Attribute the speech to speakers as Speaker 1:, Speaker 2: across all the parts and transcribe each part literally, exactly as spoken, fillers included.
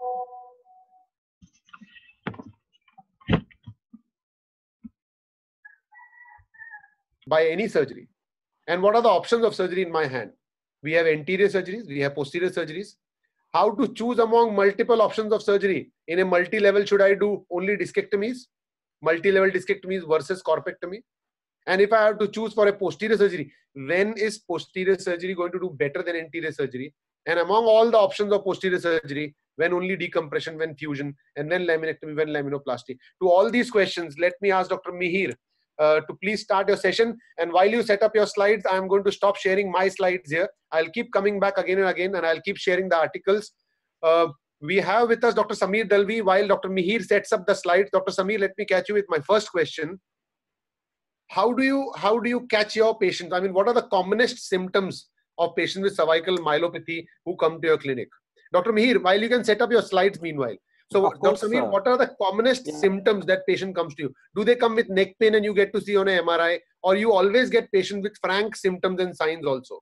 Speaker 1: By any surgery. And what are the options of surgery in my hand? We have anterior surgeries, we have posterior surgeries. How to choose among multiple options of surgery? In a multi-level, should I do only discectomies, multi-level discectomies versus corpectomy? And if I have to choose for a posterior surgery, when is posterior surgery going to do better than anterior surgery? And among all the options of posterior surgery, when only decompression, when fusion, and when laminectomy, when laminoplasty? To all these questions, let me ask Doctor Mihir uh, to please start your session. And while you set up your slides, I'm going to stop sharing my slides here. I'll keep coming back again and again, and I'll keep sharing the articles. Uh, we have with us Doctor Sameer Dalvi. While Doctor Mihir sets up the slides, Doctor Sameer, let me catch you with my first question. How do you how do you catch your patients? I mean, what are the commonest symptoms of patients with cervical myelopathy who come to your clinic? Doctor Mihir, while you can set up your slides meanwhile. So, Doctor Sameer, what are the commonest yeah. symptoms that patient comes to you? Do they come with neck pain and you get to see on a M R I, or you always get patients with frank symptoms and signs also?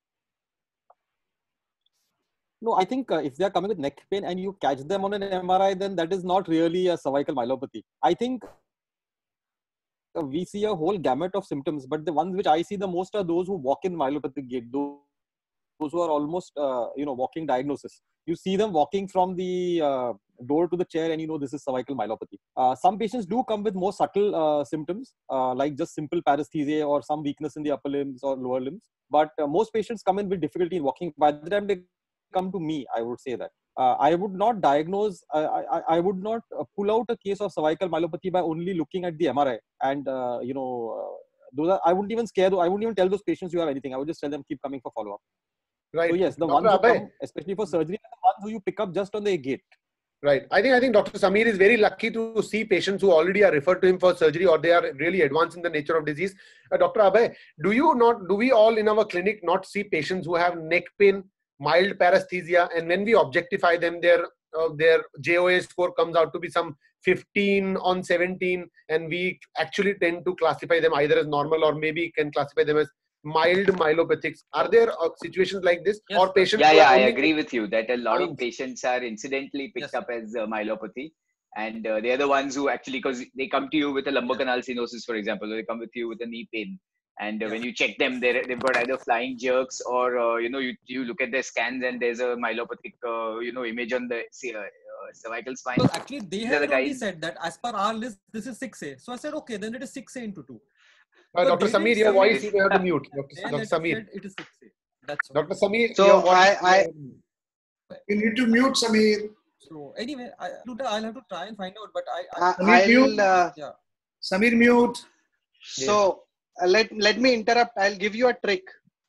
Speaker 2: No, I think uh, if they are coming with neck pain and you catch them on an M R I, then that is not really a cervical myelopathy. I think we see a whole gamut of symptoms, but the ones which I see the most are those who walk in myelopathic gait, those, those who are almost, uh, you know, walking diagnosis. You see them walking from the uh, door to the chair and you know this is cervical myelopathy. Uh, some patients do come with more subtle uh, symptoms, uh, like just simple paresthesia or some weakness in the upper limbs or lower limbs. But uh, most patients come in with difficulty in walking. By the time they come to me, I would say that. Uh, I would not diagnose, I, I, I would not uh, pull out a case of cervical myelopathy by only looking at the M R I. And, uh, you know, uh, those are, I wouldn't even scare, I wouldn't even tell those patients you have anything. I would just tell them keep coming for follow-up.
Speaker 1: Right.
Speaker 2: So yes, the
Speaker 1: Doctor
Speaker 2: ones who
Speaker 1: Abhay,
Speaker 2: come, especially for surgery, are the ones who you pick up just on the gate.
Speaker 1: Right. I think I think Doctor Sameer is very lucky to see patients who already are referred to him for surgery or they are really advanced in the nature of disease. Uh, Doctor Abhay, do you not, do we all in our clinic not see patients who have neck pain, mild paresthesia, and when we objectify them, their uh, their J O A score comes out to be some fifteen on seventeen, and we actually tend to classify them either as normal or maybe can classify them as mild myelopathics? Are there uh, situations like this?
Speaker 3: Yes,
Speaker 1: or patients?
Speaker 3: Yeah, yeah, I agree with you that a lot of patients are incidentally picked
Speaker 4: yes,
Speaker 3: up as uh, myelopathy. And uh, they're the ones who actually, because they come to you with a lumbocanal stenosis, for example, or they come with you with a knee pain. And uh, when you check them, they've got either flying jerks or, uh, you know, you, you look at their scans and there's a myelopathic, uh, you know, image on the uh, uh, cervical spine.
Speaker 4: so actually they
Speaker 3: These
Speaker 4: had
Speaker 3: the
Speaker 4: already
Speaker 3: guys.
Speaker 4: said that as per our list, this is six A. So I said, okay, then it is six A into two.
Speaker 1: Uh, Doctor Sameer, your voice you may have to mute. Doctor Doctor Sameer.
Speaker 4: It is six A. That's
Speaker 1: Doctor Sameer,
Speaker 5: so I, I,
Speaker 6: you need to mute Sameer.
Speaker 4: So anyway, I, I'll have to try and find out, but I,
Speaker 5: I
Speaker 6: Sameer,
Speaker 5: I'll, uh,
Speaker 4: yeah.
Speaker 6: Sameer, mute.
Speaker 5: So uh, let, let me interrupt. I'll give you a trick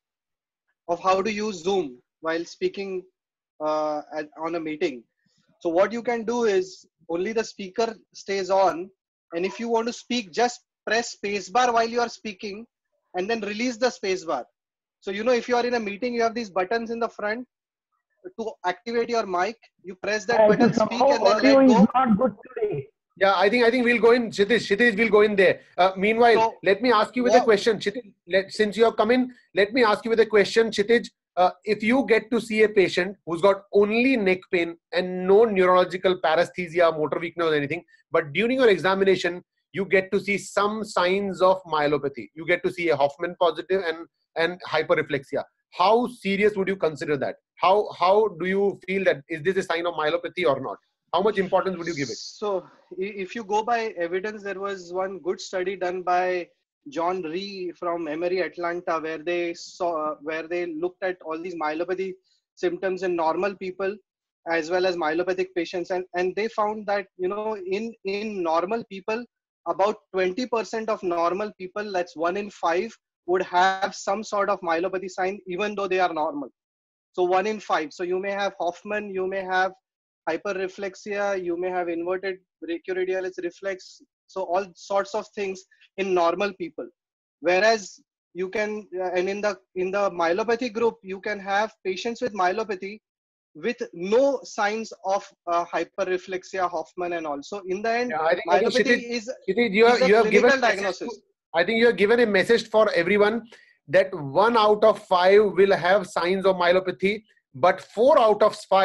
Speaker 5: of how to use Zoom while speaking uh, at, on a meeting. So what you can do is only the speaker stays on. And if you want to speak, just press spacebar while you are speaking and then release the spacebar. So, you know, if you are in a meeting, you have these buttons in the front to activate your mic. You press that
Speaker 7: uh,
Speaker 5: button, speak, and then let go.
Speaker 7: Is not good today.
Speaker 1: Yeah, I think I think we'll go in. Kshitij, Kshitij will go in there. Uh, meanwhile, so, let me ask you with what? a question. Kshitij, let, since you have come in, let me ask you with a question. Kshitij, uh, if you get to see a patient who's got only neck pain and no neurological paresthesia, motor weakness or anything, but during your examination, you get to see some signs of myelopathy. You get to see a Hoffman positive and, and hyperreflexia. How serious would you consider that? How, how do you feel that, is this a sign of myelopathy or not? How much importance would you give it?
Speaker 5: So if you go by evidence, there was one good study done by John Rhee from Emory, Atlanta, where they saw, where they looked at all these myelopathy symptoms in normal people as well as myelopathic patients. And, and they found that, you know, in, in normal people, about twenty percent of normal people, that's one in five, would have some sort of myelopathy sign, even though they are normal. So one in five. So you may have Hoffman, you may have hyperreflexia, you may have inverted brachioradialis reflex. So all sorts of things in normal people. Whereas you can, uh, and in the, in the myelopathy group, you can have patients with myelopathy with no signs of uh, hyperreflexia, Hoffman and all. So in the end, yeah, I think, myelopathy I think Kshitij,
Speaker 1: is, Kshitij, you,
Speaker 5: is a
Speaker 1: you have
Speaker 5: clinical
Speaker 1: given
Speaker 5: diagnosis.
Speaker 1: To, I think you have given a message for everyone that one out of five will have signs of myelopathy, but four out of five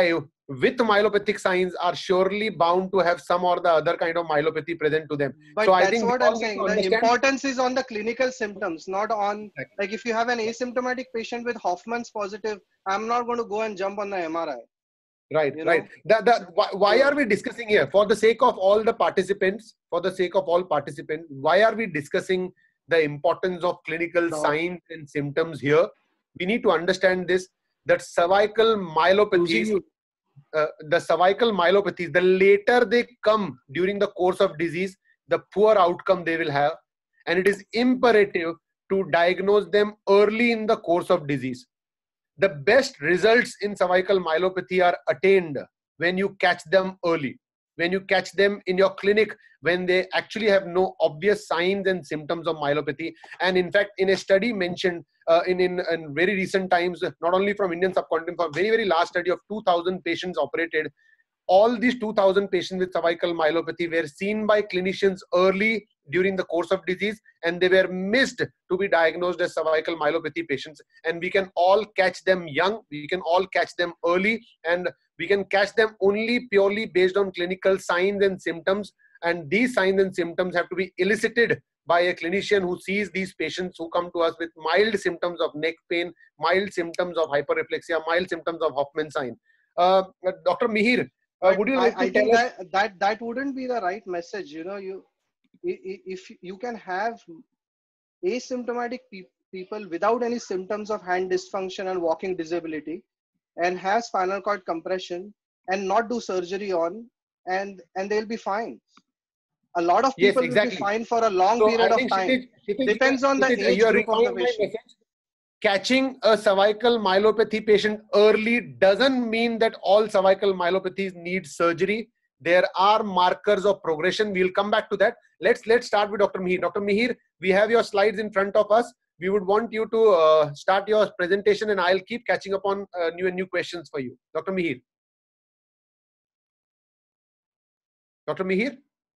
Speaker 1: with myelopathic signs are surely bound to have some or the other kind of myelopathy present to them.
Speaker 5: But
Speaker 1: So I
Speaker 5: that's
Speaker 1: think
Speaker 5: what
Speaker 1: we
Speaker 5: I'm
Speaker 1: all need
Speaker 5: saying.
Speaker 1: to
Speaker 5: The
Speaker 1: understand-
Speaker 5: importance is on the clinical symptoms, not on,
Speaker 1: Exactly.
Speaker 5: like, if you have an asymptomatic patient with Hoffman's positive, I'm not going to go and jump on the M R I.
Speaker 1: Right,
Speaker 5: you
Speaker 1: right.
Speaker 5: know?
Speaker 1: The, the, why, why
Speaker 5: So-
Speaker 1: are we discussing here? For the sake of all the participants, for the sake of all participants, why are we discussing the importance of clinical
Speaker 6: No.
Speaker 1: signs and symptoms here? We need to understand this, that cervical
Speaker 6: Losing
Speaker 1: myelopathies,
Speaker 6: you.
Speaker 1: uh, the cervical myelopathies, the later they come during the course of disease, the poor outcome they will have. And it is imperative to diagnose them early in the course of disease. The best results in cervical myelopathy are attained when you catch them early, when you catch them in your clinic, when they actually have no obvious signs and symptoms of myelopathy. And in fact, in a study mentioned uh, in, in, in very recent times, not only from Indian subcontinent, from very, very last study of two thousand patients operated, all these two thousand patients with cervical myelopathy were seen by clinicians early during the course of disease, and they were missed to be diagnosed as cervical myelopathy patients. And we can all catch them young, we can all catch them early, and we can catch them only purely based on clinical signs and symptoms. And these signs and symptoms have to be elicited by a clinician who sees these patients who come to us with mild symptoms of neck pain, mild symptoms of hyperreflexia, mild symptoms of Hoffman sign. Uh, Doctor Mihir, uh,
Speaker 5: But
Speaker 1: would you
Speaker 5: I,
Speaker 1: like to
Speaker 5: I
Speaker 1: tell
Speaker 5: think
Speaker 1: us?
Speaker 5: that, that that wouldn't be the right message. You know, you i- i- if you can have asymptomatic pe- people without any symptoms of hand dysfunction and walking disability, and have spinal cord compression and not do surgery on, and and they'll be fine. A lot of
Speaker 1: Yes,
Speaker 5: people will be
Speaker 1: exactly.
Speaker 5: fine for a long
Speaker 1: So
Speaker 5: period
Speaker 1: I
Speaker 5: of
Speaker 1: think
Speaker 5: time.
Speaker 1: Kshitij, Kshitij,
Speaker 5: Depends on the
Speaker 1: Kshitij,
Speaker 5: age
Speaker 1: you are
Speaker 5: group of the
Speaker 1: recalling my
Speaker 5: patient.
Speaker 1: message. Catching a cervical myelopathy patient early doesn't mean that all cervical myelopathies need surgery. There are markers of progression. We'll come back to that. Let's let's start with Doctor Mihir. Doctor Mihir, we have your slides in front of us. We would want you to uh, start your presentation, and I'll keep catching up on uh, new and new questions for you. Doctor Mihir. Doctor Mihir?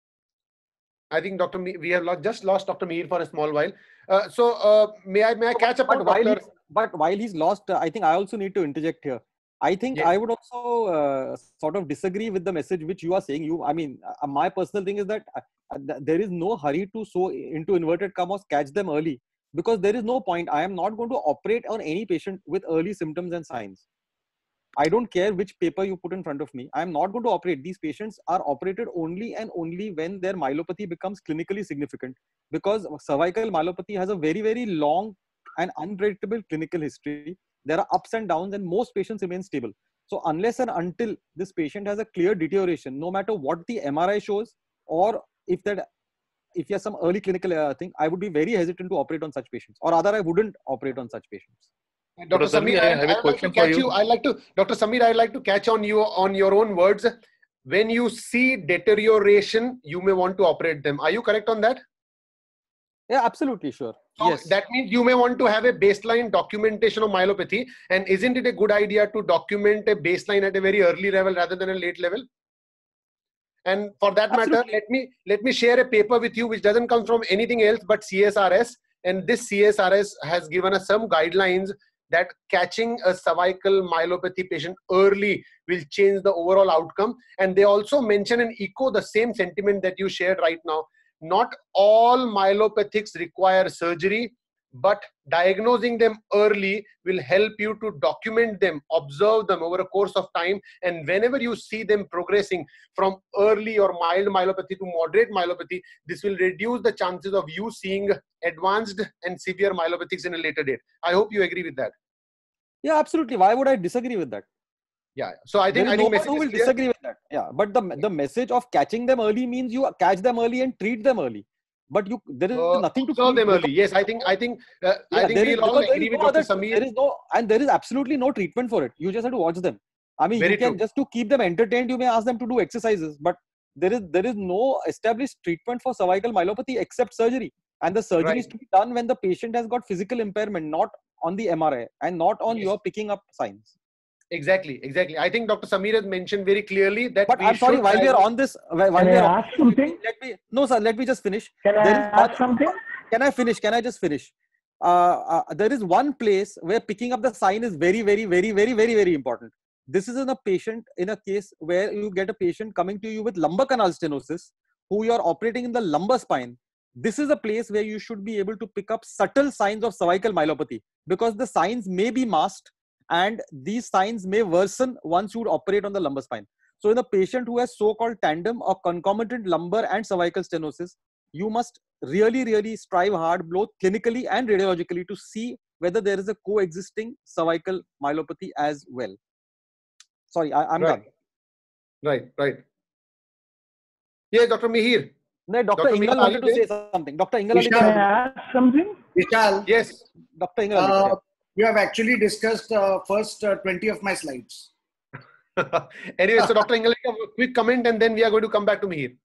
Speaker 1: I think Doctor Mi- we have lost, just lost Doctor Mihir for a small while. Uh, so uh, may I may I catch up
Speaker 2: but
Speaker 1: on
Speaker 2: while
Speaker 1: Doctor
Speaker 2: he's, but while he's lost, uh, I think I also need to interject here. I think
Speaker 1: Yeah.
Speaker 2: I would also uh, sort of disagree with the message which you are saying. You, I mean, uh, my personal thing is that uh, th- there is no hurry to so into inverted commas catch them early, because there is no point. I am not going to operate on any patient with early symptoms and signs. I don't care which paper you put in front of me. I am not going to operate. These patients are operated only and only when their myelopathy becomes clinically significant, because cervical myelopathy has a very, very long and unpredictable clinical history. There are ups and downs, and most patients remain stable. So unless and until this patient has a clear deterioration, no matter what the M R I shows, or if that if you have some early clinical uh, thing, I would be very hesitant to operate on such patients, or rather I wouldn't operate on such patients.
Speaker 1: Doctor
Speaker 7: Professor,
Speaker 1: Samir,
Speaker 7: I
Speaker 1: I,
Speaker 7: have a
Speaker 1: I would like to
Speaker 7: question for
Speaker 1: catch
Speaker 7: you.
Speaker 1: you. I like to, Doctor Samir, I'd like to catch on you on your own words. When you see deterioration, you may want to operate them. Are you correct on that?
Speaker 2: Yeah, absolutely sure.
Speaker 1: So
Speaker 2: Yes.
Speaker 1: that means you may want to have a baseline documentation of myelopathy. And isn't it a good idea to document a baseline at a very early level rather than a late level? And for that matter,
Speaker 2: Absolutely.
Speaker 1: let me let me share a paper with you which doesn't come from anything else but C S R S. And this C S R S has given us some guidelines that catching a cervical myelopathy patient early will change the overall outcome. And they also mention and echo the same sentiment that you shared right now. Not all myelopathics require surgery, but diagnosing them early will help you to document them, observe them over a course of time. And whenever you see them progressing from early or mild myelopathy to moderate myelopathy, this will reduce the chances of you seeing advanced and severe myelopathics in a later date. I hope you agree with that.
Speaker 2: Yeah, absolutely. Why would I disagree with that?
Speaker 1: Yeah. So I think
Speaker 2: There is
Speaker 1: I
Speaker 2: no
Speaker 1: think
Speaker 2: one
Speaker 1: message
Speaker 2: who
Speaker 1: is
Speaker 2: will
Speaker 1: clear.
Speaker 2: disagree with that. Yeah, but the the message of catching them early means you catch them early and treat them early. But you there is
Speaker 1: Uh,
Speaker 2: nothing to
Speaker 1: observe
Speaker 2: treat
Speaker 1: them
Speaker 2: because-
Speaker 1: early. Yes, I think I think uh, I
Speaker 2: Yeah,
Speaker 1: think
Speaker 2: there is,
Speaker 1: we'll all
Speaker 2: because there
Speaker 1: agree
Speaker 2: is
Speaker 1: with
Speaker 2: no
Speaker 1: Doctor
Speaker 2: other,
Speaker 1: Samir.
Speaker 2: there is no, and there is absolutely no treatment for it. You just have to watch them. I mean,
Speaker 1: Very
Speaker 2: you can
Speaker 1: true.
Speaker 2: just to keep them entertained, you may ask them to do exercises, but there is there is no established treatment for cervical myelopathy except surgery. And the surgery
Speaker 1: Right.
Speaker 2: is to be done when the patient has got physical impairment, not on the M R I and not on
Speaker 1: Yes.
Speaker 2: your picking up signs.
Speaker 1: Exactly, exactly. I think Doctor Samir has mentioned very clearly that
Speaker 2: But
Speaker 1: we
Speaker 2: I'm sorry,
Speaker 1: should
Speaker 2: while we are
Speaker 1: diagnose-
Speaker 2: on this, while while
Speaker 8: Can
Speaker 2: we
Speaker 8: I
Speaker 2: are on,
Speaker 8: ask something?
Speaker 2: let me, no, sir, let me just finish.
Speaker 8: Can I
Speaker 2: There is
Speaker 8: ask
Speaker 2: one,
Speaker 8: something?
Speaker 2: can I finish? Can I just finish? Uh, uh, there is one place where picking up the sign is very, very, very, very, very, very important. This is in a patient, in a case where you get a patient coming to you with lumbar canal stenosis, who you are operating in the lumbar spine. This is a place where you should be able to pick up subtle signs of cervical myelopathy, because the signs may be masked and these signs may worsen once you operate on the lumbar spine. So in a patient who has so-called tandem or concomitant lumbar and cervical stenosis, you must really, really strive hard, both clinically and radiologically, to see whether there is a coexisting cervical myelopathy as well. Sorry, I, I'm
Speaker 1: right.
Speaker 2: done.
Speaker 1: Right, right. Yes, Doctor Mihir.
Speaker 2: No, Doctor
Speaker 1: Doctor
Speaker 2: Ingal
Speaker 1: Mihir,
Speaker 2: wanted
Speaker 1: are
Speaker 2: to
Speaker 1: you
Speaker 2: say something. Doctor Ingal,
Speaker 6: Vishal,
Speaker 2: Ali,
Speaker 6: May I ask something? Vishal,
Speaker 1: Yes.
Speaker 2: Doctor Ingal,
Speaker 6: uh, you have actually discussed uh, first uh, twenty of my slides.
Speaker 1: Anyway, so Doctor Ingal, a quick comment and then we are going to come back to Mihir.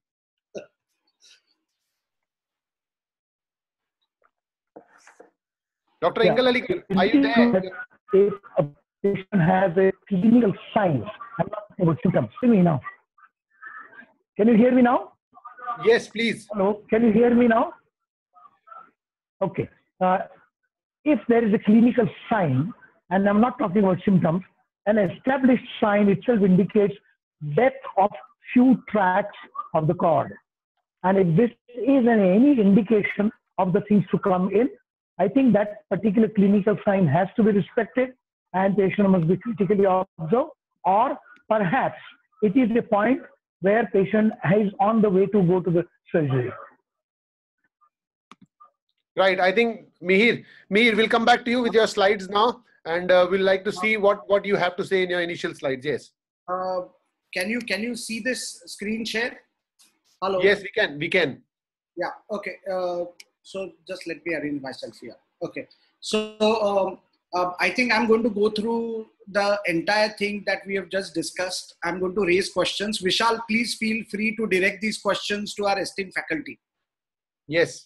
Speaker 1: Doctor
Speaker 7: Yeah.
Speaker 1: Ingal Ali, are you there?
Speaker 7: If a patient has a clinical sign, I'm not talking about symptoms. Hear me now. Can you hear me now?
Speaker 1: Yes, please.
Speaker 7: Hello, can you hear me now? Okay. Uh, if there is a clinical sign, and I'm not talking about symptoms, an established sign itself indicates depth of few tracts of the cord. And if this is an, any indication of the things to come in, I think that particular clinical sign has to be respected and patient must be critically observed, or perhaps it is a point where patient is on the way to go to the surgery.
Speaker 1: Right. I think Mihir, Mihir, we'll come back to you with your slides now, and uh, we'll like to see what, what you have to say in your initial slides. Yes.
Speaker 6: Uh, can you can you see this screen share? Hello.
Speaker 1: Yes, we can. We can.
Speaker 6: Yeah. Okay. Uh, so just let me arrange myself here. Okay. So um, uh, I think I'm going to go through the entire thing that we have just discussed. I'm going to raise questions. Vishal, please feel free to direct these questions to our esteemed faculty.
Speaker 1: Yes.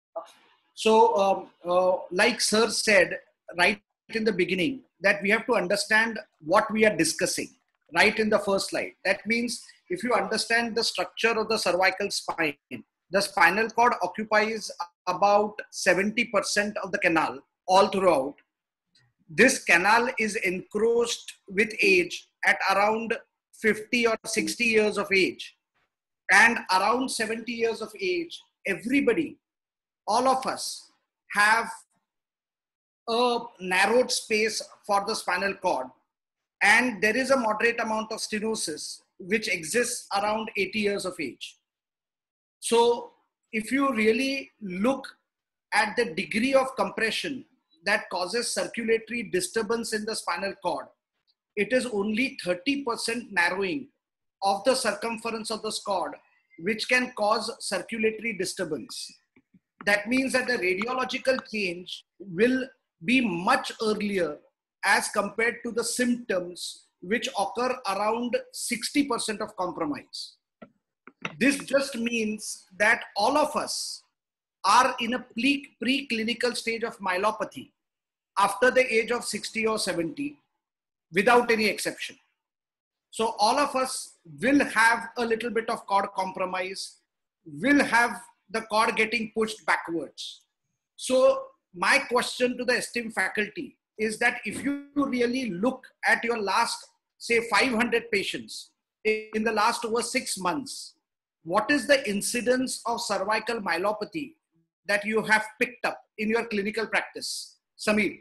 Speaker 6: So, um, uh, like Sir said right in the beginning, that we have to understand what we are discussing right in the first slide. That means if you understand the structure of the cervical spine, the spinal cord occupies about seventy percent of the canal all throughout. This canal is encroached with age at around fifty or sixty years of age. And around seventy years of age, everybody, all of us have a narrowed space for the spinal cord, and there is a moderate amount of stenosis which exists around eighty years of age. So if you really look at the degree of compression that causes circulatory disturbance in the spinal cord, it is only thirty percent narrowing of the circumference of the cord which can cause circulatory disturbance. That means that the radiological change will be much earlier as compared to the symptoms which occur around sixty percent of compromise. This just means that all of us are in a pre-clinical stage of myelopathy after the age of sixty or seventy without any exception. So all of us will have a little bit of cord compromise, will have the cord getting pushed backwards. So my question to the esteemed faculty is that if you really look at your last, say, five hundred patients in the last over six months, what is the incidence of cervical myelopathy that you have picked up in your clinical practice? Samir,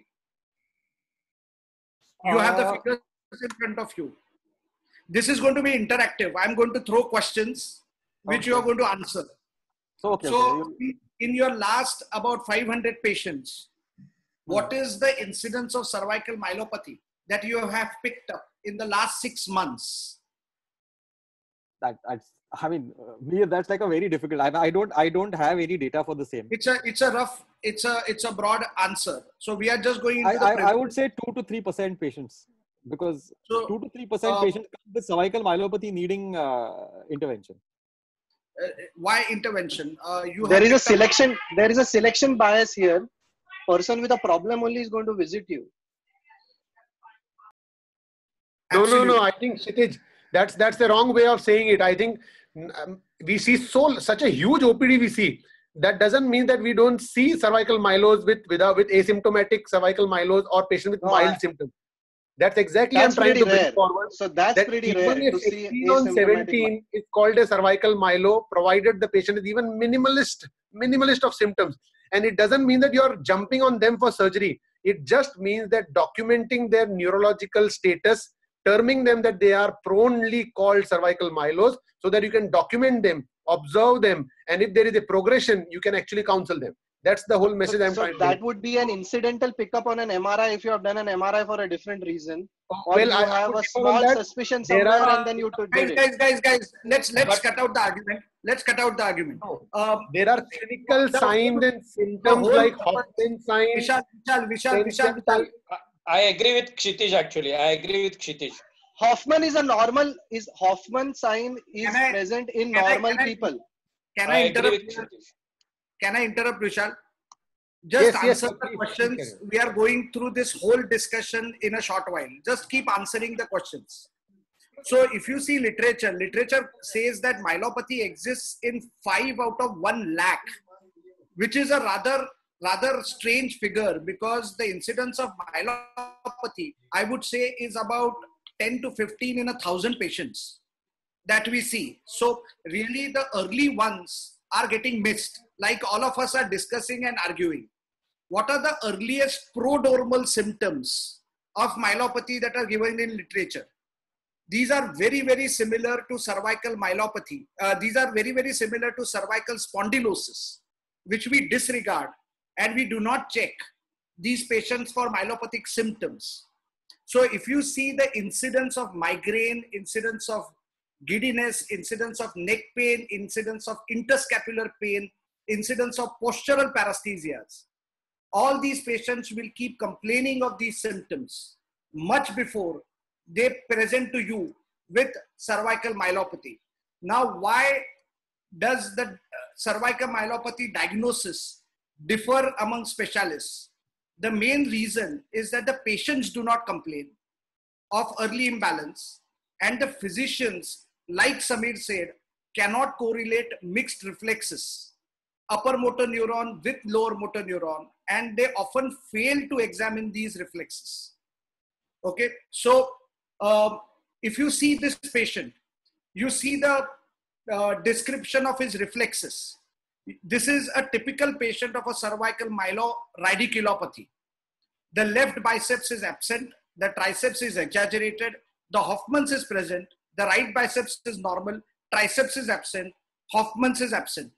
Speaker 6: you have the
Speaker 2: Uh,
Speaker 6: figures in front of you. This is going to be interactive. I'm going to throw questions which
Speaker 2: Okay.
Speaker 6: you are going to answer.
Speaker 2: So, okay,
Speaker 6: So
Speaker 2: okay.
Speaker 6: in your last about five hundred patients, what is the incidence of cervical myelopathy that you have picked up in the last six months?
Speaker 2: That, that's, I mean, uh, me, that's like a very difficult. I, I don't, I don't have any data for the same.
Speaker 6: It's a, it's a rough, it's a, it's a broad answer. So we are just going into
Speaker 2: I,
Speaker 6: the
Speaker 2: I, I
Speaker 6: prevalence.
Speaker 2: would say two to three percent patients, because
Speaker 6: So,
Speaker 2: two to three percent
Speaker 6: uh,
Speaker 2: patients come with cervical myelopathy needing uh, intervention.
Speaker 6: uh, why intervention? Uh, you
Speaker 5: There
Speaker 6: have
Speaker 5: is a
Speaker 6: picked up-
Speaker 5: selection. There is a selection bias here. Person with a problem only is going to visit you.
Speaker 1: No, no,
Speaker 6: Absolutely.
Speaker 1: no. I think Kshitij, that's that's the wrong way of saying it. I think um, we see so such a huge O P D we see. That doesn't mean that we don't see cervical myelose with without with asymptomatic cervical myelose or patient with
Speaker 5: No,
Speaker 1: mild
Speaker 5: I-
Speaker 1: symptoms. That's exactly
Speaker 5: That's
Speaker 1: I'm trying
Speaker 5: pretty
Speaker 1: to bring
Speaker 5: rare.
Speaker 1: forward.
Speaker 5: So that's
Speaker 1: That
Speaker 5: pretty
Speaker 1: even
Speaker 5: rare
Speaker 1: if
Speaker 5: to see
Speaker 1: eighteen on
Speaker 5: asymptomatic.
Speaker 1: seventeen is called a cervical myelo, provided the patient is even minimalist, minimalist of symptoms. And it doesn't mean that you're jumping on them for surgery. It just means that documenting their neurological status, terming them that they are pronely called cervical myelos, so that you can document them, observe them, and if there is a progression, you can actually counsel them. That's the whole message
Speaker 5: So,
Speaker 1: I'm
Speaker 5: so
Speaker 1: trying to
Speaker 5: that
Speaker 1: make.
Speaker 5: would be an incidental pickup on an M R I if you have done an M R I for a different reason, or
Speaker 1: Well,
Speaker 5: you
Speaker 1: I, I
Speaker 5: have
Speaker 1: would
Speaker 5: a
Speaker 1: differ on
Speaker 5: small
Speaker 1: that.
Speaker 5: suspicion
Speaker 1: There
Speaker 5: somewhere
Speaker 1: are-
Speaker 5: and then you to-
Speaker 6: Guys,
Speaker 5: did it.
Speaker 6: guys, guys, guys, let's let's
Speaker 1: But-
Speaker 6: cut out the argument. Let's cut out the argument.
Speaker 1: No.
Speaker 6: Um,
Speaker 1: There are clinical
Speaker 6: the
Speaker 1: signs
Speaker 6: whole-
Speaker 1: and symptoms
Speaker 6: whole
Speaker 1: like
Speaker 6: purpose-
Speaker 1: Hoffman signs.
Speaker 6: Vishal, Vishal, Vishal, Vishal, Vishal.
Speaker 8: I agree with Kshitij actually. I agree with Kshitij.
Speaker 5: Hoffman is a normal, is Hoffman sign is
Speaker 6: Can I-
Speaker 5: present in
Speaker 6: can I-
Speaker 5: normal
Speaker 6: can I-
Speaker 5: people.
Speaker 6: Can
Speaker 8: I
Speaker 6: I
Speaker 8: agree with
Speaker 6: interrupt? here?
Speaker 8: Kshitij.
Speaker 6: Can I interrupt, Vishal? Just
Speaker 1: Yes, yes,
Speaker 6: answer
Speaker 1: sir,
Speaker 6: the
Speaker 1: please,
Speaker 6: questions.
Speaker 1: please,
Speaker 6: We are going through this whole discussion in a short while. Just keep answering the questions. So if you see literature, literature says that myelopathy exists in five out of one lakh, which is a rather, rather strange figure because the incidence of myelopathy, I would say, is about ten to fifteen in a thousand patients that we see. So really the early ones are getting missed. Like all of us are discussing and arguing. What are the earliest prodromal symptoms of myelopathy that are given in literature? These are very, very similar to cervical myelopathy. Uh, these are very, very similar to cervical spondylosis, which we disregard and we do not check these patients for myelopathic symptoms. So if you see the incidence of migraine, incidence of giddiness, incidence of neck pain, incidence of interscapular pain, incidence of postural paresthesias, all these patients will keep complaining of these symptoms much before they present to you with cervical myelopathy. Now, why does the uh, cervical myelopathy diagnosis differ among specialists? The main reason is that the patients do not complain of early imbalance, and the physicians, like Samir said, cannot correlate mixed reflexes, upper motor neuron with lower motor neuron, and they often fail to examine these reflexes. Okay, so um, if you see this patient, you see the uh, description of his reflexes. This is a typical patient of a cervical myeloradiculopathy. The left biceps is absent, the triceps is exaggerated, the Hoffman's is present, the right biceps is normal, triceps is absent, Hoffman's is absent.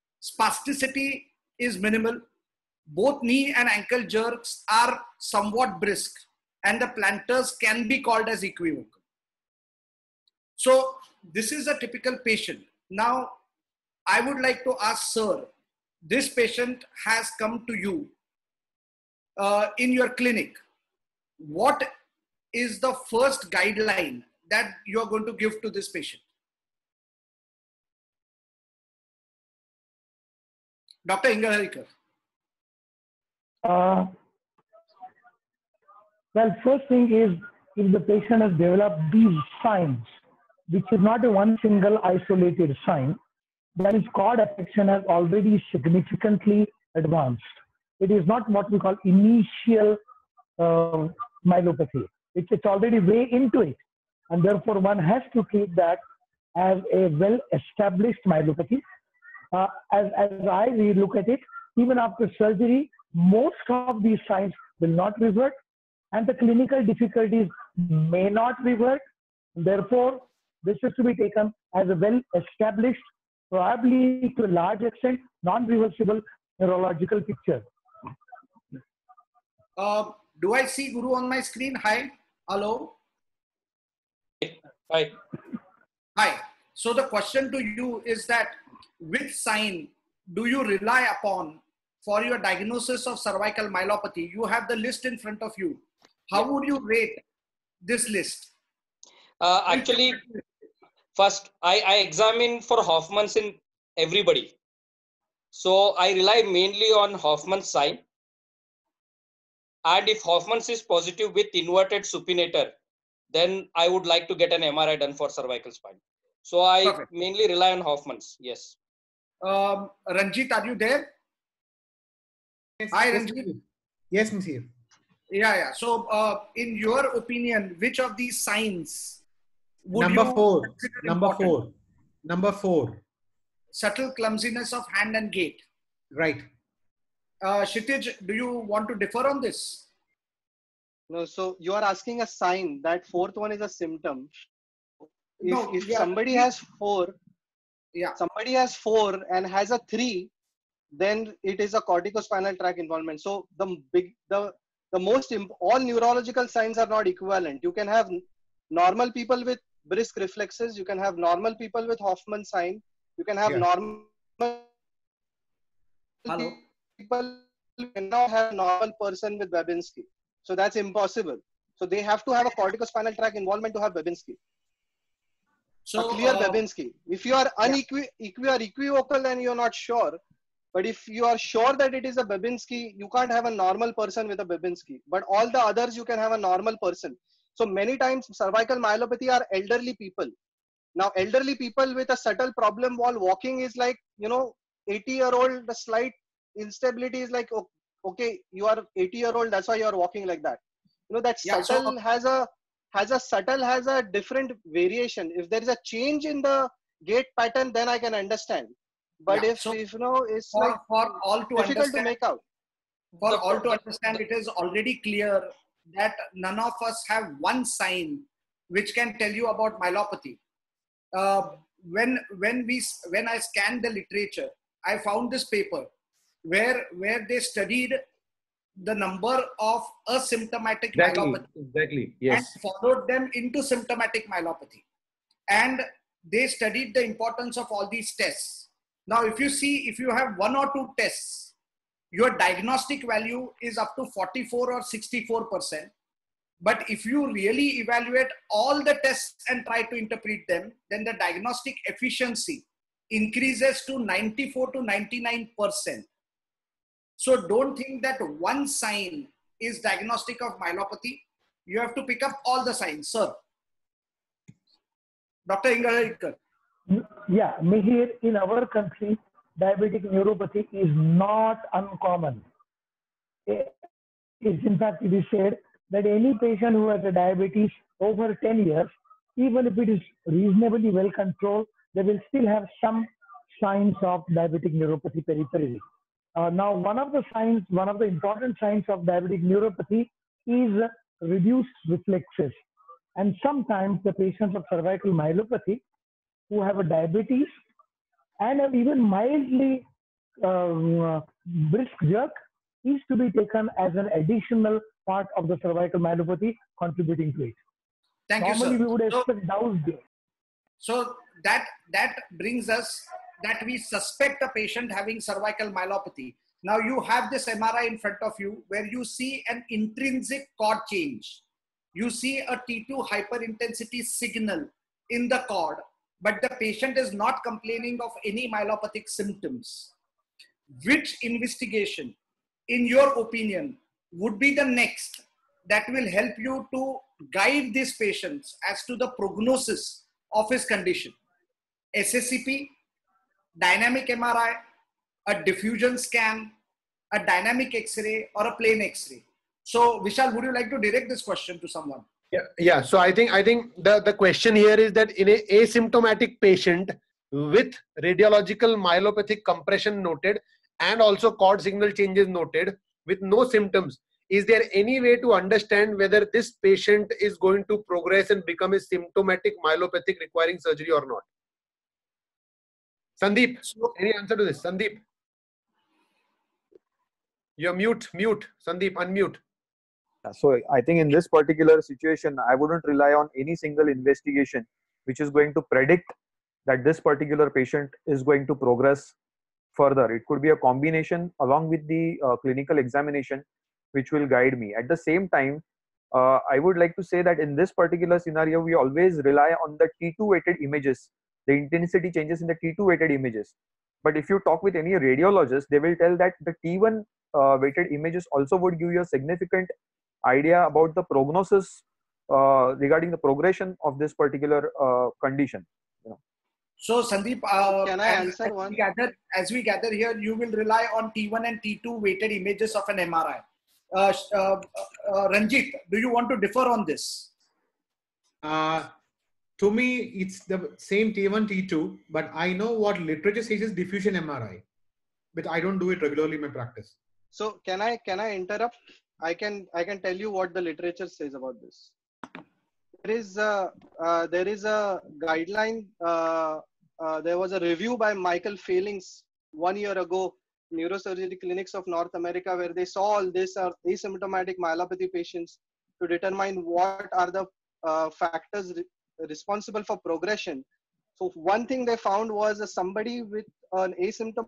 Speaker 6: Spasticity is minimal. Both knee and ankle jerks are somewhat brisk, and the plantars can be called as equivocal. So this is a typical patient. Now, I would like to ask, sir, this patient has come to you uh, in your clinic. What is the first guideline that you are going to give to this patient? Doctor Ingarharikar.
Speaker 7: Uh, well, first thing is, if the patient has developed these signs, which is not a one single isolated sign, then his cord affection has already significantly advanced. It is not what we call initial uh, myelopathy. It's, it's already way into it. And therefore, one has to treat that as a well-established myelopathy. Uh, as, as I look at it, even after surgery, most of these signs will not revert, and the clinical difficulties may not revert. Therefore, this is to be taken as a well-established, probably to a large extent, non-reversible neurological picture.
Speaker 6: Uh, do I see Guru on my screen? Hi. Hello.
Speaker 8: Hi.
Speaker 6: Hi. So the question to you is that which sign do you rely upon for your diagnosis of cervical myelopathy? You have the list in front of you. How would you rate this list?
Speaker 8: Uh, actually, first I, I examine for Hoffman's in everybody. So I rely mainly on Hoffman's sign. And if Hoffman's is positive with inverted supinator, then I would like to get an M R I done for cervical spine. So I
Speaker 6: Perfect.
Speaker 8: mainly rely on Hoffman's. Yes.
Speaker 6: Um, Ranjit, are you there?
Speaker 9: Yes,
Speaker 6: Hi,
Speaker 9: yes,
Speaker 6: Ranjit.
Speaker 9: Mister Yes, Mister
Speaker 6: Yeah, yeah. So, uh, in your opinion, which of these signs would
Speaker 9: Number
Speaker 6: you
Speaker 9: four.
Speaker 6: consider
Speaker 9: Number
Speaker 6: important?
Speaker 9: four. Number four.
Speaker 6: Subtle clumsiness of hand and gait.
Speaker 9: Right.
Speaker 6: Uh, Kshitij, do you want to differ on this?
Speaker 5: No, so you are asking a sign. That fourth one is a symptom. If,
Speaker 6: No,
Speaker 5: if
Speaker 6: yeah.
Speaker 5: somebody has four,
Speaker 6: Yeah.
Speaker 5: somebody has four and has a three, then it is a corticospinal tract involvement. So the big, the the most imp- all neurological signs are not equivalent. You can have normal people with brisk reflexes. You can have normal people with Hoffman sign. You can have
Speaker 9: Yeah.
Speaker 5: normal
Speaker 6: Hello.
Speaker 5: people cannot have a normal person with Babinski. So that's impossible. So they have to have a corticospinal tract involvement to have Babinski.
Speaker 6: So,
Speaker 5: a clear
Speaker 6: uh,
Speaker 5: Babinski. If you are unequi, if you are equivocal and you're not sure, but if you are sure that it is a Babinski, you can't have a normal person with a Babinski. But all the others, you can have a normal person. So many times cervical myelopathy are elderly people. Now, elderly people with a subtle problem while walking is like, you know, eighty year old, the slight instability is like, okay, you are eighty year old, that's why you are walking like that. You know, that
Speaker 6: Yeah, so-
Speaker 5: subtle has a, has a subtle has a different variation. If there is a change in the gait pattern, then I can understand. But
Speaker 6: Yeah,
Speaker 5: if,
Speaker 6: so
Speaker 5: if, you know, it's
Speaker 6: for,
Speaker 5: like
Speaker 6: for all to
Speaker 5: difficult to
Speaker 6: understand,
Speaker 5: make out.
Speaker 6: for
Speaker 8: The-
Speaker 6: all to
Speaker 8: the-
Speaker 6: understand, it is already clear that none of us have one sign which can tell you about myelopathy. Uh, when when we when I scanned the literature, I found this paper where where they studied the number of asymptomatic
Speaker 1: Exactly.
Speaker 6: myelopathy
Speaker 1: Exactly. Yes.
Speaker 6: and followed them into symptomatic myelopathy, and they studied the importance of all these tests. Now, if you see, if you have one or two tests, your diagnostic value is up to forty-four or sixty-four percent. But if you really evaluate all the tests and try to interpret them, then the diagnostic efficiency increases to ninety-four to ninety-nine percent. So don't think that one sign is diagnostic of myelopathy. You have to pick up all the signs, sir. Doctor Ingarikar.
Speaker 7: Yeah, Mihir, in our country, diabetic neuropathy is not uncommon. It's, in fact, it is said that any patient who has a diabetes over ten years, even if it is reasonably well controlled, they will still have some signs of diabetic neuropathy peripherally. Uh, now, one of the signs, one of the important signs of diabetic neuropathy is reduced reflexes. And sometimes the patients of cervical myelopathy who have a diabetes and have even mildly uh, brisk jerk is to be taken as an additional part of the cervical myelopathy contributing to it.
Speaker 6: Thank
Speaker 7: Normally,
Speaker 6: you, sir.
Speaker 7: we would
Speaker 6: So,
Speaker 7: expect doused.
Speaker 6: so that that brings us that we suspect a patient having cervical myelopathy. Now you have this M R I in front of you where you see an intrinsic cord change. You see a T two hyperintensity signal in the cord, but the patient is not complaining of any myelopathic symptoms. Which investigation, in your opinion, would be the next that will help you to guide these patients as to the prognosis of his condition? S S C P, dynamic M R I, a diffusion scan, a dynamic X-ray, or a plain X-ray? So, Vishal, would you like to direct this question to someone?
Speaker 1: Yeah, yeah. So I think I think the, the question here is that in a asymptomatic patient with radiological myelopathic compression noted and also cord signal changes noted with no symptoms, is there any way to understand whether this patient is going to progress and become a symptomatic myelopathic requiring surgery or not? Sandeep, any answer to this? Sandeep, you're mute, mute. Sandeep, unmute.
Speaker 10: So I think in this particular situation, I wouldn't rely on any single investigation which is going to predict that this particular patient is going to progress further. It could be a combination along with the uh, clinical examination which will guide me. At the same time, uh, I would like to say that in this particular scenario, we always rely on the T two weighted images, the intensity changes in the T two weighted images. But if you talk with any radiologist, they will tell that the T one uh, weighted images also would give you a significant idea about the prognosis uh, regarding the progression of this particular uh, condition. You know.
Speaker 6: So, Sandeep, uh,
Speaker 5: Can I
Speaker 6: as,
Speaker 5: answer
Speaker 6: as
Speaker 5: one?
Speaker 6: We gather, as we gather here, you will rely on T one and T two weighted images of an M R I. uh, uh, uh, Ranjit, do you want to differ on this?
Speaker 9: Uh, to me, it's the same T one, T two, but I know what literature says is diffusion M R I, but I don't do it regularly in my practice.
Speaker 5: So can I can I interrupt? I can I can tell you what the literature says about this. There is a uh, there is a guideline. Uh, uh, there was a review by Michael Failings one year ago, Neurosurgery Clinics of North America, where they saw all this are asymptomatic myelopathy patients to determine what are the uh, factors re responsible for progression. So one thing they found was uh, somebody with an asymptomatic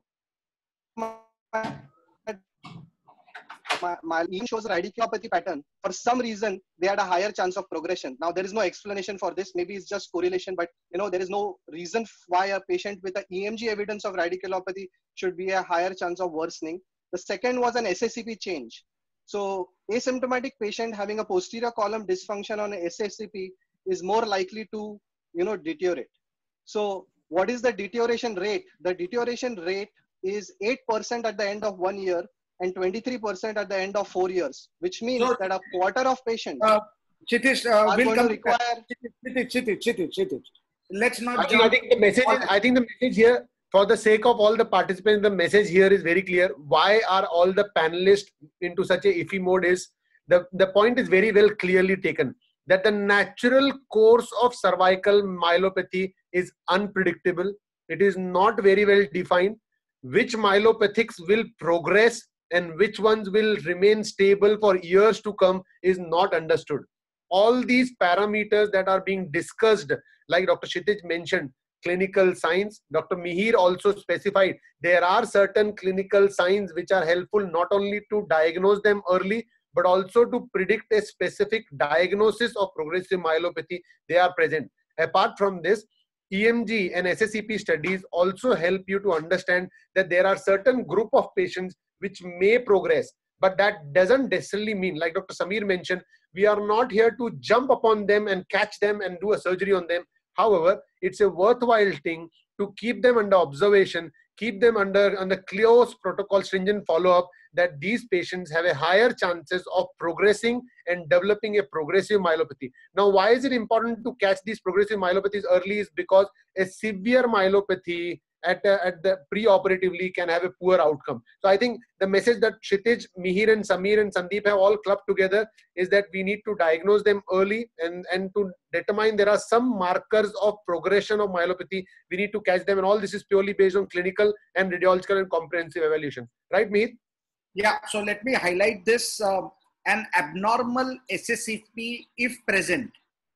Speaker 5: my even shows a radiculopathy pattern. For some reason, they had a higher chance of progression. Now, there is no explanation for this. Maybe it's just correlation, but you know there is no reason why a patient with an E M G evidence of radiculopathy should be a higher chance of worsening. The second was an S S C P change. So, asymptomatic patient having a posterior column dysfunction on S S C P is more likely to you know deteriorate. So, what is the deterioration rate? The deterioration rate is eight percent at the end of one year and twenty-three percent at the end of four years, which means so, that a quarter of patients
Speaker 6: uh, Kshitij, uh,
Speaker 5: are
Speaker 6: will
Speaker 5: going
Speaker 6: come
Speaker 5: to require.
Speaker 6: Kshitij, Kshitij, Kshitij, Kshitij. Let's not.
Speaker 1: I think, I think the message is, I think the message here, for the sake of all the participants, the message here is very clear. Why are all the panelists into such a iffy mode is, the, the point is very well clearly taken, that the natural course of cervical myelopathy is unpredictable. It is not very well defined. Which myelopathics will progress and which ones will remain stable for years to come is not understood. All these parameters that are being discussed, like Doctor Kshitij mentioned, clinical signs, Doctor Mihir also specified, there are certain clinical signs which are helpful not only to diagnose them early, but also to predict a specific diagnosis of progressive myelopathy. They are present. Apart from this, E M G and S S C P studies also help you to understand that there are certain group of patients which may progress, but that doesn't necessarily mean, like Doctor Samir mentioned, we are not here to jump upon them and catch them and do a surgery on them. However, it's a worthwhile thing to keep them under observation, keep them under, under close protocol, stringent follow-up, that these patients have a higher chances of progressing and developing a progressive myelopathy. Now, why is it important to catch these progressive myelopathies early? Is because a severe myelopathy at, uh, at the pre-operatively can have a poor outcome. So I think the message that Kshitij, Mihir and Samir and Sandeep have all clubbed together is that we need to diagnose them early and, and to determine there are some markers of progression of myelopathy. We need to catch them, and all this is purely based on clinical and radiological and comprehensive evaluation. Right, Mihir?
Speaker 6: Yeah, so let me highlight this. Um, an abnormal S S C P, if present,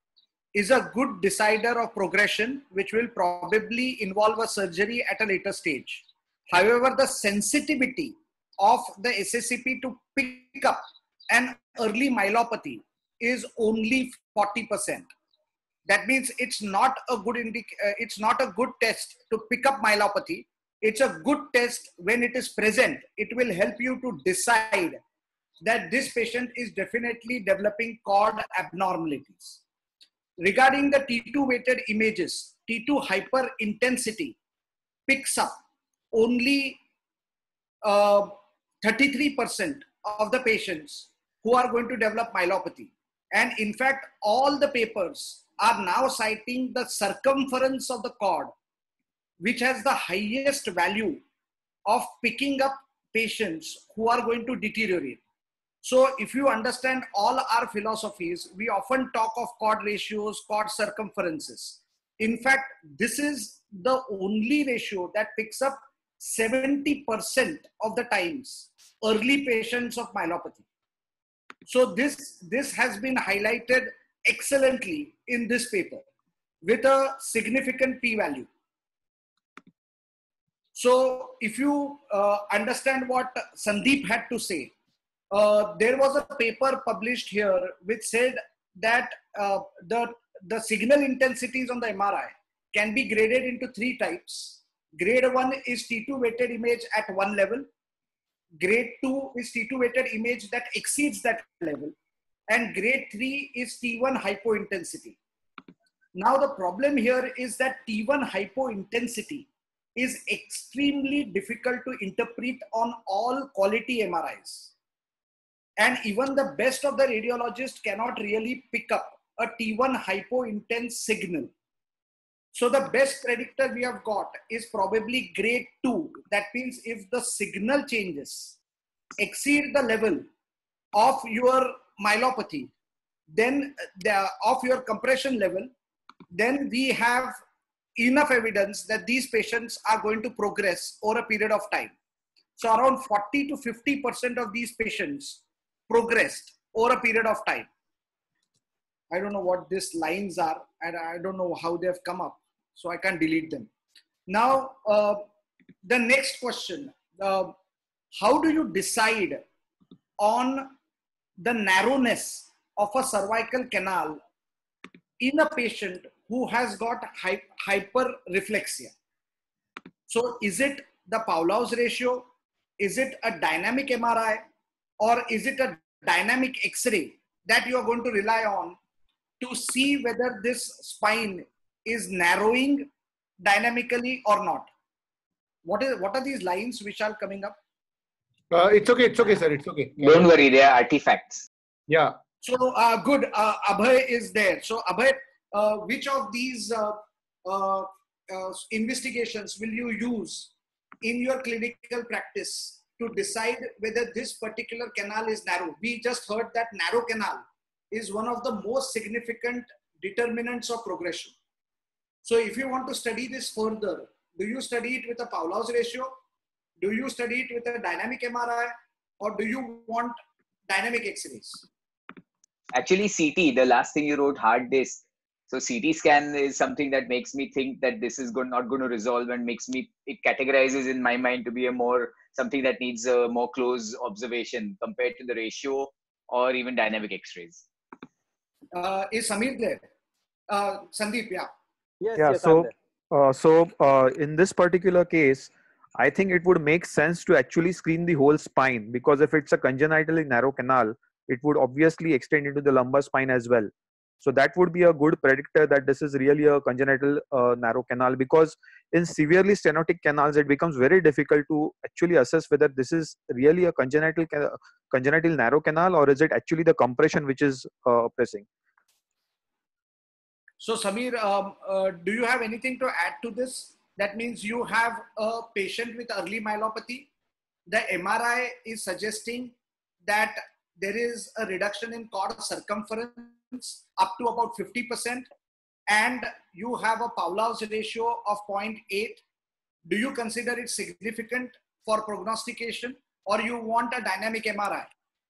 Speaker 6: is a good decider of progression, which will probably involve a surgery at a later stage. However, the sensitivity of the S S C P to pick up an early myelopathy is only forty percent. That means it's not a good indic uh, it's not a good test to pick up myelopathy. It's a good test when it is present. It will help you to decide that this patient is definitely developing cord abnormalities. Regarding the T two weighted images, T two hyperintensity picks up only thirty-three percent uh, of the patients who are going to develop myelopathy. And in fact, all the papers are now citing the circumference of the cord, which has the highest value of picking up patients who are going to deteriorate. So if you understand all our philosophies, we often talk of cord ratios, cord circumferences. In fact, this is the only ratio that picks up seventy percent of the times early patients of myelopathy. So this, this has been highlighted excellently in this paper with a significant p-value. So if you uh, understand what Sandeep had to say, uh, there was a paper published here which said that uh, the, the signal intensities on the M R I can be graded into three types. Grade one is T two weighted image at one level. Grade two is T two weighted image that exceeds that level. And grade three is T one hypointensity. Now the problem here is that T one hypointensity is extremely difficult to interpret on all quality M R Is. And even the best of the radiologists cannot really pick up a T one hypointense signal. So the best predictor we have got is probably grade two. That means if the signal changes exceed the level of your myelopathy, then the, of your compression level, then we have enough evidence that these patients are going to progress over a period of time. So around forty to fifty percent of these patients progressed over a period of time. I don't know what these lines are, and I don't know how they have come up, so I can't delete them. Now, uh, the next question, uh, how do you decide on the narrowness of a cervical canal in a patient who has got hy hyperreflexia? So is it the Pavlov's ratio? Is it a dynamic M R I? Or is it a dynamic X-ray that you are going to rely on to see whether this spine is narrowing dynamically or not? What is what are these lines which are coming up?
Speaker 1: Uh, it's okay, it's okay, sir. It's okay.
Speaker 3: Don't worry, they are artifacts.
Speaker 1: Yeah.
Speaker 6: So uh, good. Uh, Abhay is there. So Abhay, uh, which of these uh, uh, uh, investigations will you use in your clinical practice to decide whether this particular canal is narrow? We just heard that narrow canal is one of the most significant determinants of progression. So if you want to study this further, do you study it with a Pavlov's ratio? Do you study it with a dynamic M R I? Or do you want dynamic X-rays?
Speaker 3: Actually, C T, the last thing you wrote, hard disk. So C T scan is something that makes me think that this is not going to resolve, and makes me, it categorizes in my mind to be a more, something that needs a more close observation compared to the ratio or even dynamic X-rays.
Speaker 6: Uh, is Samir there? Uh, Sandeep, yeah.
Speaker 2: Yes,
Speaker 10: Yeah,
Speaker 2: yes, I'm
Speaker 10: so
Speaker 2: there.
Speaker 10: uh, so uh, in this particular case, I think it would make sense to actually screen the whole spine, because if it's a congenitally narrow canal, it would obviously extend into the lumbar spine as well. So that would be a good predictor that this is really a congenital uh, narrow canal, because in severely stenotic canals, it becomes very difficult to actually assess whether this is really a congenital congenital narrow canal, or is it actually the compression which is uh, pressing.
Speaker 6: So Samir, um, uh, do you have anything to add to this? That means you have a patient with early myelopathy. The M R I is suggesting that there is a reduction in cord circumference up to about fifty percent, and you have a Pavlov's ratio of zero point eight. Do you consider it significant for prognostication, or you want a dynamic M R I?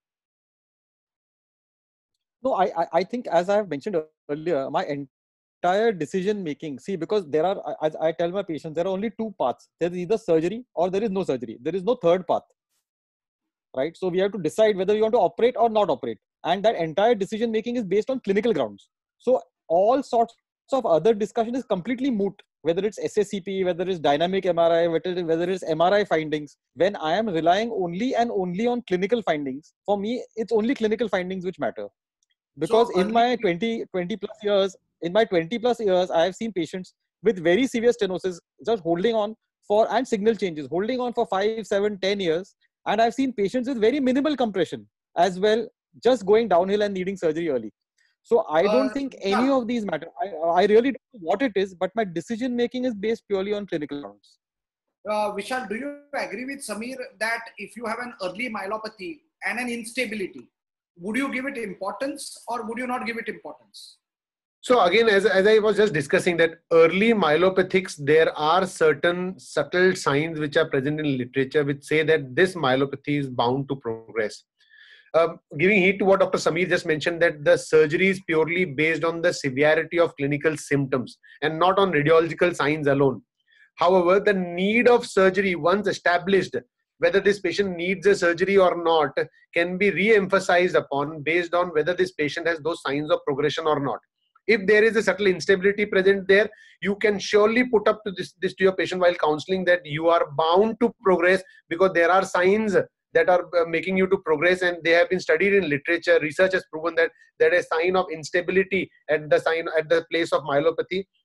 Speaker 2: No, I, I, I think, as I have mentioned earlier, my entire decision making, see, because there are, as I tell my patients, there are only two paths. There is either surgery or there is no surgery. There is no third path, right? So we have to decide whether we want to operate or not operate. And that entire decision making is based on clinical grounds. So all sorts of other discussion is completely moot, whether it's S A C P, whether it's dynamic M R I, whether, whether it's M R I findings. When I am relying only and only on clinical findings, for me, it's only clinical findings which matter. Because
Speaker 6: So,
Speaker 2: in my twenty, twenty plus years, in my twenty plus years, I have seen patients with very severe stenosis just holding on for, and signal changes, holding on for five, seven, ten years. And I've seen patients with very minimal compression as well, just going downhill and needing surgery early. So I don't
Speaker 6: Uh,
Speaker 2: think
Speaker 6: yeah.
Speaker 2: any of these matter. I, I really don't know what it is, but my decision making is based purely on clinical grounds.
Speaker 6: Uh, Vishal, do you agree with Samir that if you have an early myelopathy and an instability, would you give it importance or would you not give it importance?
Speaker 1: So again, as, as I was just discussing, that early myelopathics, there are certain subtle signs which are present in literature which say that this myelopathy is bound to progress. Um, giving heed to what Doctor Samir just mentioned, that the surgery is purely based on the severity of clinical symptoms and not on radiological signs alone. However, the need of surgery, once established, whether this patient needs a surgery or not, can be re-emphasized upon based on whether this patient has those signs of progression or not. If there is a subtle instability present there, you can surely put up to this, this to your patient while counseling, that you are bound to progress because there are signs that are making you to progress, and they have been studied in literature. Research has proven that there is a sign of instability at the sign at the place of myelopathy,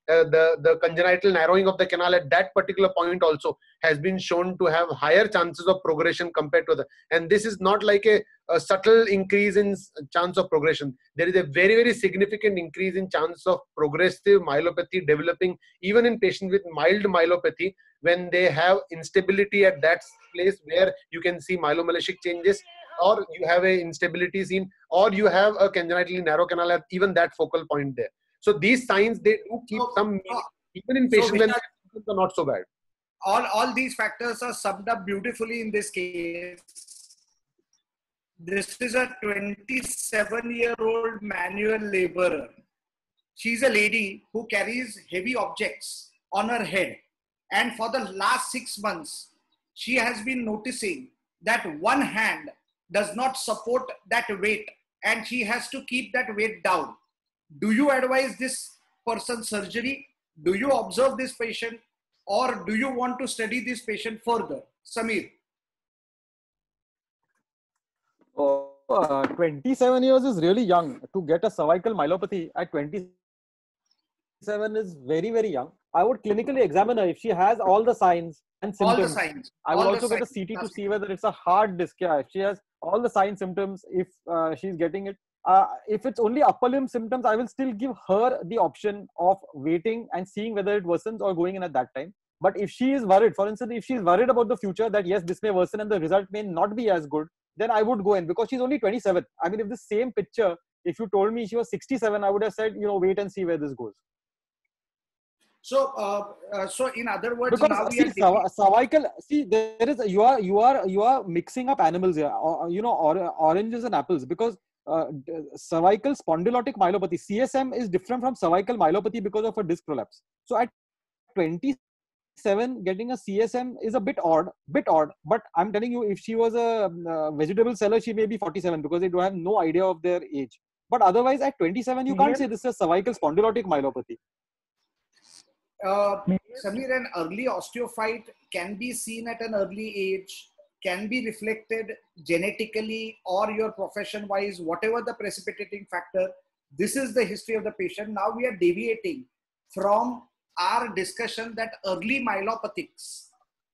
Speaker 1: uh, the, the congenital narrowing of the canal at that particular point also has been shown to have higher chances of progression compared to the, and this is not like a, a subtle increase in chance of progression. There is a very, very significant increase in chance of progressive myelopathy developing even in patients with mild myelopathy when they have instability at that place where you can see myelomalacic changes, or you have a instability seen, or you have a congenitally narrow canal at even that focal point there. So these signs, they do keep
Speaker 6: So,
Speaker 1: some meaning,
Speaker 6: uh,
Speaker 1: even in
Speaker 6: so
Speaker 1: patients when
Speaker 6: Vishal,
Speaker 1: symptoms are not so bad.
Speaker 6: all, all these factors are summed up beautifully in this case. This is a twenty-seven-year-old manual laborer. She's a lady who carries heavy objects on her head. And for the last six months, she has been noticing that one hand does not support that weight and she has to keep that weight down. Do you advise this person surgery? Do you observe this patient? Or do you want to study this patient further? Samir.
Speaker 2: Oh, uh, twenty-seven years is really young. To get a cervical myelopathy at twenty-seven is very, very young. I would clinically examine her if she has all the signs and symptoms.
Speaker 6: All the signs.
Speaker 2: I would
Speaker 6: all
Speaker 2: also
Speaker 6: the
Speaker 2: get a
Speaker 6: signs.
Speaker 2: C T to see whether it's a hard disc. Yeah, if she has all the signs, symptoms, if uh, she's getting it. Uh, if it's only upper limb symptoms, I will still give her the option of waiting and seeing whether it worsens or going in at that time. But if she is worried, for instance, if she is worried about the future that yes, this may worsen and the result may not be as good, then I would go in because she's only twenty-seven. I mean, if the same picture, if you told me she was sixty-seven, I would have said, you know, wait and see where this goes.
Speaker 6: So, uh, uh, so in other words,
Speaker 2: because
Speaker 6: now we
Speaker 2: see,
Speaker 6: are
Speaker 2: cervical. See, there is you are you are you are mixing up animals here. Or, you know, or, oranges and apples because uh, cervical spondylotic myelopathy (C S M) is different from cervical myelopathy because of a disc prolapse. So at twenty-seven, getting a C S M is a bit odd, bit odd. But I'm telling you, if she was a uh, vegetable seller, she may be forty-seven because they don't have no idea of their age. But otherwise, at twenty-seven, you can't say this is cervical spondylotic myelopathy.
Speaker 6: Uh, Samir, an early osteophyte can be seen at an early age, can be reflected genetically or your profession wise, whatever the precipitating factor. This is the history of the patient. Now we are deviating from our discussion that early myelopathics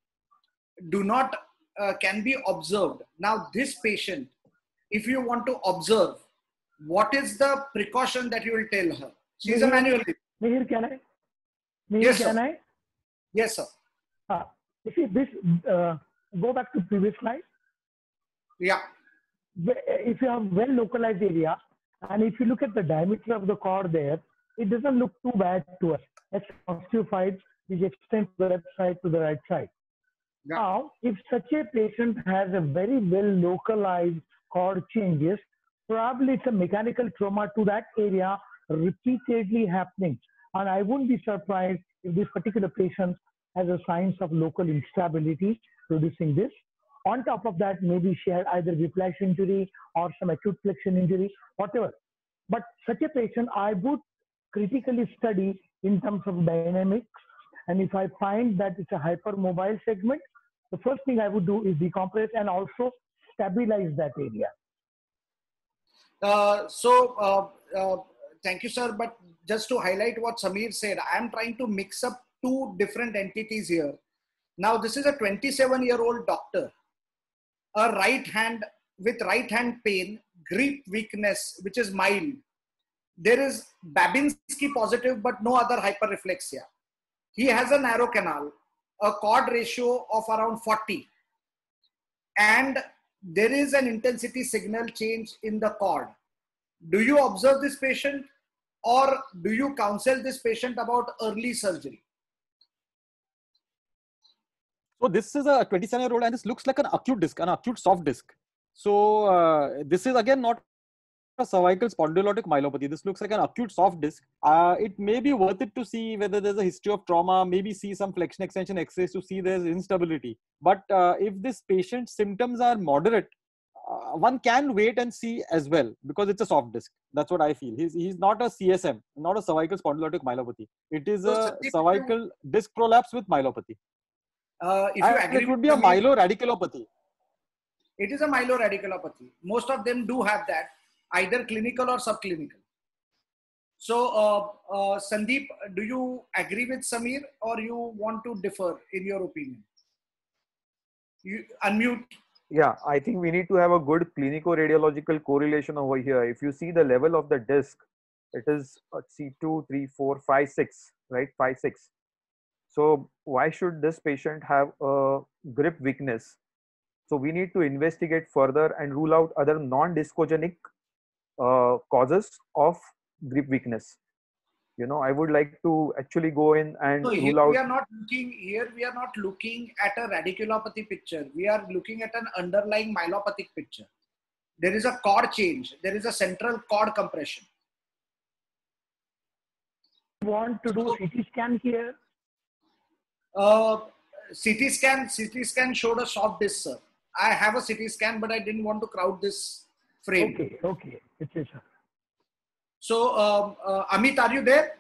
Speaker 6: do not, uh, can be observed. Now this patient, if you want to observe, what is the precaution that you will tell her? She's
Speaker 7: Mihir,
Speaker 6: a manual.
Speaker 7: Mihir, can I? Mihir,
Speaker 6: Yes,
Speaker 7: can
Speaker 6: sir.
Speaker 7: I?
Speaker 6: Yes, sir.
Speaker 7: Uh, you see, this, uh, go back to previous slide.
Speaker 6: Yeah.
Speaker 7: If you have well localized area, and if you look at the diameter of the cord there, it doesn't look too bad to us. It's osteophytes which extend to the left side to the right side.
Speaker 6: Yeah.
Speaker 7: Now, if such a patient has a very well localized cord changes, probably it's a mechanical trauma to that area repeatedly happening. And I wouldn't be surprised if this particular patient has a signs of local instability producing this. On top of that, maybe she had either whiplash injury or some acute flexion injury, whatever. But such a patient, I would critically study in terms of dynamics. And if I find that it's a hypermobile segment, the first thing I would do is decompress and also stabilize that area.
Speaker 6: Uh, so, uh, uh, thank you, sir. But just to highlight what Samir said, I am trying to mix up two different entities here. Now, this is a twenty-seven-year-old doctor, a right hand with right hand pain, grip weakness, which is mild. There is Babinski positive, but no other hyperreflexia. He has a narrow canal, a cord ratio of around forty. And there is an intensity signal change in the cord. Do you observe this patient or do you counsel this patient about early surgery?
Speaker 2: So this is a twenty-seven year old and this looks like an acute disc, an acute soft disc. So uh, this is again not a cervical spondylotic myelopathy. This looks like an acute soft disc. Uh, it may be worth it to see whether there's a history of trauma, maybe see some flexion extension x-rays to see there's instability. But uh, if this patient's symptoms are moderate, uh, one can wait and see as well because it's a soft disc. That's what I feel. He's, he's not a C S M, not a cervical spondylotic myelopathy. It is a cervical disc prolapse with myelopathy.
Speaker 6: Uh, if you agree,
Speaker 2: it would be a myeloradiculopathy.
Speaker 6: It is a myeloradiculopathy. Most of them do have that, either clinical or subclinical. So, uh, uh, Sandeep, do you agree with Samir or you want to differ in your opinion? You unmute.
Speaker 10: Yeah, I think we need to have a good clinico-radiological correlation over here. If you see the level of the disc, it is C two, three, four, five, six, right? five, six. So why should this patient have a grip weakness? So we need to investigate further and rule out other non-discogenic uh, causes of grip weakness. You know, I would like to actually go in and
Speaker 6: No, here
Speaker 10: rule out.
Speaker 6: we are not looking. Here we are not looking at a radiculopathy picture. We are looking at an underlying myelopathic picture. There is a cord change. There is a central cord compression.
Speaker 7: Want to do C T scan here?
Speaker 6: Uh, C T scan. C T scan showed a soft disc, sir. I have a C T scan, but I didn't want to crowd this frame.
Speaker 7: Okay, okay, it's a sir.
Speaker 6: So, um, uh, Amit, are you there?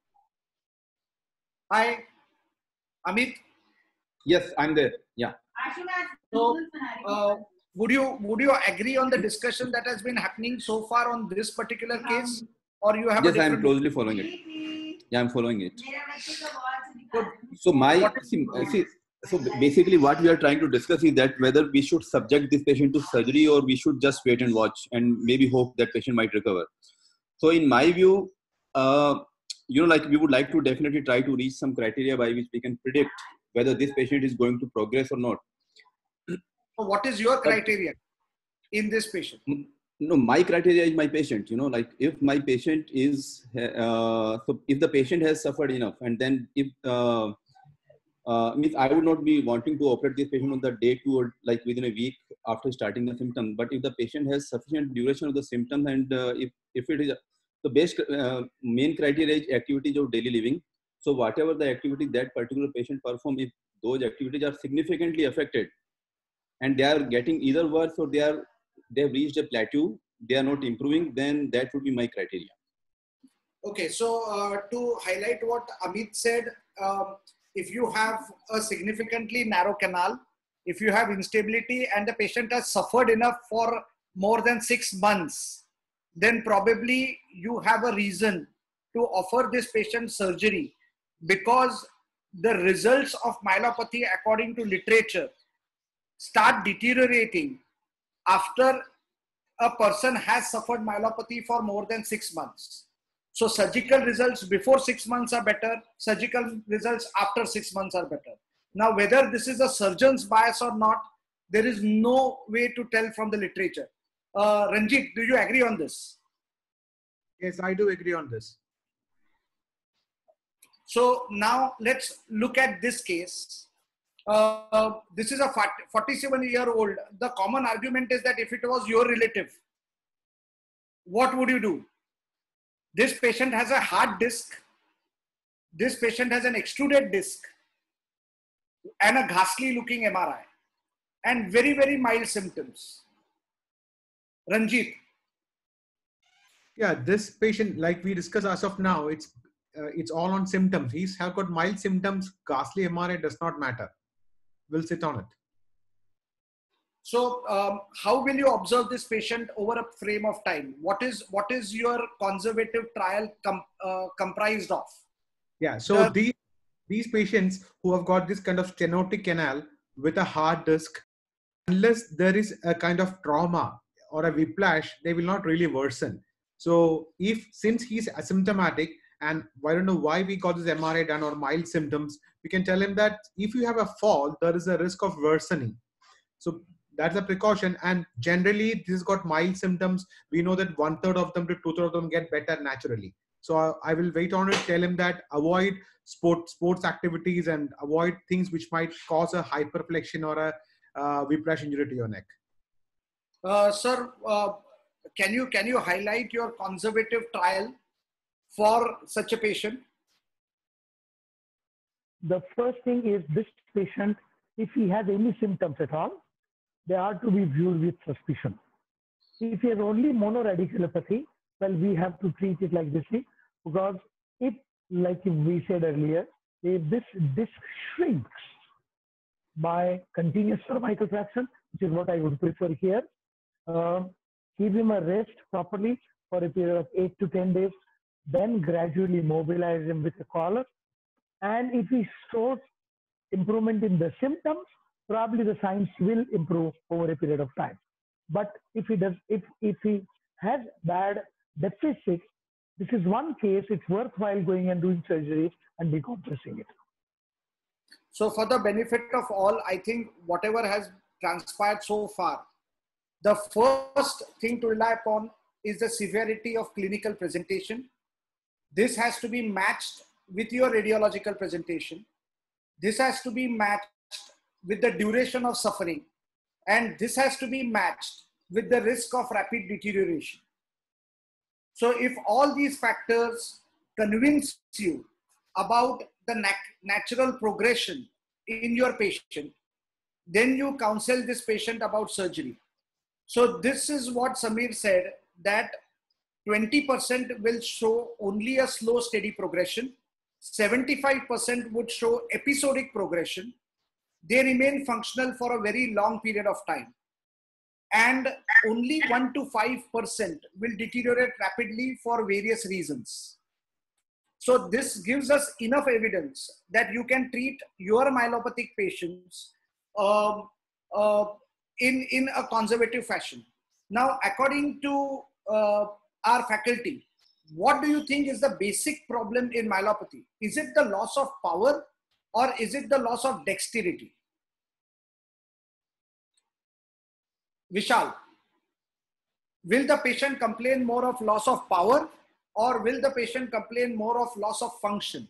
Speaker 6: Hi, Amit.
Speaker 11: Yes, I'm there. Yeah.
Speaker 6: So, uh, would you would you agree on the discussion that has been happening so far on this particular case, or you have?
Speaker 11: Yes,
Speaker 6: a
Speaker 11: I'm closely following it. Yeah, I'm following it. So my see, see, so basically, what we are trying to discuss is that whether we should subject this patient to surgery or we should just wait and watch and maybe hope that patient might recover. So in my view, uh, you know, like we would like to definitely try to reach some criteria by which we can predict whether this patient is going to progress or not.
Speaker 6: So what is your criteria in this patient?
Speaker 11: No, my criteria is my patient. You know, like if my patient is, uh, so if the patient has suffered enough, and then if uh, uh, means I would not be wanting to operate this patient on the day two or like within a week after starting the symptom. But if the patient has sufficient duration of the symptoms, and uh, if if it is the best uh, main criteria is activities of daily living. So whatever the activity that particular patient perform, if those activities are significantly affected, and they are getting either worse or they are they have reached a plateau, they are not improving, then that would be my criteria.
Speaker 6: Okay, so uh, to highlight what Amit said, um, if you have a significantly narrow canal, if you have instability and the patient has suffered enough for more than six months, then probably you have a reason to offer this patient surgery, because the results of myelopathy according to literature start deteriorating after a person has suffered myelopathy for more than six months. So surgical results before six months are better. Surgical results after six months are better. Now, whether this is a surgeon's bias or not, there is no way to tell from the literature. Uh, Ranjit, do you agree on this?
Speaker 9: Yes, I do agree on this.
Speaker 6: So now let's look at this case. Uh, this is a forty-seven year old. The common argument is that if it was your relative, what would you do? This patient has a hard disc. This patient has an extruded disc and a ghastly looking M R I and very, very mild symptoms. Ranjit.
Speaker 9: Yeah, this patient, like we discussed as of now, it's uh, it's all on symptoms. He's have got mild symptoms. Ghastly M R I does not matter. We'll sit on it.
Speaker 6: So, um, how will you observe this patient over a frame of time? What is what is your conservative trial com, uh, comprised of?
Speaker 9: Yeah, so
Speaker 6: the,
Speaker 9: these these patients who have got this kind of stenotic canal with a hard disc, unless there is a kind of trauma or a whiplash, they will not really worsen. So, if since he's asymptomatic, and I don't know why we got this M R I done or mild symptoms, we can tell him that if you have a fall, there is a risk of worsening. So that's a precaution. And generally, this has got mild symptoms. We know that one third of them to two thirds of them get better naturally. So I, I will wait on it, tell him that avoid sport, sports activities and avoid things which might cause a hyperflexion or a uh, whiplash injury to your neck.
Speaker 6: Uh, sir, uh, can you can you highlight your conservative trial for such a patient?
Speaker 7: The first thing is this patient, if he has any symptoms at all, they are to be viewed with suspicion. If he has only monoradiculopathy, well, we have to treat it like this, because if, like we said earlier, if this disc shrinks by continuous cervical traction, which is what I would prefer here, uh, give him a rest properly for a period of eight to ten days. then gradually mobilize him with a collar. And if he shows improvement in the symptoms, probably the signs will improve over a period of time. But if he does, if, if he has bad deficit, this is one case, it's worthwhile going and doing surgery and decompressing it.
Speaker 6: So for the benefit of all, I think whatever has transpired so far, the first thing to rely upon is the severity of clinical presentation. This has to be matched with your radiological presentation. This has to be matched with the duration of suffering. And this has to be matched with the risk of rapid deterioration. So if all these factors convince you about the nat natural progression in your patient, then you counsel this patient about surgery. So this is what Samir said, that twenty percent will show only a slow, steady progression. seventy-five percent would show episodic progression. They remain functional for a very long period of time. And only one to five percent will deteriorate rapidly for various reasons. So this gives us enough evidence that you can treat your myelopathic patients um, uh, in, in a conservative fashion. Now, according to uh, our faculty, what do you think is the basic problem in myelopathy? Is it the loss of power or is it the loss of dexterity? Vishal, will the patient complain more of loss of power or will the patient complain more of loss of function?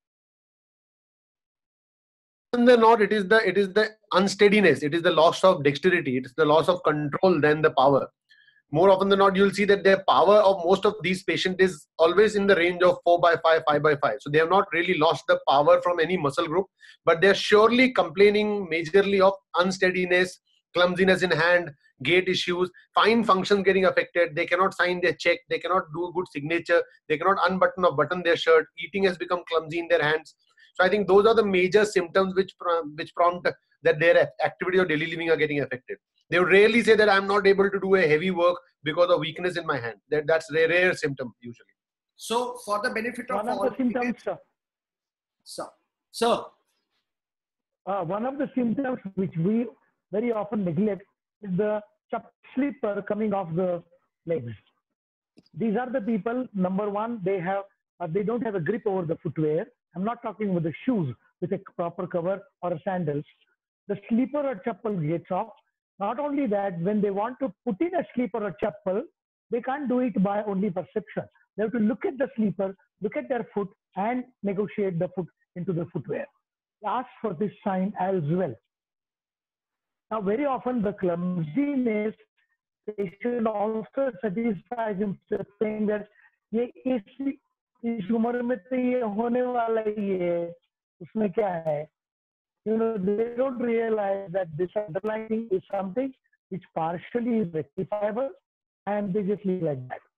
Speaker 1: And then not, it is the it is the unsteadiness, it is the loss of dexterity, it is the loss of control than the power. More often than not, you'll see that their power of most of these patients is always in the range of four by five, five by five. So they have not really lost the power from any muscle group, but they're surely complaining majorly of unsteadiness, clumsiness in hand, gait issues, fine functions getting affected. They cannot sign their check, they cannot do a good signature, they cannot unbutton or button their shirt, eating has become clumsy in their hands. So I think those are the major symptoms which, which prompt that their activity or daily living are getting affected. They would rarely say that I'm not able to do a heavy work because of weakness in my hand. That, that's a rare symptom usually.
Speaker 6: So for the benefit of
Speaker 7: one
Speaker 6: all,
Speaker 7: of the symptoms, sir.
Speaker 6: So, sir.
Speaker 7: Uh, one of the symptoms which we very often neglect is the chup slipper coming off the legs. These are the people, number one, they have, uh, they don't have a grip over the footwear. I'm not talking with the shoes with a proper cover or sandals. The slipper or chappal gets off. Not only that, when they want to put in a slipper or chappal, they can't do it by only perception. They have to look at the slipper, look at their foot, and negotiate the foot into the footwear. Ask for this sign as well. Now, very often the clumsiness, patient also satisfies himself saying that ये इस इस उम्र में तो ये होने वाला ही है, उसमें क्या है? You know, they don't realize that this underlying is something which partially is rectifiable, and they just leave like that.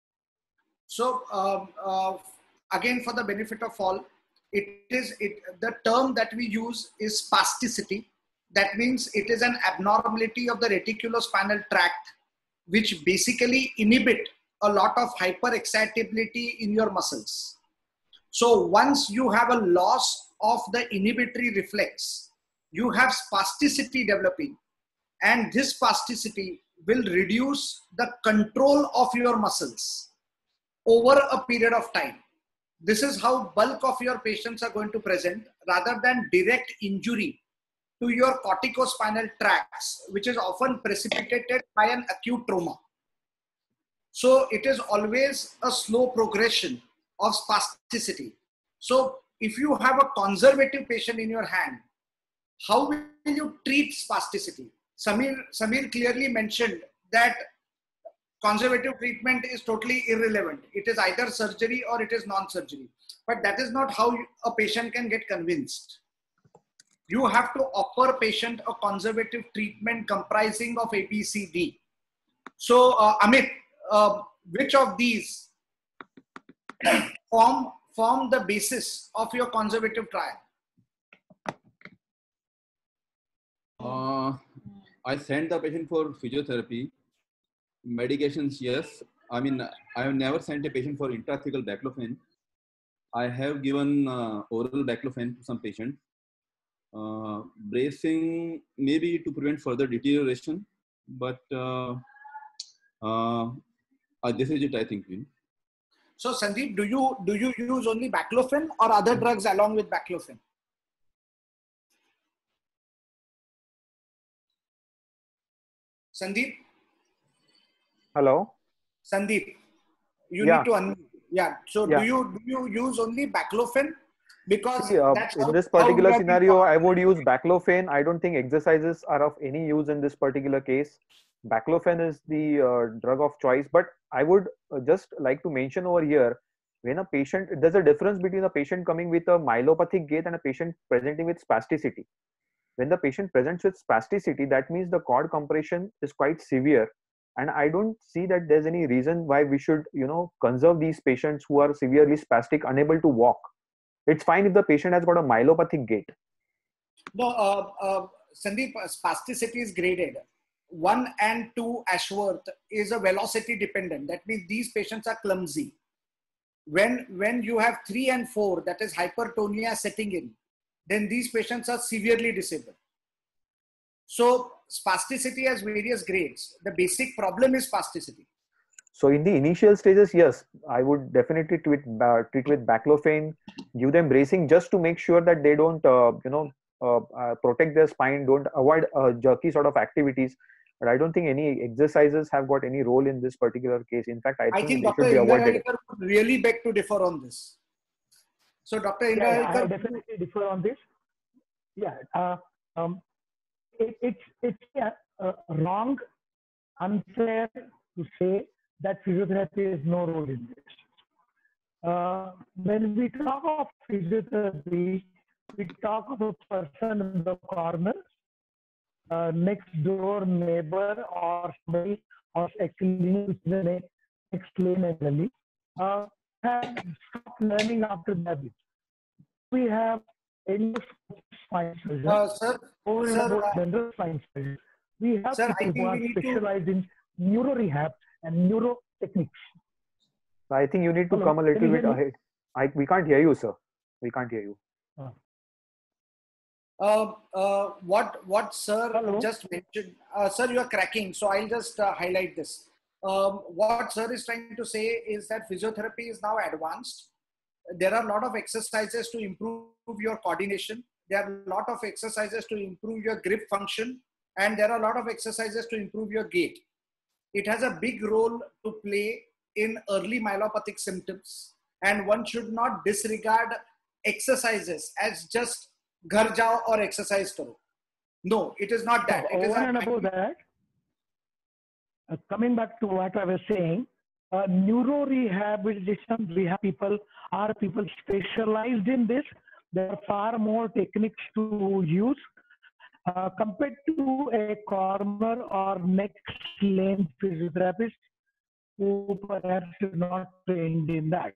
Speaker 6: So um, uh, again, for the benefit of all, it is it the term that we use is spasticity. That means it is an abnormality of the reticulospinal tract, which basically inhibit a lot of hyperexcitability in your muscles. So once you have a loss of the inhibitory reflex, you have spasticity developing, and this spasticity will reduce the control of your muscles over a period of time. This is how bulk of your patients are going to present, rather than direct injury to your corticospinal tracts, which is often precipitated by an acute trauma. So it is always a slow progression of spasticity. So if you have a conservative patient in your hand, how will you treat spasticity? Samir, Samir clearly mentioned that conservative treatment is totally irrelevant. It is either surgery or it is non-surgery. But that is not how you, a patient can get convinced. You have to offer patient a conservative treatment comprising of A, B, C, D. So uh, Amit, uh, which of these form, form the basis of your conservative trial?
Speaker 11: Uh, I sent the patient for physiotherapy. Medications, yes. I mean, I have never sent a patient for intrathecal baclofen. I have given uh, oral baclofen to some patients. Uh, bracing maybe to prevent further deterioration, but uh, uh, uh, this is it, I think.
Speaker 6: So Sandeep, do you do you use only baclofen or other drugs along with baclofen? Sandeep?
Speaker 10: Hello?
Speaker 6: Sandeep, you
Speaker 10: Yeah.
Speaker 6: need to unmute. Yeah. So
Speaker 10: Yeah.
Speaker 6: do you do you use only baclofen? Because
Speaker 10: See, uh,
Speaker 6: that's
Speaker 10: in
Speaker 6: how,
Speaker 10: this
Speaker 6: how
Speaker 10: particular
Speaker 6: we have been
Speaker 10: scenario,
Speaker 6: taught.
Speaker 10: I would use baclofen. I don't think exercises are of any use in this particular case. Baclofen is the uh, drug of choice, but I would uh, just like to mention over here, when a patient, there's a difference between a patient coming with a myelopathic gait and a patient presenting with spasticity. When the patient presents with spasticity, that means the cord compression is quite severe. And I don't see that there's any reason why we should, you know, conserve these patients who are severely spastic, unable to walk. It's fine if the patient has got a myelopathic gait.
Speaker 6: No, uh, uh, Sandeep, uh, spasticity is graded. One and two Ashworth is a velocity dependent. That means these patients are clumsy. When, when you have three and four, that is hypertonia setting in, then these patients are severely disabled. So spasticity has various grades. The basic problem is spasticity.
Speaker 10: So in the initial stages, yes, I would definitely treat, uh, treat with baclofen, give them bracing just to make sure that they don't, uh, you know, uh, uh, protect their spine, don't avoid uh, jerky sort of activities. But I don't think any exercises have got any role in this particular case. In fact, I,
Speaker 6: I
Speaker 10: think,
Speaker 6: think
Speaker 10: they
Speaker 6: Doctor
Speaker 10: should be avoided.
Speaker 6: Ingarlikar would really beg to differ on this. So Doctor
Speaker 7: Yeah, yeah, I
Speaker 6: Ingarlikar,
Speaker 7: definitely differ on this. Yeah, uh, um, it, it's it's uh, uh, wrong, unfair to say that physiotherapy has no role in this. Uh, when we talk of physiotherapy, we talk of a person in the corner, uh, next door neighbor or somebody, or actually which is the next lane actually, uh, have stopped learning after that. We have spine surgeon,
Speaker 6: uh, sir,
Speaker 7: over and
Speaker 6: sir,
Speaker 7: above
Speaker 6: uh,
Speaker 7: general spine surgeon. We have
Speaker 6: sir, I
Speaker 7: people
Speaker 6: think
Speaker 7: who
Speaker 6: we
Speaker 7: are
Speaker 6: need to.
Speaker 7: specialized in neuro rehab and neuro techniques.
Speaker 10: I think you need to
Speaker 7: Hello,
Speaker 10: come a
Speaker 7: can
Speaker 10: little
Speaker 7: you
Speaker 10: bit
Speaker 7: hear me?
Speaker 10: ahead. I, we can't hear you, sir. We can't hear you.
Speaker 7: Uh,
Speaker 6: Uh, uh, what what sir
Speaker 7: Hello?
Speaker 6: just mentioned, uh, sir, you are cracking. So I'll just uh, highlight this. Um, what sir is trying to say is that physiotherapy is now advanced. There are a lot of exercises to improve your coordination. There are a lot of exercises to improve your grip function, and there are a lot of exercises to improve your gait. It has a big role to play in early myelopathic symptoms, and one should not disregard exercises as just ghar jao or exercise karo. No, it is not that. It is
Speaker 7: over
Speaker 6: a
Speaker 7: and above that, uh, coming back to what I was saying, uh, neuro rehabilitation, rehab people are people specialized in this. There are far more techniques to use uh, compared to a corner or next lane physiotherapist who perhaps is not trained in that.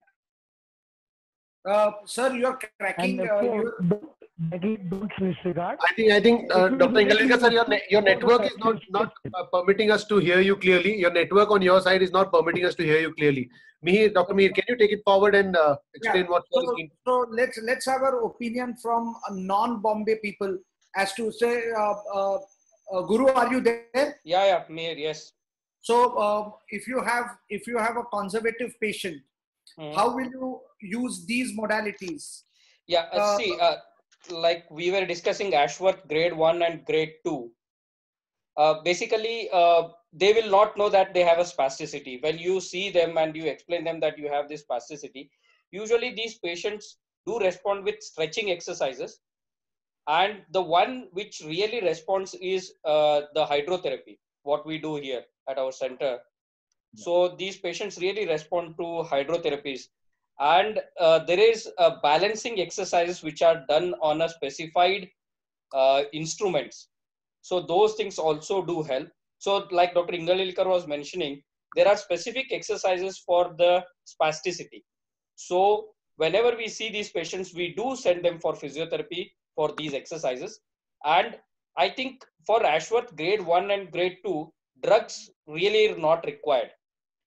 Speaker 6: Uh, sir, you are
Speaker 7: And
Speaker 6: cracking. Uh,
Speaker 7: therefore,
Speaker 6: you're,
Speaker 7: don't, negate- don't disregard.
Speaker 1: I think I think uh,
Speaker 7: If we
Speaker 1: Doctor
Speaker 7: look at
Speaker 1: Ingallikar sir, your ne- your
Speaker 7: the
Speaker 1: network is not
Speaker 7: patient
Speaker 1: not
Speaker 7: system,
Speaker 1: uh, permitting us to hear you clearly. Your network on your side is not permitting us to hear you clearly. Mihir, Doctor Mihir, can you take it forward and uh, explain
Speaker 6: yeah.
Speaker 1: what sir is
Speaker 6: So,
Speaker 1: keen-
Speaker 6: so let's let's have our opinion from uh, non-Bombay people as to say, uh, uh, uh, Guru, are you there?
Speaker 8: Yeah, yeah, Mir, yes.
Speaker 6: So uh, if you have if you have a conservative patient,
Speaker 8: Mhm.
Speaker 6: how will you use these modalities?
Speaker 8: Yeah, uh,
Speaker 6: Uh,
Speaker 8: see, uh, like we were discussing Ashworth grade one and grade two. Uh, basically, uh, they will not know that they have a spasticity. When you see them and you explain them that you have this spasticity, usually these patients do respond with stretching exercises. And the one which really responds is uh, the hydrotherapy, what we do here at our center. So these patients really respond to hydrotherapies. And uh, there is a balancing exercises which are done on a specified uh, instruments. So those things also do help. So like Doctor Ingallikar was mentioning, there are specific exercises for the spasticity. So whenever we see these patients, we do send them for physiotherapy for these exercises. And I think for Ashworth grade one and grade two, drugs really are not required.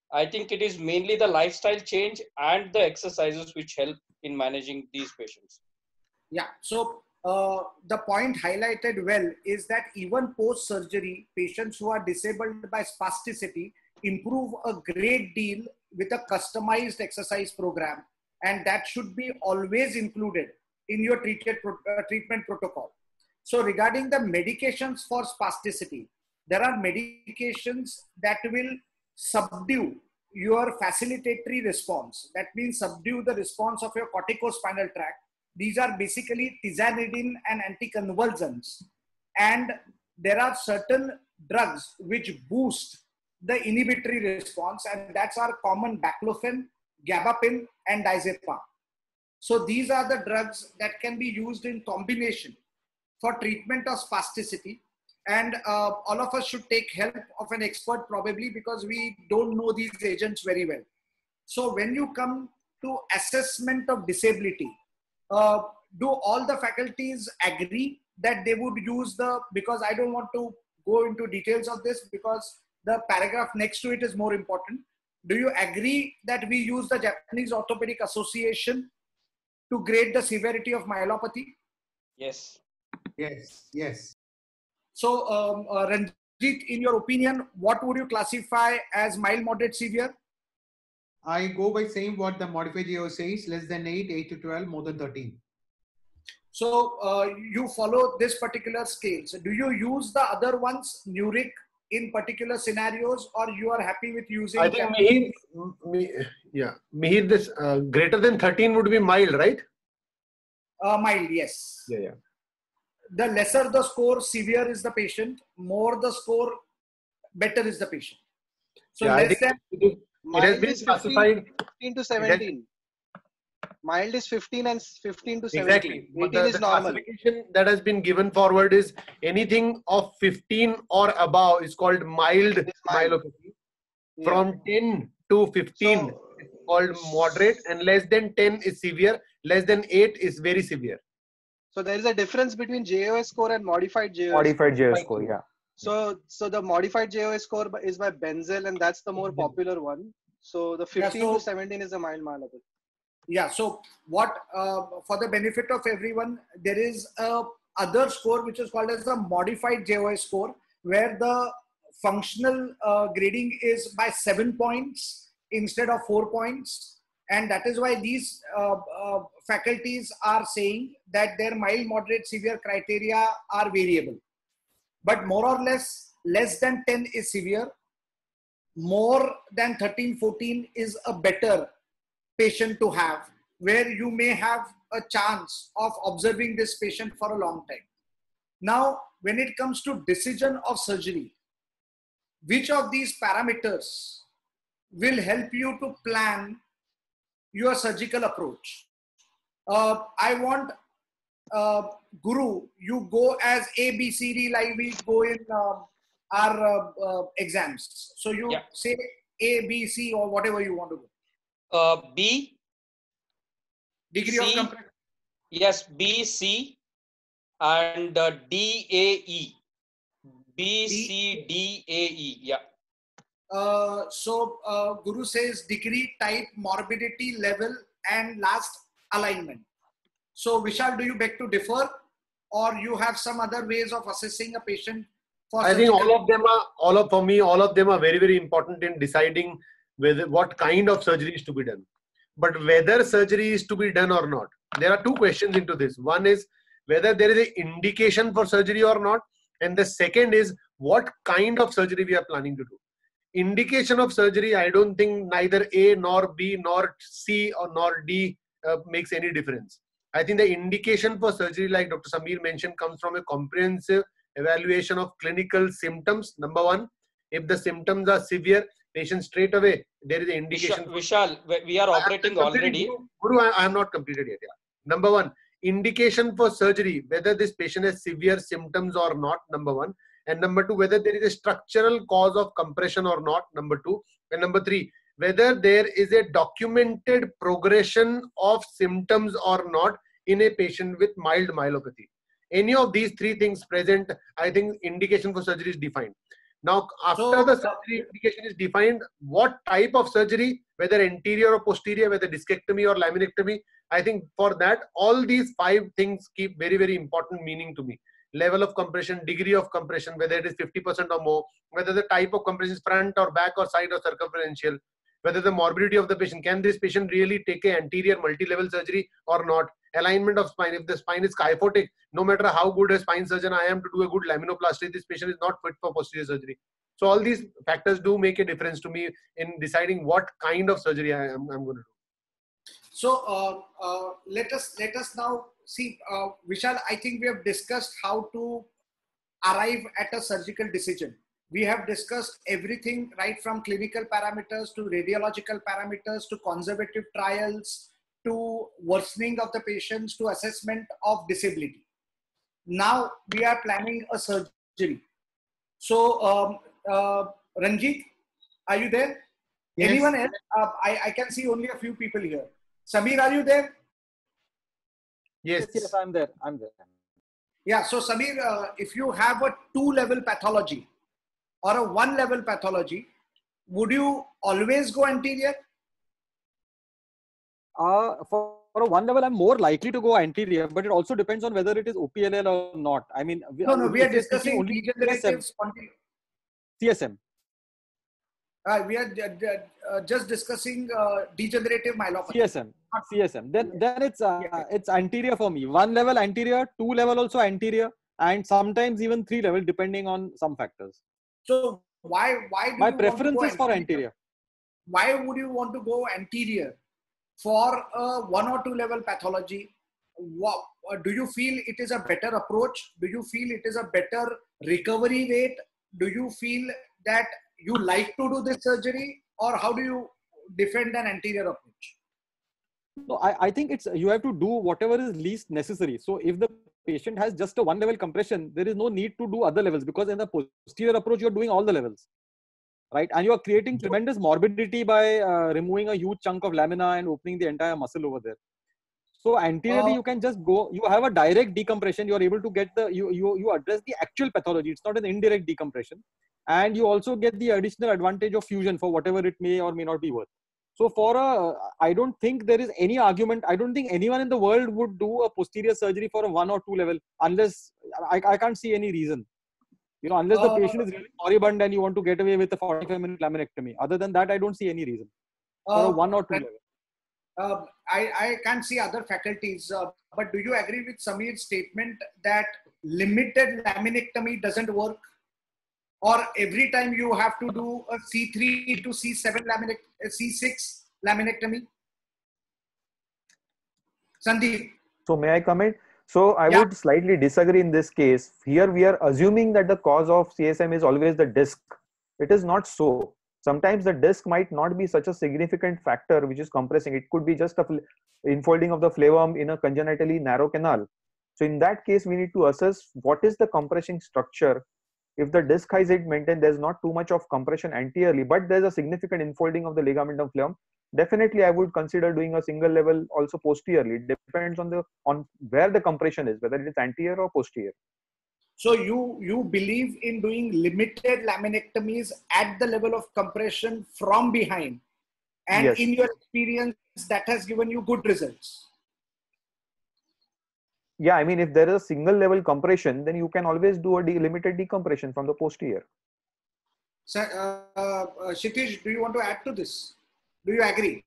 Speaker 8: I think it is mainly the lifestyle change and the exercises which help in managing these patients.
Speaker 6: Yeah. So uh, the point highlighted well is that even post-surgery, patients who are disabled by spasticity improve a great deal with a customized exercise program, and that should be always included in your treated, uh, treatment protocol. So regarding the medications for spasticity, there are medications that will subdue your facilitatory response. That means subdue the response of your corticospinal tract. These are basically tizanidine and anticonvulsants. And there are certain drugs which boost the inhibitory response, and that's our common baclofen, gabapin, and diazepam. So these are the drugs that can be used in combination for treatment of spasticity. And uh, all of us should take help of an expert probably, because we don't know these agents very well. So when you come to assessment of disability, uh, do all the faculties agree that they would use the, because I don't want to go into details of this because the paragraph next to it is more important. Do you agree that we use the Japanese Orthopedic Association to grade the severity of myelopathy?
Speaker 8: Yes.
Speaker 9: Yes, yes.
Speaker 6: So, um, uh, Ranjit, in your opinion, what would you classify as mild, moderate, severe?
Speaker 9: I go by saying what the modified J O says, less than eight, eight to twelve, more than thirteen.
Speaker 6: So, uh, you follow this particular scale. So, do you use the other ones, Nuric, in particular scenarios, or you are happy with using?
Speaker 1: I think Mihir, me, yeah, Mihir, this uh, greater than thirteen would be mild, right?
Speaker 6: Uh, mild, yes.
Speaker 1: Yeah, yeah.
Speaker 6: The lesser the score, severe is the patient. More the score, better is the patient. So
Speaker 1: yeah,
Speaker 6: less than
Speaker 1: it, is, it has been classified
Speaker 5: fifteen to seventeen. Mild is fifteen and fifteen to seventeen.
Speaker 1: Exactly. But
Speaker 5: eighteen
Speaker 1: the,
Speaker 5: is
Speaker 1: the
Speaker 5: normal.
Speaker 1: classification that has been given forward is anything of fifteen or above is called mild, mild. myelopathy. Yeah. From ten to fifteen so, is called moderate, and less than ten is severe. Less than eight is very severe.
Speaker 5: So there is a difference between J O S score and modified J O S
Speaker 10: modified
Speaker 5: score.
Speaker 10: J O S score, yeah.
Speaker 5: So, so the modified J O S score is by Benzel, and that's the more popular one. So the fifteen yeah, so, to seventeen is a mild myelopathy.
Speaker 6: Yeah. So what, uh, for the benefit of everyone, there is a other score which is called as the modified J O S score, where the functional uh, grading is by seven points instead of four points. And that is why these uh, uh, faculties are saying that their mild, moderate, severe criteria are variable. But more or less, less than ten is severe. More than thirteen, fourteen is a better patient to have, where you may have a chance of observing this patient for a long time. Now, when it comes to decision of surgery, which of these parameters will help you to plan your surgical approach? Uh, I want uh, Guru, you go as A, B, C, D, like we go in uh, our uh, uh, exams. So you yeah. say A, B, C, or whatever you want to go.
Speaker 8: Uh, B.
Speaker 6: Degree
Speaker 8: C,
Speaker 6: of compression.
Speaker 8: Yes, B, C, and uh, D, A, E. B, D, C, D, A, E. Yeah.
Speaker 6: Uh, so uh, Guru says degree, type, morbidity, level, and last alignment. So Vishal, do you beg to differ, or you have some other ways of assessing a patient? For
Speaker 1: I think all of them are, all of for me, all of them are very, very important in deciding whether what kind of surgery is to be done. But whether surgery is to be done or not, there are two questions into this. One is whether there is an indication for surgery or not, and the second is what kind of surgery we are planning to do. Indication of surgery, I don't think neither A nor B nor C or nor D uh, makes any difference. I think the indication for surgery, like Doctor Samir mentioned, comes from a comprehensive evaluation of clinical symptoms. Number one, if the symptoms are severe, patient straight away, there is an indication.
Speaker 8: Vishal, Vishal we are operating already.
Speaker 1: Guru, I, I am not completed yet. Yeah. Number one, indication for surgery, whether this patient has severe symptoms or not, number one. And number two, whether there is a structural cause of compression or not, number two. And number three, whether there is a documented progression of symptoms or not in a patient with mild myelopathy. Any of these three things present, I think indication for surgery is defined. Now, after
Speaker 6: So,
Speaker 1: the surgery indication is defined, what type of surgery, whether anterior or posterior, whether discectomy or laminectomy, I think for that, all these five things keep very, very important meaning to me. Level of compression, degree of compression, whether it is fifty percent or more, whether the type of compression is front or back or side or circumferential, whether the morbidity of the patient, can this patient really take a anterior multi-level surgery or not? Alignment of spine, if the spine is kyphotic, no matter how good a spine surgeon I am to do a good laminoplasty, this patient is not fit for posterior surgery. So all these factors do make a difference to me in deciding what kind of surgery I am I'm going to do.
Speaker 6: So uh, uh, let us let us now see, uh, Vishal. I think we have discussed how to arrive at a surgical decision. We have discussed everything right from clinical parameters to radiological parameters to conservative trials to worsening of the patients to assessment of disability. Now we are planning a surgery. So um, uh, Ranjit, are you there?
Speaker 9: Yes.
Speaker 6: Anyone else? Uh, I, I can see only a few people here. Samir, are you there?
Speaker 1: Yes,
Speaker 2: yes, yes, I'm there. I'm there.
Speaker 6: Yeah. So Samir, uh, if you have a two-level pathology or a one-level pathology, would you always go anterior?
Speaker 2: Uh, for, for a one level, I'm more likely to go anterior, but it also depends on whether it is O P L L or not. I mean, we,
Speaker 6: No, no, we are
Speaker 2: if you're speaking
Speaker 6: discussing
Speaker 2: only
Speaker 6: degenerative spontaneous.
Speaker 2: C S M.
Speaker 6: Uh, we are uh, uh, just discussing uh, degenerative myelopathy.
Speaker 2: C S M. C S M. Then, then it's uh,
Speaker 6: Yeah.
Speaker 2: it's anterior for me. One level anterior, two level also anterior, and sometimes even three level depending on some factors.
Speaker 6: So why why do
Speaker 2: My
Speaker 6: you
Speaker 2: preference
Speaker 6: want to
Speaker 2: is
Speaker 6: go
Speaker 2: for
Speaker 6: anterior?
Speaker 2: anterior.
Speaker 6: Why would you want to go anterior for a one or two level pathology? What, do you feel it is a better approach? Do you feel it is a better recovery rate? Do you feel that you like to do this surgery, or how do you defend an anterior approach?
Speaker 2: No, I, I think it's you have to do whatever is least necessary. So if the patient has just a one level compression, there is no need to do other levels, because in the posterior approach you're doing all the levels, right? And you are creating tremendous morbidity by uh, removing a huge chunk of lamina and opening the entire muscle over there. So anteriorly,
Speaker 6: Uh,
Speaker 2: you can just go, you have a direct decompression, you are able to get the, you, you, you address the actual pathology. It's not an indirect decompression. And you also get the additional advantage of fusion for whatever it may or may not be worth. So for a, I don't think there is any argument. I don't think anyone in the world would do a posterior surgery for a one or two level, unless, I, I can't see any reason. You know, unless the
Speaker 6: Uh,
Speaker 2: patient is really moribund and you want to get away with a forty-five minute laminectomy. Other than that, I don't see any reason for a
Speaker 6: uh,
Speaker 2: one or two
Speaker 6: and,
Speaker 2: level.
Speaker 6: uh, I, I can't see other faculties, uh, but do you agree with Samir's statement that limited laminectomy doesn't work? Or every time you have to do a C three to C seven laminect, C six laminectomy? Sandeep.
Speaker 10: So may I comment? So I
Speaker 6: Yeah.
Speaker 10: would slightly disagree in this case. Here we are assuming that the cause of C S M is always the disc. It is not so. Sometimes the disc might not be such a significant factor which is compressing. It could be just a infolding of the flavum in a congenitally narrow canal. So in that case, we need to assess what is the compressing structure. If the disc height is maintained, there's not too much of compression anteriorly, but there's a significant infolding of the ligamentum flavum. Definitely, I would consider doing a single level also posteriorly. It depends on the on where the compression is, whether it is anterior or posterior.
Speaker 6: So you, you believe in doing limited laminectomies at the level of compression from behind. And
Speaker 10: Yes.
Speaker 6: in your experience, that has given you good results.
Speaker 10: Yeah, I mean, if there is a single level compression, then you can always do a de limited decompression from the posterior.
Speaker 6: So, uh, uh, Kshitij, do you want to add to this? Do you agree?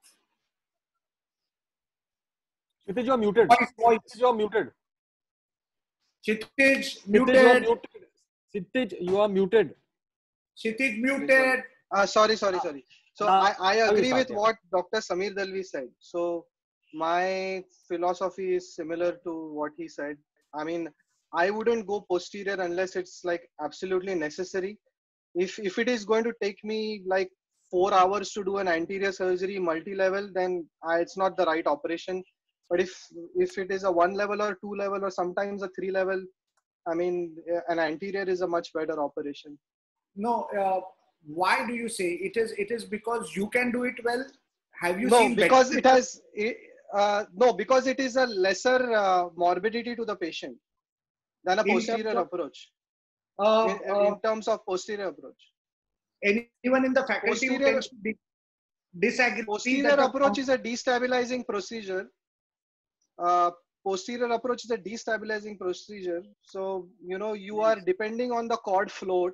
Speaker 2: Kshitij, you are muted.
Speaker 6: Voice, voice.
Speaker 2: Kshitij, you are muted.
Speaker 6: Kshitij,
Speaker 2: Kshitij, you are
Speaker 6: muted.
Speaker 2: muted. Kshitij, you are muted.
Speaker 6: Kshitij, muted.
Speaker 5: Uh, sorry, sorry, sorry. So
Speaker 2: Now-
Speaker 5: I, I
Speaker 2: now you
Speaker 5: agree
Speaker 2: start,
Speaker 5: with
Speaker 2: yeah.
Speaker 5: what Doctor Samir Dalvi said. So my philosophy is similar to what he said. I mean, I wouldn't go posterior unless it's like absolutely necessary. If if it is going to take me like four hours to do an anterior surgery multi-level, then I, it's not the right operation. But if if it is a one level or two level or sometimes a three level, I mean, an anterior is a much better operation.
Speaker 6: No, uh, why do you say it is? It is because you can do it well. Have you
Speaker 5: No,
Speaker 6: seen
Speaker 5: because
Speaker 6: better
Speaker 5: it has it, uh, no, because it is a lesser uh, morbidity to the patient than a
Speaker 6: in terms
Speaker 5: posterior
Speaker 6: of-
Speaker 5: approach.
Speaker 6: Uh,
Speaker 5: in,
Speaker 6: uh,
Speaker 5: in terms of posterior approach.
Speaker 6: Anyone in the faculty who
Speaker 5: Posterior,
Speaker 6: tends to di- disagree
Speaker 5: posterior
Speaker 6: that the
Speaker 5: approach is a destabilizing procedure. Uh, posterior approach is a destabilizing procedure. So, you know, you are depending on the cord float.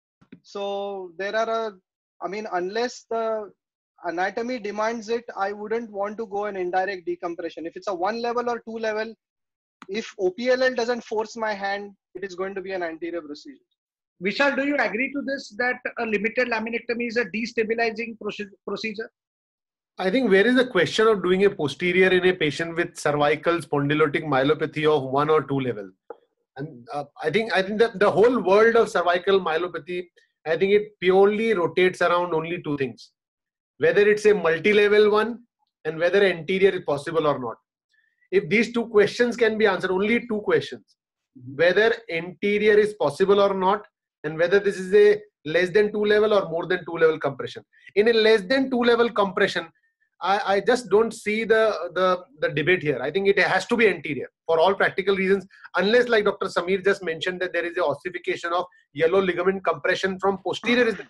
Speaker 5: So there are a, I mean, unless the anatomy demands it, I wouldn't want to go an indirect decompression. If it's a one level or two level, if O P L L doesn't force my hand, it is going to be an anterior procedure.
Speaker 6: Vishal, do you agree to this, that a limited laminectomy is a destabilizing procedure?
Speaker 1: I think where is the question of doing a posterior in a patient with cervical spondylotic myelopathy of one or two level? And uh, I think I think that the whole world of cervical myelopathy, I think it purely rotates around only two things: whether it's a multi-level one and whether anterior is possible or not. If these two questions can be answered, only two questions: whether anterior is possible or not, and whether this is a less than two level or more than two level compression. In a less than two level compression, I, I just don't see the, the, the debate here. I think it has to be anterior for all practical reasons, unless, like Doctor Samir just mentioned, that there is a ossification of yellow ligament compression from posterior is the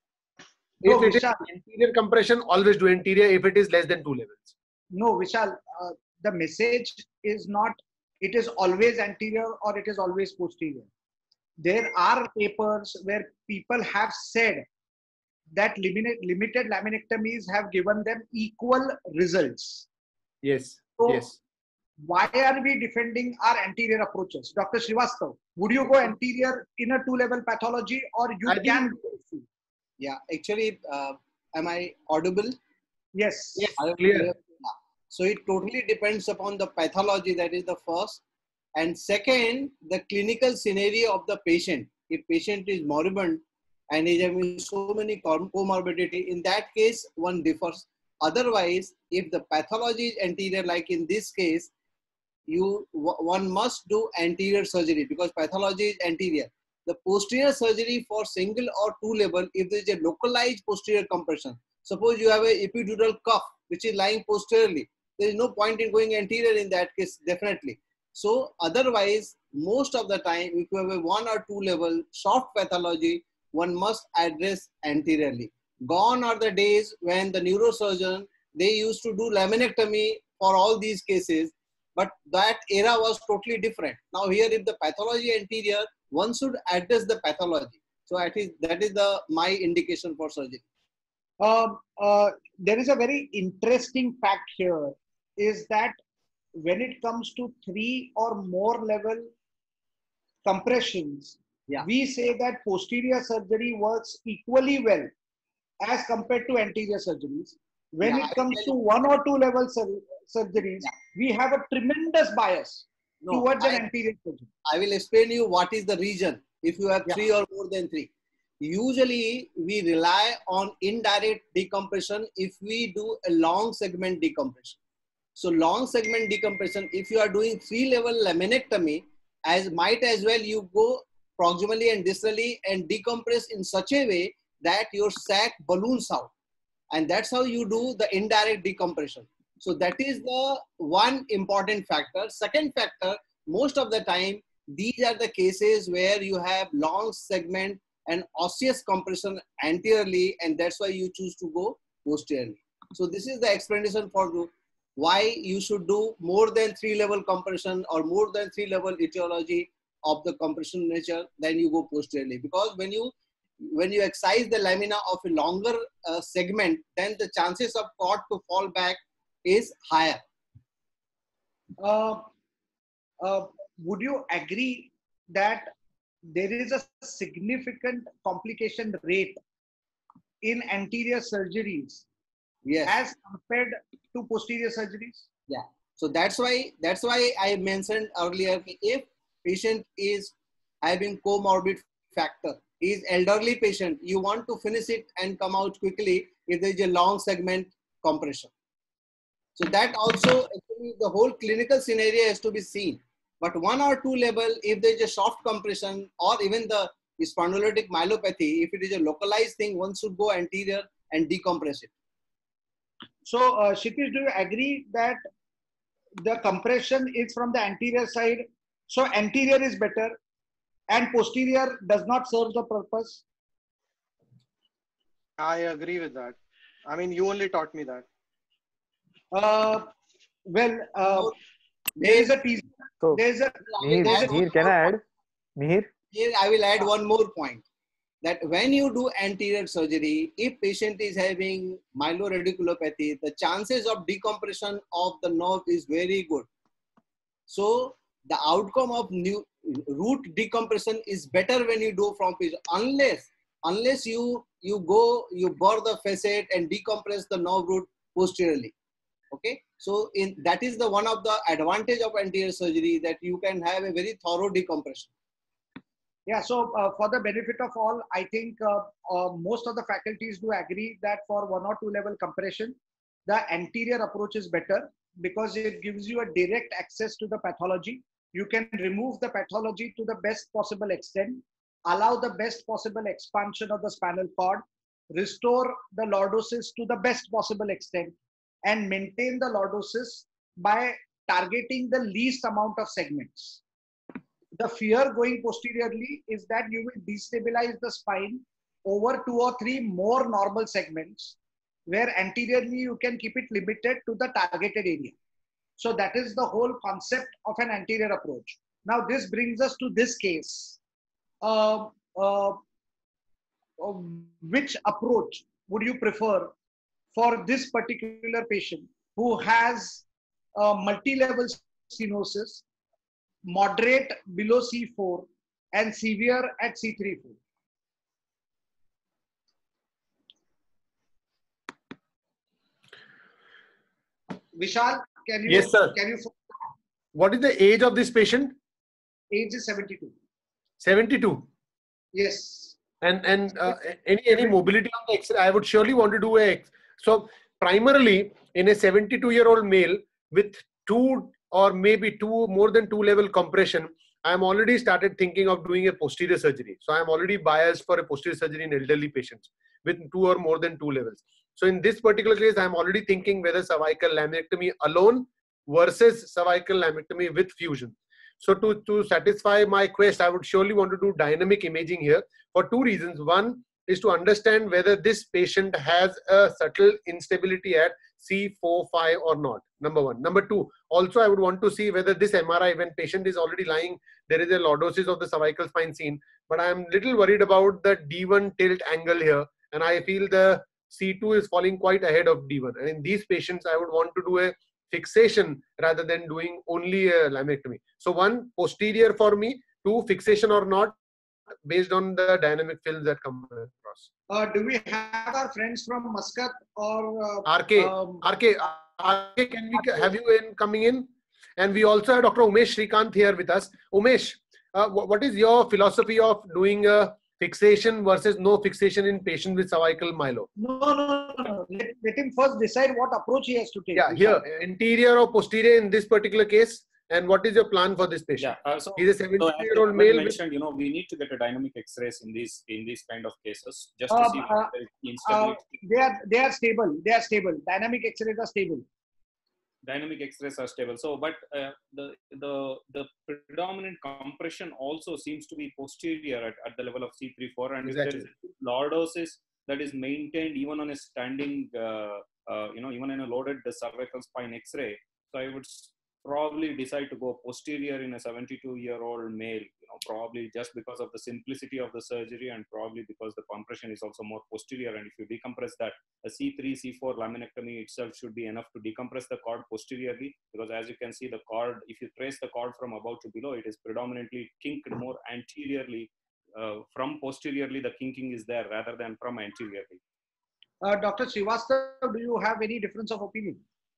Speaker 6: No,
Speaker 1: if it
Speaker 6: Vishal,
Speaker 1: is anterior compression, always do anterior if it is less than two levels.
Speaker 6: No, Vishal, uh, the message is not it is always anterior or it is always posterior. There are papers where people have said that limited, limited laminectomies have given them equal results.
Speaker 1: Yes,
Speaker 6: so
Speaker 1: yes.
Speaker 6: Why are we defending our anterior approaches? Doctor Srivastav, would you go anterior in a two-level pathology, or you
Speaker 1: I
Speaker 6: can
Speaker 1: think,
Speaker 6: go?
Speaker 12: Yeah, actually, uh, am I audible?
Speaker 6: Yes.
Speaker 1: Yes,
Speaker 12: I
Speaker 1: clear.
Speaker 12: So it totally depends upon the pathology, that is the first. And second, the clinical scenario of the patient. If patient is moribund and is having so many comorbidity, in that case, one differs. Otherwise, if the pathology is anterior, like in this case, you one must do anterior surgery because pathology is anterior. The posterior surgery for single or two level, if there is a localized posterior compression, suppose you have a epidural cuff which is lying posteriorly, there is no point in going anterior in that case, definitely. So otherwise, most of the time, if you have a one or two level soft pathology, one must address anteriorly. Gone are the days when the neurosurgeon, they used to do laminectomy for all these cases, but that era was totally different. Now here, if the pathology anterior, one should address the pathology. So at least that is the my indication for surgery.
Speaker 6: Um, uh, there is a very interesting fact here, is that when it comes to three or more level compressions,
Speaker 12: yeah.
Speaker 6: we say that posterior surgery works equally well as compared to anterior surgeries. When
Speaker 12: yeah,
Speaker 6: it comes to one or two level sur surgeries, yeah. we have a tremendous bias
Speaker 12: no,
Speaker 6: towards
Speaker 12: I,
Speaker 6: an anterior surgery.
Speaker 12: I will explain you what is the reason if you have
Speaker 6: yeah.
Speaker 12: three or more than three. Usually we rely on indirect decompression if we do a long segment decompression. So long segment decompression, if you are doing three level laminectomy, as might as well you go proximally and distally and decompress in such a way that your sac balloons out. And that's how you do the indirect decompression. So that is the one important factor. Second factor, most of the time, these are the cases where you have long segment and osseous compression anteriorly, and that's why you choose to go posteriorly. So this is the explanation for why you should do more than three level compression or more than three level etiology of the compression nature, then you go posteriorly. Because when you when you excise the lamina of a longer uh, segment, then the chances of cord to fall back is higher.
Speaker 6: Uh, uh, would you agree that there is a significant complication rate in anterior surgeries,
Speaker 12: yes,
Speaker 6: as compared to posterior surgeries?
Speaker 12: Yeah. So that's why that's why I mentioned earlier, if patient is having comorbid factor, is elderly patient, you want to finish it and come out quickly if there is a long segment compression. So that also, actually, the whole clinical scenario has to be seen. But one or two level, if there is a soft compression or even the spondylotic myelopathy, if it is a localized thing, one should go anterior and decompress it.
Speaker 6: So, uh, Kshitij, do you agree that the compression is from the anterior side? So anterior is better. and posterior does not serve the purpose?
Speaker 5: I agree with that. I mean, you only taught me that.
Speaker 6: Uh, well, uh, there is a teaser.
Speaker 10: So,
Speaker 6: There is a.
Speaker 10: Mihir,
Speaker 6: There is a
Speaker 10: Mihir, can I add? Mihir?
Speaker 12: Here I will add one more point, that when you do anterior surgery, if patient is having myeloradiculopathy, the chances of decompression of the nerve is very good. So the outcome of new root decompression is better when you do from patient, unless unless you you go you bore the facet and decompress the nerve root posteriorly. Okay, so in that is the one of the advantage of anterior surgery, that you can have a very thorough decompression.
Speaker 6: Yeah, so uh, for the benefit of all, I think uh, uh, most of the faculties do agree that for one or two level compression, the anterior approach is better because it gives you a direct access to the pathology. You can remove the pathology to the best possible extent, allow the best possible expansion of the spinal cord, restore the lordosis to the best possible extent, and maintain the lordosis by targeting the least amount of segments. The fear going posteriorly is that you will destabilize the spine over two or three more normal segments, where anteriorly you can keep it limited to the targeted area. So that is the whole concept of an anterior approach. Now this brings us to this case. Uh, uh, uh, which approach would you prefer for this particular patient who has uh, multi-level stenosis, moderate below C four and severe at C three four? Vishal, can you?
Speaker 1: Yes, sir.
Speaker 6: Can you?
Speaker 1: What is the age of this patient?
Speaker 6: Age is seventy-two.
Speaker 1: seventy-two.
Speaker 6: Yes.
Speaker 1: And and uh, any any mobility on the X-ray? I would surely want to do a X. So primarily in a seventy-two year old male with two or maybe two more than two level compression, I am already started thinking of doing a posterior surgery. So I am already biased for a posterior surgery in elderly patients with two or more than two levels. So in this particular case, I am already thinking whether cervical laminectomy alone versus cervical laminectomy with fusion. So to, to satisfy my quest, I would surely want to do dynamic imaging here for two reasons. One is to understand whether this patient has a subtle instability at C four, five or not. Number one. Number two, also I would want to see whether this M R I, when patient is already lying, there is a lordosis of the cervical spine seen. But I am little worried about the D one tilt angle here. And I feel the C two is falling quite ahead of D one. And in these patients, I would want to do a fixation rather than doing only a laminectomy. So one, posterior for me, two, fixation or not, based on the dynamic films that come across.
Speaker 6: Uh, do we have our friends from Muscat or uh,
Speaker 1: R K?
Speaker 6: Um,
Speaker 1: R K, R K, can we have you in coming in? And we also have Doctor Umesh Srikanth here with us. Umesh, uh, what is your philosophy of doing a fixation versus no fixation in patients with cervical myelo?
Speaker 6: No, no, no, no. Let, let him first decide what approach he has to take.
Speaker 1: Yeah, here, anterior or posterior in this particular case. And what is your plan for this patient?
Speaker 13: Yeah, uh, so,
Speaker 1: he's a seventy-year-old
Speaker 13: so
Speaker 1: male.
Speaker 13: Mentioned, with... you know, we need to get a dynamic X-rays in these in these kind of cases just to
Speaker 6: Uh,
Speaker 13: see if
Speaker 6: uh,
Speaker 13: there is
Speaker 6: uh,
Speaker 13: instability.
Speaker 6: they are they are stable. They are stable. Dynamic X-rays are stable.
Speaker 13: Dynamic X-rays are stable. So, but uh, the the the predominant compression also seems to be posterior at, at the level of C three four, and
Speaker 1: Exactly.
Speaker 13: if there is lordosis that is maintained even on a standing, uh, uh, you know, even in a loaded the cervical spine X-ray. So, I would probably decide to go posterior in a seventy-two year old male, you know, probably just because of the simplicity of the surgery and probably because the compression is also more posterior. And if you decompress that, a C three, C four laminectomy itself should be enough to decompress the cord posteriorly, because as you can see the cord, if you trace the cord from above to below, it is predominantly kinked more anteriorly. Uh, from posteriorly, the kinking is there rather than from anteriorly.
Speaker 6: Uh, Doctor Srivastav, do you have any difference of opinion?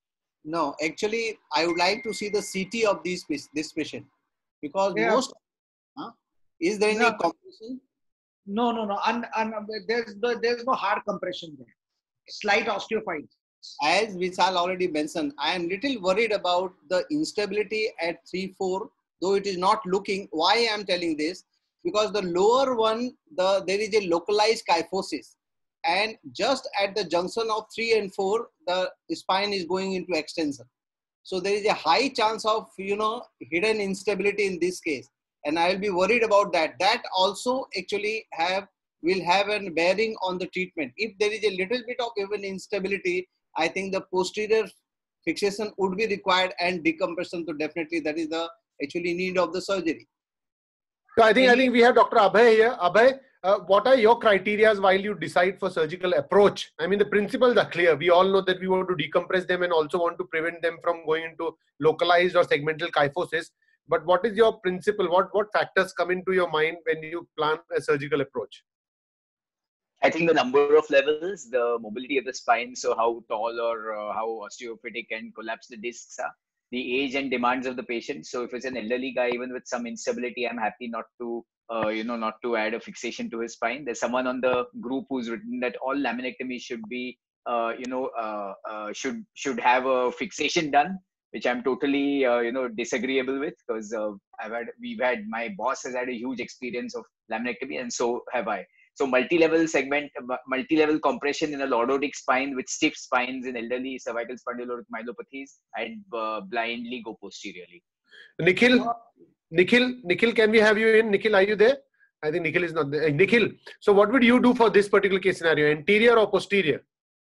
Speaker 12: No, actually, I would like to see the C T of these this patient, because
Speaker 6: Yeah.
Speaker 12: most. Huh? Is there any
Speaker 6: No.
Speaker 12: compression?
Speaker 6: No, no, no. Un, un, there's no, there's no hard compression there. Slight osteophytes.
Speaker 12: As Vishal already mentioned, I am little worried about the instability at three four, though it is not looking. Why I am telling this? Because the lower one, the there is a localized kyphosis. And just at the junction of three and four, the spine is going into extension. So there is a high chance of, you know, hidden instability in this case. and I'll be worried about that. That also actually have will have a bearing on the treatment. If there is a little bit of even instability, I think the posterior fixation would be required, and decompression. So definitely that is the actually need of the surgery.
Speaker 1: So I think I think we have Doctor Abhay here. Abhay, uh, what are your criteria while you decide for surgical approach? I mean, the principles are clear. We all know that we want to decompress them and also want to prevent them from going into localized or segmental kyphosis. But what is your principle? What what factors come into your mind when you plan a surgical approach?
Speaker 3: I think the number of levels, the mobility of the spine, so how tall or uh, how osteophytic and collapsed the discs are, the age and demands of the patient. So if it's an elderly guy, even with some instability, I'm happy not to, uh, you know, not to add a fixation to his spine. There's someone on the group who's written that all laminectomy should be, uh, you know, uh, uh, should should have a fixation done, which I'm totally, uh, you know, disagreeable with, because uh, I've had, we've had, my boss has had a huge experience of laminectomy, and so have I. So multi-level segment, multi-level compression in a lordotic spine with stiff spines in elderly cervical spondylotic myelopathies, I'd uh, blindly go posteriorly.
Speaker 1: Nikhil, Nikhil, Nikhil, can we have you in? Nikhil, are you there? I think Nikhil is not there. Nikhil, so what would you do for this particular case scenario? Anterior or posterior?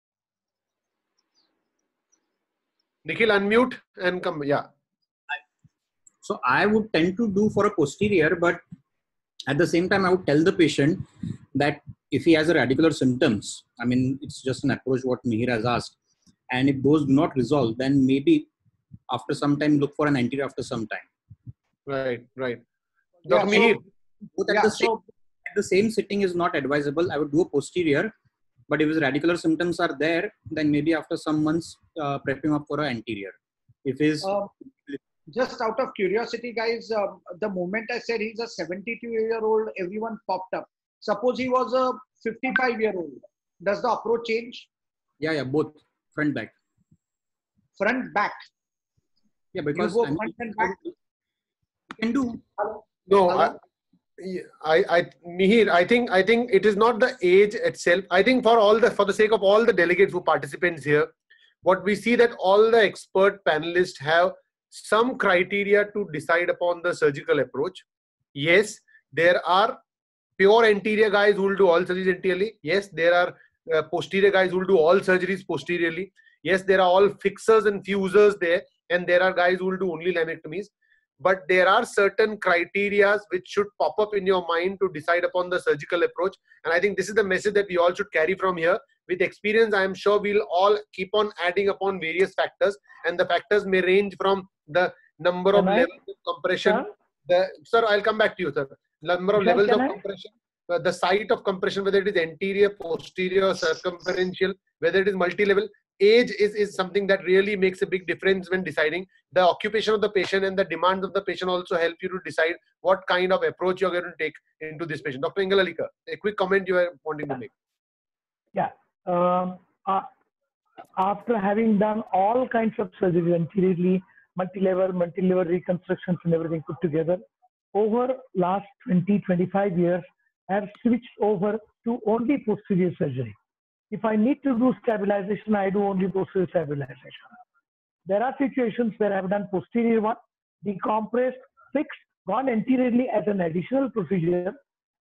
Speaker 1: Nikhil, unmute and come. Yeah.
Speaker 14: So I would tend to do for a posterior, but at the same time, I would tell the patient that if he has a radicular symptoms, I mean, it's just an approach what Mihir has asked. And if those do not resolve, then maybe after some time, look for an anterior after some time.
Speaker 1: Right, right.
Speaker 14: Doctor
Speaker 1: Yeah,
Speaker 14: Mihir,
Speaker 1: so,
Speaker 14: both at,
Speaker 1: yeah,
Speaker 14: the same,
Speaker 1: so,
Speaker 14: at the same sitting is not advisable. I would do a posterior, but if his radicular symptoms are there, then maybe after some months, uh, prepping up for an anterior. If his
Speaker 6: uh, just out of curiosity, guys, uh, the moment I said he's a seventy-two year old, everyone popped up. Suppose he was a fifty-five year old. Does the approach change?
Speaker 14: Yeah, yeah, both front back.
Speaker 6: Front back.
Speaker 14: Yeah, because
Speaker 6: you go
Speaker 14: I mean,
Speaker 6: front and back.
Speaker 14: you can do.
Speaker 6: Hello?
Speaker 1: no,
Speaker 6: Hello?
Speaker 1: I, I, I, Mihir, I think, I think it is not the age itself. I think for all the, for the sake of all the delegates who participants here, what we see that all the expert panelists have some criteria to decide upon the surgical approach. Yes, there are pure anterior guys who will do all surgeries anteriorly. Yes, there are uh, posterior guys who will do all surgeries posteriorly. Yes, there are all fixers and fusers there, and there are guys who will do only laminectomies. But there are certain criteria which should pop up in your mind to decide upon the surgical approach. And I think this is the message that we all should carry from here. With experience, I am sure we'll all keep on adding upon various factors, and the factors may range from the number of
Speaker 7: Can I?
Speaker 1: levels of compression.
Speaker 7: Sir?
Speaker 1: The, sir, I'll come back to you, sir. Number of
Speaker 7: Sir,
Speaker 1: levels of
Speaker 7: can I?
Speaker 1: compression, uh, the site of compression, whether it is anterior, posterior, circumferential, whether it is multi-level. Age is, is something that really makes a big difference when deciding. The occupation of the patient and the demands of the patient also help you to decide what kind of approach you're going to take into this patient. Doctor Engalalika, a quick comment you are wanting to make.
Speaker 7: Yeah. Um, uh, after having done all kinds of surgery anteriorly, multi-level, multi-level reconstructions and everything put together, over last twenty, twenty-five years, I have switched over to only posterior surgery. If I need to do stabilization, I do only posterior stabilization. There are situations where I have done posterior one, decompressed, fixed, gone anteriorly as an additional procedure,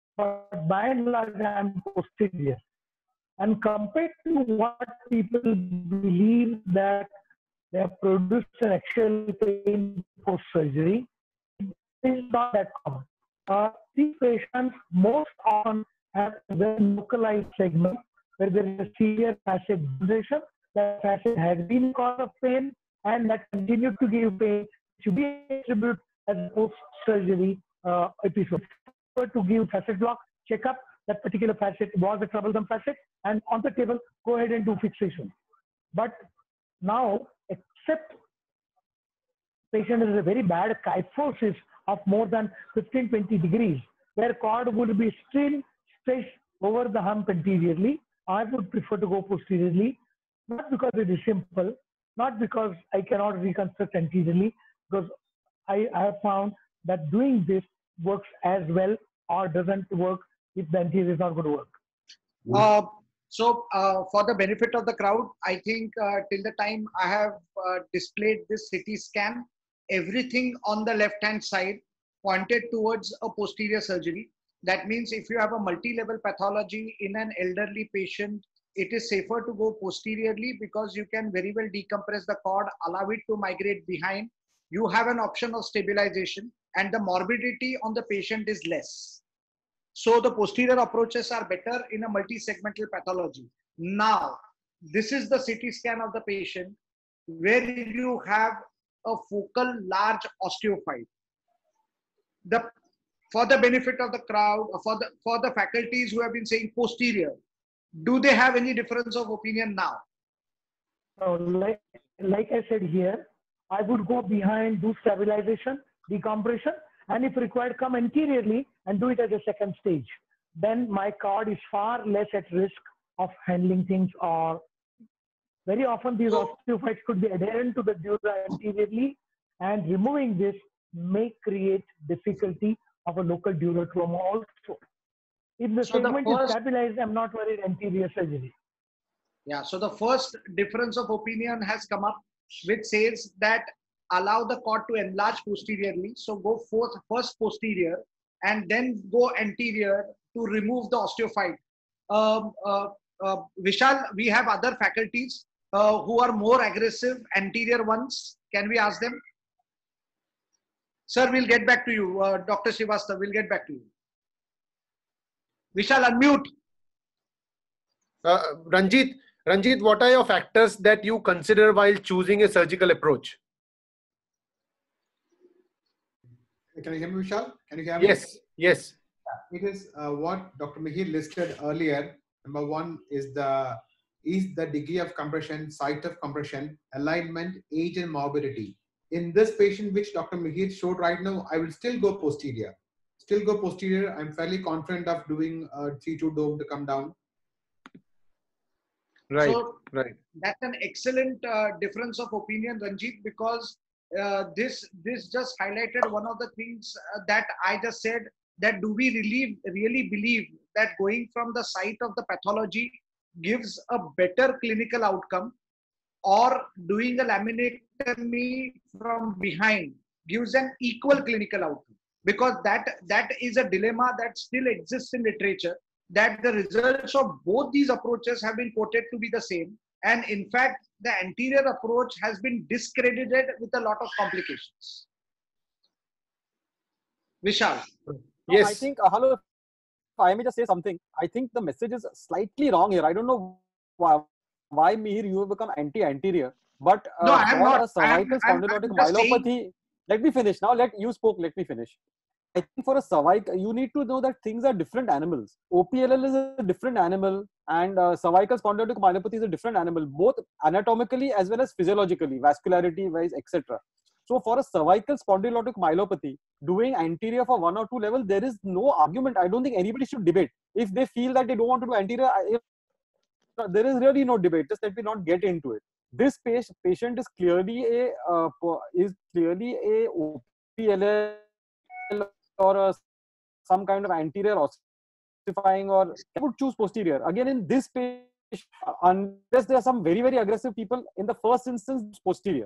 Speaker 7: but by and large, I am posterior. And compared to what people believe that they have produced an actual pain post-surgery, it is not that common. Uh, these patients most often have a very localized segment where there is a severe facet generation. That facet has been cause of pain and that continued to give pain to be attributed as post-surgery uh, episode. To give facet block, check up that particular facet was a troublesome facet, and on the table, go ahead and do fixation. But now, except patient is a very bad kyphosis of more than fifteen, twenty degrees, where cord would be still stretched over the hump anteriorly, I would prefer to go posteriorly, not because it is simple, not because I cannot reconstruct anteriorly, because I, I have found that doing this works as well or doesn't work if the anterior is not going to work.
Speaker 6: Uh, so uh, for the benefit of the crowd, I think uh, till the time I have uh, displayed this C T scan, everything on the left hand side pointed towards a posterior surgery. That means if you have a multi-level pathology in an elderly patient, it is safer to go posteriorly because you can very well decompress the cord, allow it to migrate behind. You have an option of stabilization and the morbidity on the patient is less. So the posterior approaches are better in a multi-segmental pathology. Now, this is the C T scan of the patient where you have a focal large osteophyte. The, for the benefit of the crowd, or for the, for the faculties who have been saying posterior, do they have any difference of opinion now?
Speaker 7: So like, like I said here, I would go behind, do stabilization, decompression, and if required, come anteriorly and do it as a second stage. Then my cord is far less at risk of handling things, or very often these osteophytes could be adherent to the dura anteriorly, and removing this may create difficulty of a local dural trauma also. If the
Speaker 6: So the
Speaker 7: segment
Speaker 6: first-
Speaker 7: is stabilized, I'm not worried anterior surgery.
Speaker 6: Yeah, so the first difference of opinion has come up, which says that allow the cord to enlarge posteriorly. So go forth, first posterior and then go anterior to remove the osteophyte. Um, uh, uh, Vishal, we have other faculties uh, who are more aggressive, anterior ones. Can we ask them? Sir, we'll get back to you. Uh, Doctor Srivastava, we'll get back to you. Vishal, unmute.
Speaker 1: Uh, Ranjit, Ranjit, what are your factors that you consider while choosing a surgical approach?
Speaker 9: Can you hear me, Vishal? Can you hear me?
Speaker 1: Yes, yes.
Speaker 9: It is uh, what Doctor Mihir listed earlier. Number one is the is the degree of compression, site of compression, alignment, age, and morbidity. In this patient, which Doctor Mihir showed right now, I will still go posterior. Still go posterior. I'm fairly confident of doing a C two dome to come down.
Speaker 1: Right,
Speaker 6: So
Speaker 1: right.
Speaker 6: that's an excellent uh, difference of opinion, Ranjit, because uh, this this just highlighted one of the things uh, that I just said, that do we really really believe that going from the site of the pathology gives a better clinical outcome, or doing a laminectomy from behind gives an equal clinical outcome? Because that that is a dilemma that still exists in literature, that the results of both these approaches have been quoted to be the same. And in fact, the anterior approach has been discredited with a lot of complications. Vishal.
Speaker 2: No, I think, uh, hello, if I may just say something. I think the message is slightly wrong here. I don't know why, why Mihir, you have become anti-anterior. But uh,
Speaker 6: No, I am
Speaker 2: for
Speaker 6: not.
Speaker 2: a cervical
Speaker 6: I am- I am
Speaker 2: spondylotic
Speaker 6: just
Speaker 2: myelopathy,
Speaker 6: saying-
Speaker 2: let me finish. Now, let you spoke, let me finish. I think for a cervical, you need to know that things are different animals. O P L L is a different animal, and uh, cervical spondylotic myelopathy is a different animal, both anatomically as well as physiologically, vascularity-wise, et cetera. So for a cervical spondylotic myelopathy, doing anterior for one or two levels, there is no argument. I don't think anybody should debate. If they feel that they don't want to do anterior, I- if, there is really no debate. Just let me not get into it. This patient, patient is clearly a uh, is clearly a O P L L or a, some kind of anterior ossifying, or I would choose posterior. Again, in this patient, unless there are some very, very aggressive people, in the first instance, posterior.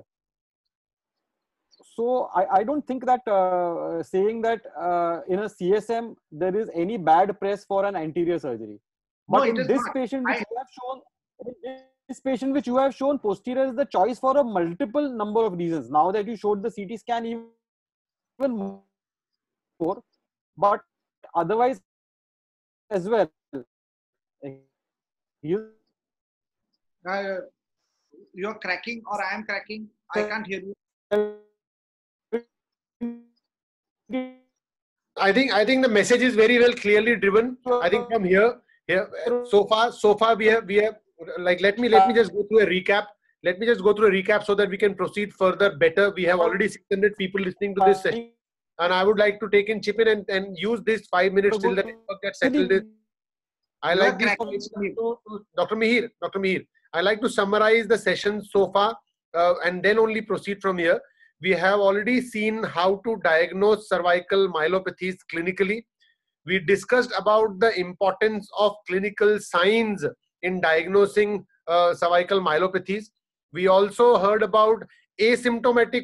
Speaker 2: So I, I don't think that uh, saying that uh, in a C S M, there is any bad press for an anterior surgery. But
Speaker 6: No, it
Speaker 2: in
Speaker 6: is
Speaker 2: this
Speaker 6: not.
Speaker 2: patient which
Speaker 6: I-
Speaker 2: you have shown, in this patient which you have shown, posterior is the choice for a multiple number of reasons. Now that you showed the C T scan even more, but otherwise as well. You,
Speaker 6: Uh, you're cracking, or I am cracking. I can't hear you.
Speaker 1: I think I think the message is very well clearly driven. I think from here, here so far, so far we have we have like let me let me just go through a recap. Let me just go through a recap so that we can proceed further better. We have already six hundred people listening to this session, and I would like to take in chip in and, and use this five minutes till the network gets settled in. I
Speaker 6: You
Speaker 1: like
Speaker 6: are
Speaker 1: this
Speaker 6: cracking,
Speaker 1: to, to Doctor Mihir. Doctor Mihir, I like to summarize the session so far uh, and then only proceed from here. We have already seen how to diagnose cervical myelopathies clinically. We discussed about the importance of clinical signs in diagnosing uh, cervical myelopathies. We also heard about asymptomatic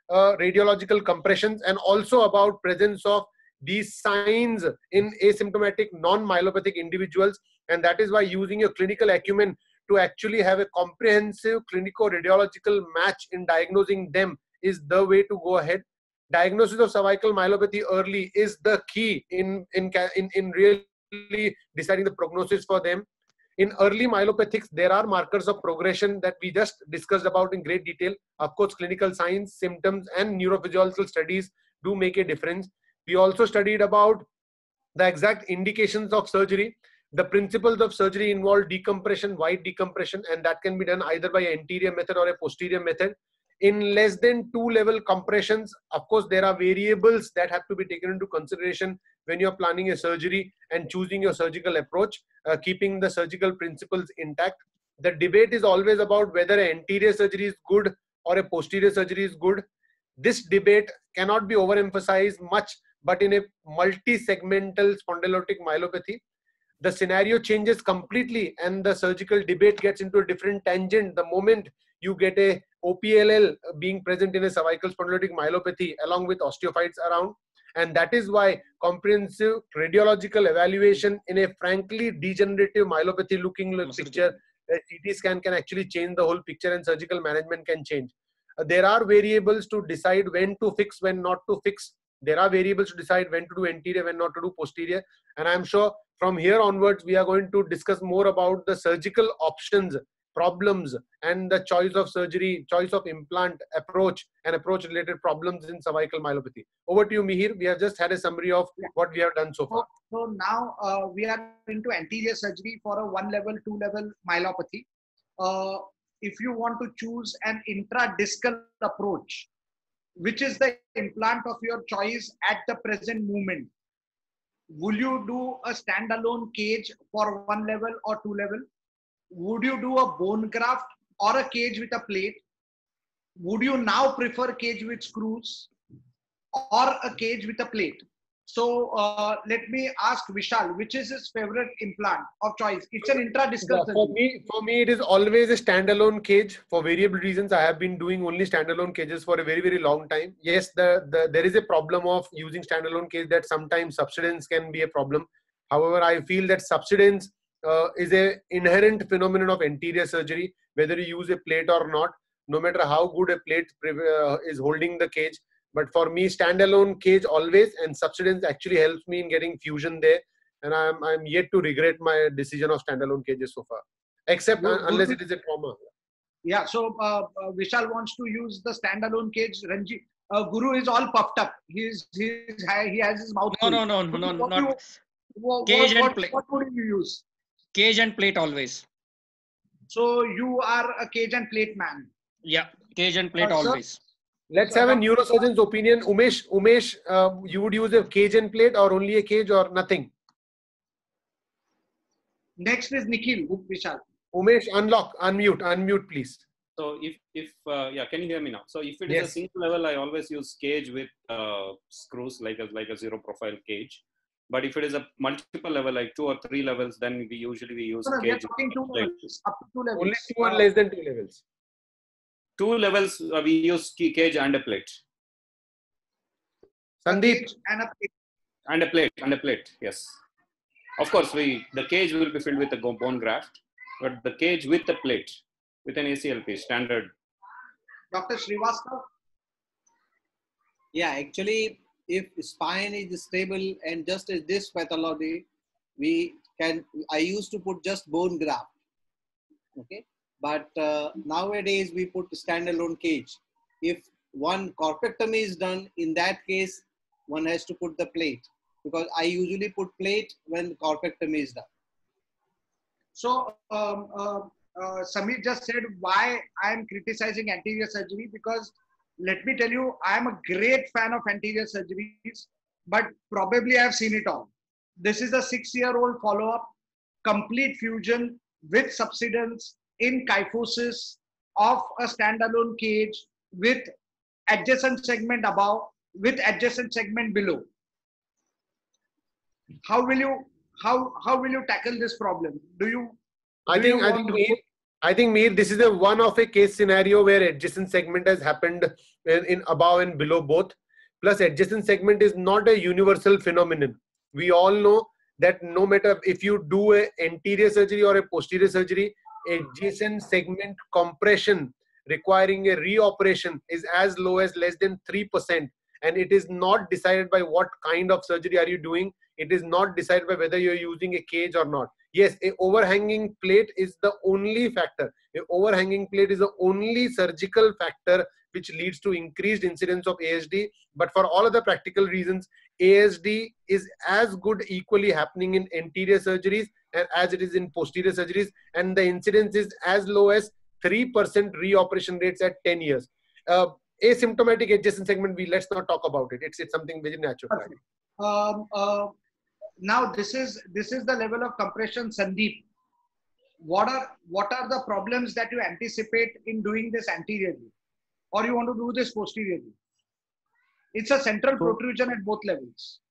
Speaker 1: uh, radiological compressions, and also about presence of these signs in asymptomatic non-myelopathic individuals. And that is why using your clinical acumen to actually have a comprehensive clinico-radiological match in diagnosing them is the way to go ahead. Diagnosis of cervical myelopathy early is the key in, in, in, in really deciding the prognosis for them. In early myelopathics, there are markers of progression that we just discussed about in great detail. Of course, clinical signs, symptoms, and neurophysiological studies do make a difference. We also studied about the exact indications of surgery. The principles of surgery involve decompression, wide decompression, and that can be done either by an anterior method or a posterior method. In less than two level compressions, of course, there are variables that have to be taken into consideration when you're planning a surgery and choosing your surgical approach, uh, keeping the surgical principles intact. The debate is always about whether an anterior surgery is good or a posterior surgery is good. This debate cannot be overemphasized much, but in a multi-segmental spondylotic myelopathy, the scenario changes completely and the surgical debate gets into a different tangent the moment you get a O P L L being present in a cervical spondylotic myelopathy along with osteophytes around. And that is why comprehensive radiological evaluation in a frankly degenerative myelopathy looking picture, a C T scan can actually change the whole picture and surgical management can change. Uh, there are variables to decide when to fix, when not to fix. There are variables to decide when to do anterior, when not to do posterior. And I'm sure from here onwards, we are going to discuss more about the surgical options, problems, and the choice of surgery, choice of implant, approach, and approach related problems in cervical myelopathy. Over to you, Mihir. We have just had a summary of yeah. what we have done so far.
Speaker 6: So, so now uh, we are into anterior surgery for a one level, two level myelopathy. Uh, if you want to choose an intradiscal approach, which is the implant of your choice at the present moment, will you do a standalone cage for one level or two level? Would you do a bone graft or a cage with a plate? Would you now prefer cage with screws or a cage with a plate? So uh, let me ask Vishal, which is his favorite implant of choice? It's an intradiscal
Speaker 1: yeah, for me, for me, it is always a standalone cage. For variable reasons, I have been doing only standalone cages for a very, very long time. Yes, the, the there is a problem of using standalone cage that sometimes subsidence can be a problem. However, I feel that subsidence uh, is a inherent phenomenon of anterior surgery, whether you use a plate or not, no matter how good a plate uh, is holding the cage. But for me, standalone cage always, and subsidence actually helps me in getting fusion there. And I'm, I'm yet to regret my decision of standalone cages so far, except
Speaker 6: Guru,
Speaker 1: unless it is a trauma.
Speaker 6: Yeah, so uh, uh, Vishal wants to use the standalone cage. Ranji, uh, Guru is all puffed up. He's, he's he has his mouth.
Speaker 8: No, no, no, no, no,
Speaker 6: what
Speaker 8: not
Speaker 6: you, what,
Speaker 8: cage
Speaker 6: what,
Speaker 8: and
Speaker 6: what,
Speaker 8: plate.
Speaker 6: What would you use?
Speaker 8: Cage and plate always.
Speaker 6: So you are a cage and plate man.
Speaker 8: Yeah, cage and plate uh, always.
Speaker 1: Sir? Let's have a neurosurgeon's opinion. Umesh, Umesh, uh, you would use a cage and plate or only a cage or nothing?
Speaker 6: Next is Nikhil, Vishal.
Speaker 1: Umesh, unlock, unmute, unmute, please.
Speaker 13: So if, if uh, yeah, can you hear me now? So if it is
Speaker 1: yes.
Speaker 13: a single level, I always use cage with uh, screws, like a, like a zero profile cage. But if it is a multiple level, like two or three levels, then we usually we use
Speaker 6: no, no,
Speaker 13: cage.
Speaker 6: We are talking two levels, up to two levels.
Speaker 1: Only two and less than two levels.
Speaker 13: Two levels, uh, we use key cage and a plate.
Speaker 1: Sandeep.
Speaker 6: And a plate.
Speaker 13: And a plate, and a plate, yes. Of course, we the cage will be filled with a bone graft, but the cage with the plate, with an A C L P, standard.
Speaker 6: Doctor Srivastav?
Speaker 12: Yeah, actually, if spine is stable and just as this pathology, we can, I used to put just bone graft, okay? But uh, nowadays we put standalone cage. If one corpectomy is done, in that case, one has to put the plate, because I usually put plate when corpectomy is done.
Speaker 6: So um, uh, uh, Samir just said why I am criticizing anterior surgery, because let me tell you, I am a great fan of anterior surgeries, but probably I have seen it all. This is a six-year-old follow-up, complete fusion with subsidence in kyphosis of a standalone cage with adjacent segment above, with adjacent segment below. How will you how how will you tackle this problem? Do you?
Speaker 1: I
Speaker 6: do
Speaker 1: think
Speaker 6: you
Speaker 1: I think Mihir, I think, Mir, this is a one of a case scenario where adjacent segment has happened in, in above and below both. Plus, adjacent segment is not a universal phenomenon. We all know that no matter if you do a anterior surgery or a posterior surgery, adjacent segment compression requiring a reoperation is as low as less than three percent. And it is not decided by what kind of surgery are you doing. It is not decided by whether you're using a cage or not. Yes, a overhanging plate is the only factor. A overhanging plate is the only surgical factor which leads to increased incidence of A S D. But for all other practical reasons, A S D is as good equally happening in anterior surgeries as it is in posterior surgeries. And the incidence is as low as three percent reoperation rates at ten years. Uh, asymptomatic adjacent segment, we let's not talk about it. It's, it's something very natural.
Speaker 6: Um, uh, now this is this is the level of compression, Sandeep. What are what are the problems that you anticipate in doing this anteriorly, or you want to do this posteriorly? It's a central protrusion at both levels.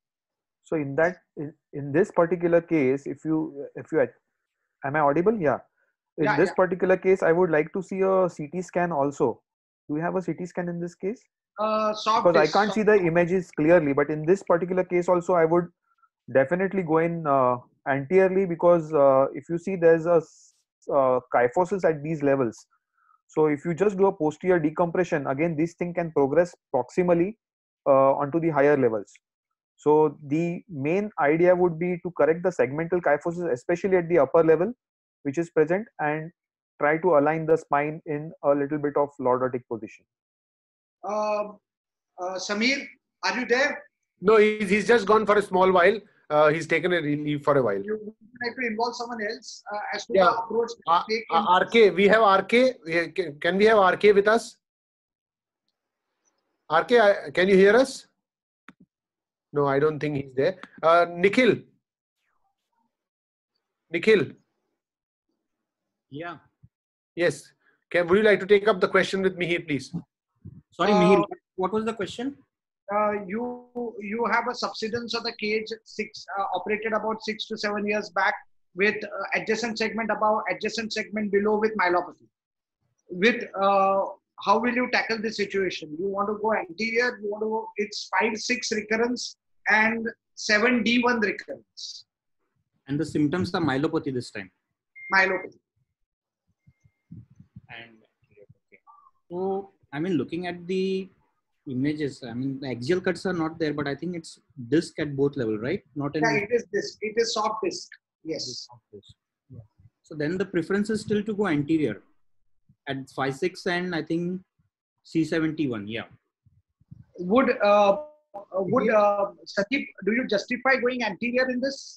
Speaker 10: So in that in, in this particular case, if you if you am I audible? Yeah. In
Speaker 6: Yeah,
Speaker 10: this
Speaker 6: yeah.
Speaker 10: particular case, I would like to see a C T scan also. Do you have a C T scan in this case?
Speaker 6: Uh, soft
Speaker 10: Because I
Speaker 6: disc,
Speaker 10: can't
Speaker 6: soft
Speaker 10: see the images clearly, but in this particular case also, I would definitely go in uh, anteriorly, because uh, if you see there's a s- uh, kyphosis at these levels. So if you just do a posterior decompression, again, this thing can progress proximally uh, onto the higher levels. So the main idea would be to correct the segmental kyphosis, especially at the upper level, which is present, and try to align the spine in a little bit of lordotic position.
Speaker 6: Uh, uh, Samir, are you there?
Speaker 1: No, he's, he's just gone for a small while. Uh, he's taken a leave for a while.
Speaker 6: You would like to involve someone else uh, as to
Speaker 1: Yeah.
Speaker 6: the approach to
Speaker 1: Uh,
Speaker 6: take in
Speaker 1: uh, R K, we have R K. We- Can can we have R K with us? R K, I- can you hear us? No, I don't think he's there. Uh, Nikhil. Nikhil.
Speaker 14: Yeah.
Speaker 1: Yes. Can, would you like to take up the question with me here, please?
Speaker 14: Sorry,
Speaker 6: Uh,
Speaker 14: Mihir, what was the question?
Speaker 6: uh, you you have a subsidence of the cage six uh, operated about six to seven years back with uh, adjacent segment above, adjacent segment below with myelopathy. With uh, how will you tackle this situation? You want to go anterior? You want to go? It's five six recurrence and seven D one recurrence.
Speaker 14: And the symptoms are myelopathy this time.
Speaker 6: Myelopathy.
Speaker 14: And okay. So I mean, looking at the images, I mean, the axial cuts are not there, but I think it's disc at both level, right? Not in.
Speaker 6: Yeah, it is this. It is soft disc. Yes.
Speaker 14: Yeah. So then the preference is still to go anterior at five six and I think C seventy-one. Yeah.
Speaker 6: Would uh, would uh, Sandeep, do you justify going anterior in this?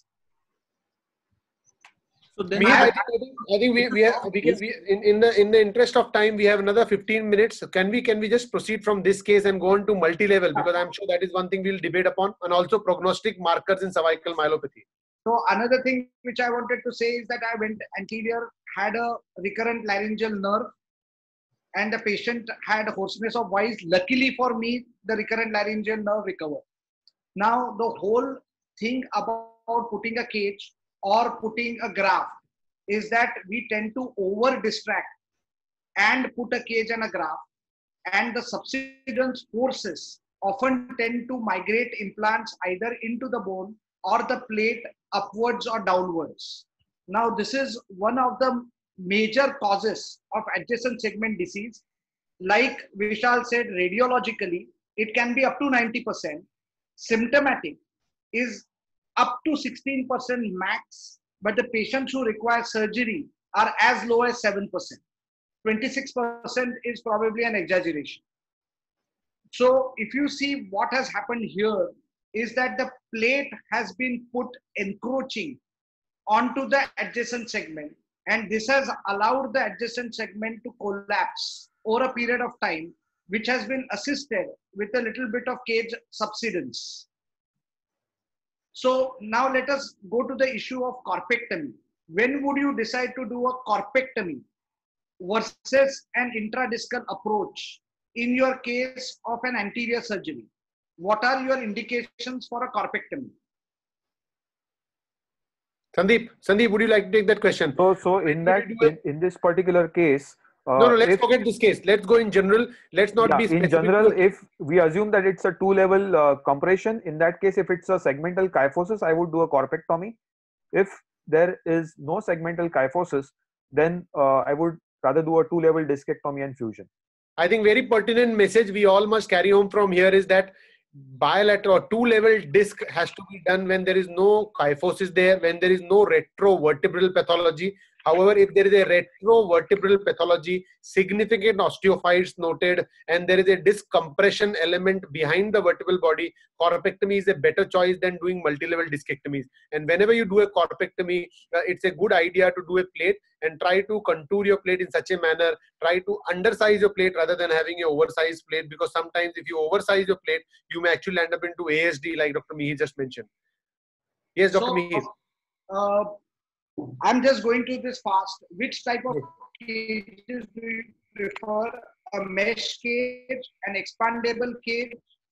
Speaker 14: So then
Speaker 1: Me, I think, I think, I think we, we, have, we can, we, in, in the in the interest of time, we have another fifteen minutes. Can we can we just proceed from this case and go on to multi-level? Because I'm sure that is one thing we'll debate upon, and also prognostic markers in cervical myelopathy.
Speaker 6: So another thing which I wanted to say is that I went anterior, had a recurrent laryngeal nerve, and the patient had hoarseness of voice. Luckily for me, the recurrent laryngeal nerve recovered. Now the whole thing about putting a cage or putting a graft is that we tend to over distract and put a cage and a graft, and the subsidence forces often tend to migrate implants either into the bone or the plate upwards or downwards. Now this is one of the major causes of adjacent segment disease. Like Vishal said, radiologically it can be up to ninety percent. Symptomatic is up to sixteen percent max, but the patients who require surgery are as low as seven percent. twenty-six percent is probably an exaggeration. So if you see what has happened here is that the plate has been put encroaching onto the adjacent segment, and this has allowed the adjacent segment to collapse over a period of time, which has been assisted with a little bit of cage subsidence. So now let us go to the issue of corpectomy. When would you decide to do a corpectomy versus an intradiscal approach in your case of an anterior surgery? What are your indications for a corpectomy?
Speaker 1: Sandeep, Sandeep, would you like to take that question?
Speaker 10: So, so in that, in, in this particular case, uh,
Speaker 1: no, no, let's
Speaker 10: if,
Speaker 1: forget this case. Let's go in general. Let's not
Speaker 10: yeah,
Speaker 1: be specific.
Speaker 10: In general, if we assume that it's a two-level uh, compression, in that case, if it's a segmental kyphosis, I would do a corpectomy. If there is no segmental kyphosis, then uh, I would rather do a two-level discectomy and fusion.
Speaker 1: I think very pertinent message we all must carry home from here is that bilateral or two-level disc has to be done when there is no kyphosis there, when there is no retrovertebral pathology. However, if there is a retrovertebral pathology, significant osteophytes noted, and there is a disc compression element behind the vertebral body, corpectomy is a better choice than doing multi-level discectomies. And whenever you do a corpectomy, uh, it's a good idea to do a plate and try to contour your plate in such a manner, try to undersize your plate rather than having an oversized plate, because sometimes if you oversize your plate, you may actually end up into A S D like Doctor Mihir just mentioned. Yes, Doctor
Speaker 6: So,
Speaker 1: Mihir.
Speaker 6: Uh, I'm just going to this fast. Which type of cages do you prefer? A mesh cage, an expandable cage?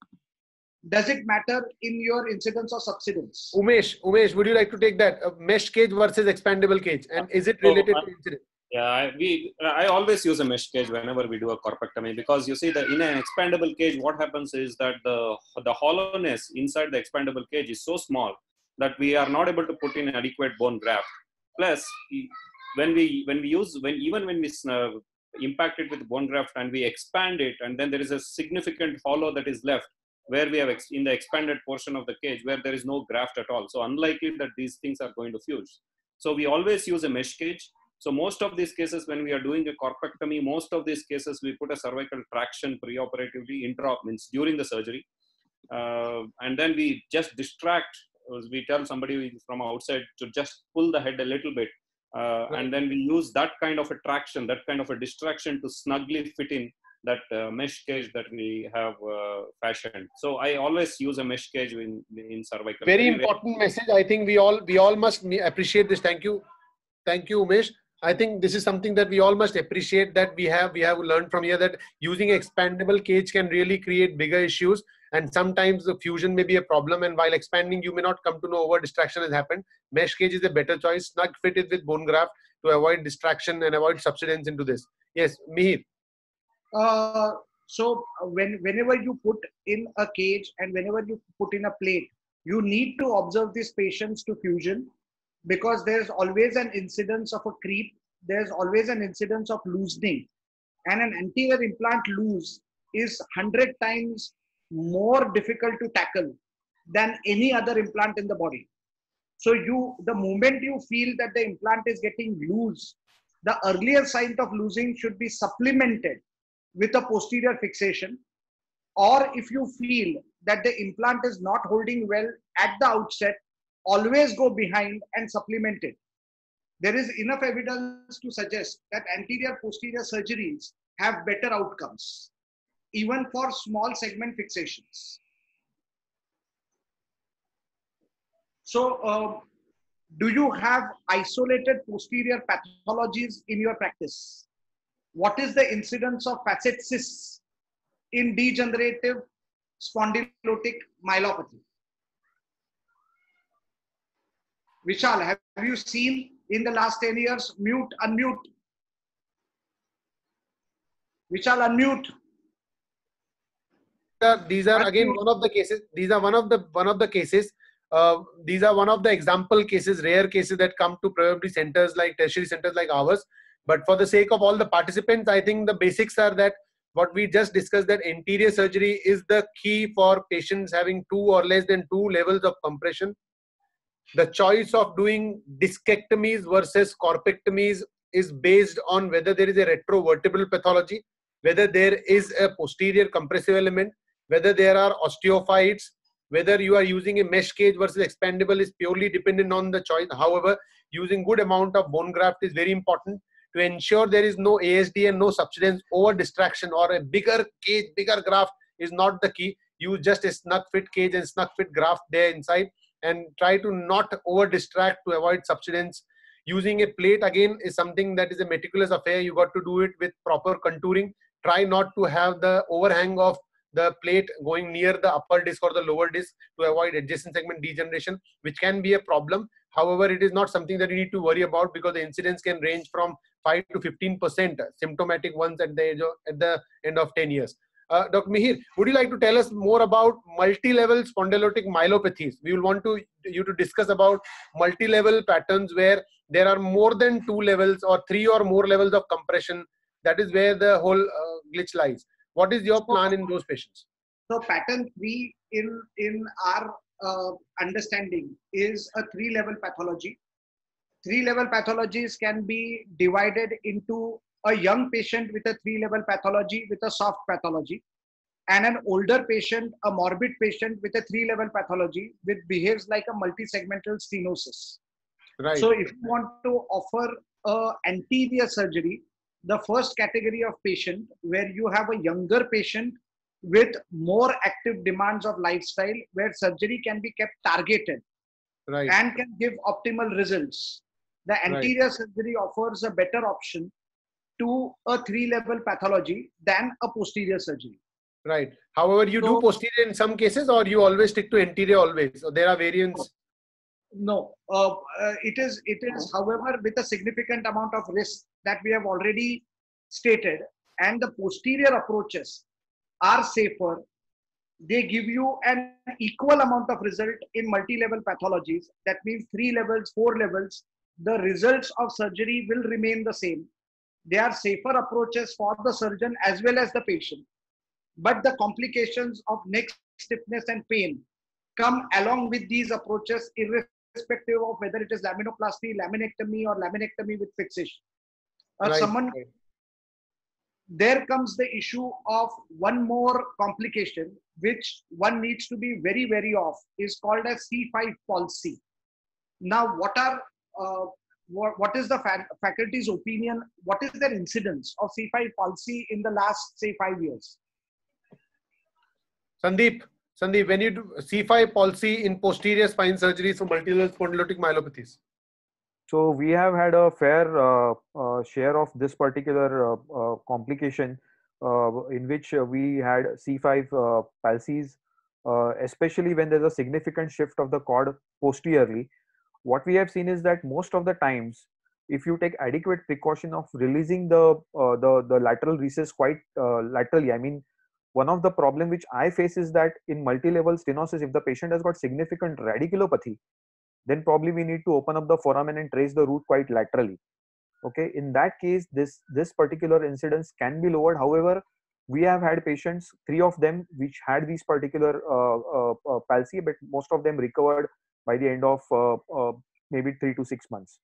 Speaker 6: Does it matter in your incidence or subsidence?
Speaker 1: Umesh, Umesh, would you like to take that? A mesh cage versus expandable cage, and is it related
Speaker 13: so, uh,
Speaker 1: to incidence?
Speaker 13: Yeah, I, we I always use a mesh cage whenever we do a corpectomy, because you see that in an expandable cage, what happens is that the the hollowness inside the expandable cage is so small that we are not able to put in adequate bone graft. Plus, when we when we use when even when we uh, impact it with bone graft and we expand it, and then there is a significant hollow that is left where we have ex in the expanded portion of the cage where there is no graft at all. So unlikely that these things are going to fuse. So we always use a mesh cage. So most of these cases, when we are doing a corpectomy, most of these cases we put a cervical traction preoperatively, intra means during the surgery, uh, and then we just distract. We tell somebody from outside to just pull the head a little bit, uh, and then we use that kind of a traction, that kind of a distraction to snugly fit in that uh, mesh cage that we have uh, fashioned. So I always use a mesh cage in, in cervical.
Speaker 1: Very important message. I think we all we all must appreciate this. Thank you, thank you, Umesh. I think this is something that we all must appreciate, that we have we have learned from here that using expandable cage can really create bigger issues, and sometimes the fusion may be a problem, and while expanding you may not come to know over distraction has happened. Mesh cage is a better choice, snug fitted with bone graft to avoid distraction and avoid subsidence into this. Yes, Mihir.
Speaker 6: Uh, so when whenever you put in a cage and whenever you put in a plate, you need to observe these patients to fusion, because there's always an incidence of a creep, there's always an incidence of loosening, and an anterior implant loose is one hundred times more difficult to tackle than any other implant in the body. So you, the moment you feel that the implant is getting loose, the earlier sign of losing should be supplemented with a posterior fixation. Or if you feel that the implant is not holding well at the outset, always go behind and supplement it. There is enough evidence to suggest that anterior posterior surgeries have better outcomes, even for small segment fixations. So, uh, do you have isolated posterior pathologies in your practice? What is the incidence of facet cysts in degenerative spondylotic myelopathy? Vishal, have you seen in the last ten years? Mute, unmute. Vishal, unmute.
Speaker 1: These are again one of the cases. These are one of the one of the cases. Uh, these are one of the example cases, rare cases that come to probably centers like tertiary centers like ours. But for the sake of all the participants, I think the basics are that what we just discussed, that anterior surgery is the key for patients having two or less than two levels of compression. The choice of doing discectomies versus corpectomies is based on whether there is a retrovertebral pathology, whether there is a posterior compressive element, whether there are osteophytes, whether you are using a mesh cage versus expandable is purely dependent on the choice. However, using good amount of bone graft is very important to ensure there is no A S D and no subsidence over distraction, or a bigger cage, bigger graft is not the key. Use just a snug fit cage and snug fit graft there inside, and try to not over distract to avoid subsidence. Using a plate again is something that is a meticulous affair. You got to do it with proper contouring. Try not to have the overhang of the plate going near the upper disc or the lower disc to avoid adjacent segment degeneration, which can be a problem. However, it is not something that you need to worry about because the incidence can range from five to fifteen percent symptomatic ones at the age of, at the end of ten years. Uh, Doctor Mihir, would you like to tell us more about multi-level spondylotic myelopathies? We will want to you to discuss about multi-level patterns where there are more than two levels or three or more levels of compression. That is where the whole uh, glitch lies. What is your plan in those patients?
Speaker 6: So pattern three in, in our uh, understanding is a three-level pathology. Three-level pathologies can be divided into a young patient with a three-level pathology with a soft pathology, and an older patient, a morbid patient with a three-level pathology which behaves like a multi-segmental stenosis.
Speaker 1: Right.
Speaker 6: So if you want to offer a anterior surgery, the first category of patient where you have a younger patient with more active demands of lifestyle, where surgery can be kept targeted
Speaker 1: right.
Speaker 6: and can give optimal results. The anterior right. surgery offers a better option to a three-level pathology than a posterior surgery.
Speaker 1: Right. However, you so, do posterior in some cases, or you always stick to anterior always, or there are variants?
Speaker 6: No, uh, uh, it is, it is, however, with a significant amount of risk that we have already stated, and the posterior approaches are safer. They give you an equal amount of result in multi-level pathologies. That means three levels, four levels. The results of surgery will remain the same. They are safer approaches for the surgeon as well as the patient. But the complications of neck stiffness and pain come along with these approaches, irrespective of whether it is laminoplasty, laminectomy, or laminectomy with fixation. Uh,
Speaker 1: right.
Speaker 6: Someone,
Speaker 1: right.
Speaker 6: There comes the issue of one more complication, which one needs to be very, very off, is called as C five palsy. Now, what are uh, what, what is the fa faculty's opinion? What is their incidence of C five palsy in the last, say, five years?
Speaker 1: Sandeep, Sandeep, when you do C five palsy in posterior spine surgeries for multilevel spondylotic myelopathies?
Speaker 10: So we have had a fair uh, uh, share of this particular uh, uh, complication uh, in which uh, we had C five uh, palsies, uh, especially when there's a significant shift of the cord posteriorly. What we have seen is that most of the times, if you take adequate precaution of releasing the uh, the, the lateral recess quite uh, laterally, I mean, one of the problem which I face is that in multi-level stenosis, if the patient has got significant radiculopathy, then probably we need to open up the foramen and trace the root quite laterally. Okay, in that case, this this particular incidence can be lowered. However, we have had patients, three of them, which had these particular uh, uh, uh, palsy, but most of them recovered by the end of uh, uh, maybe three to six months.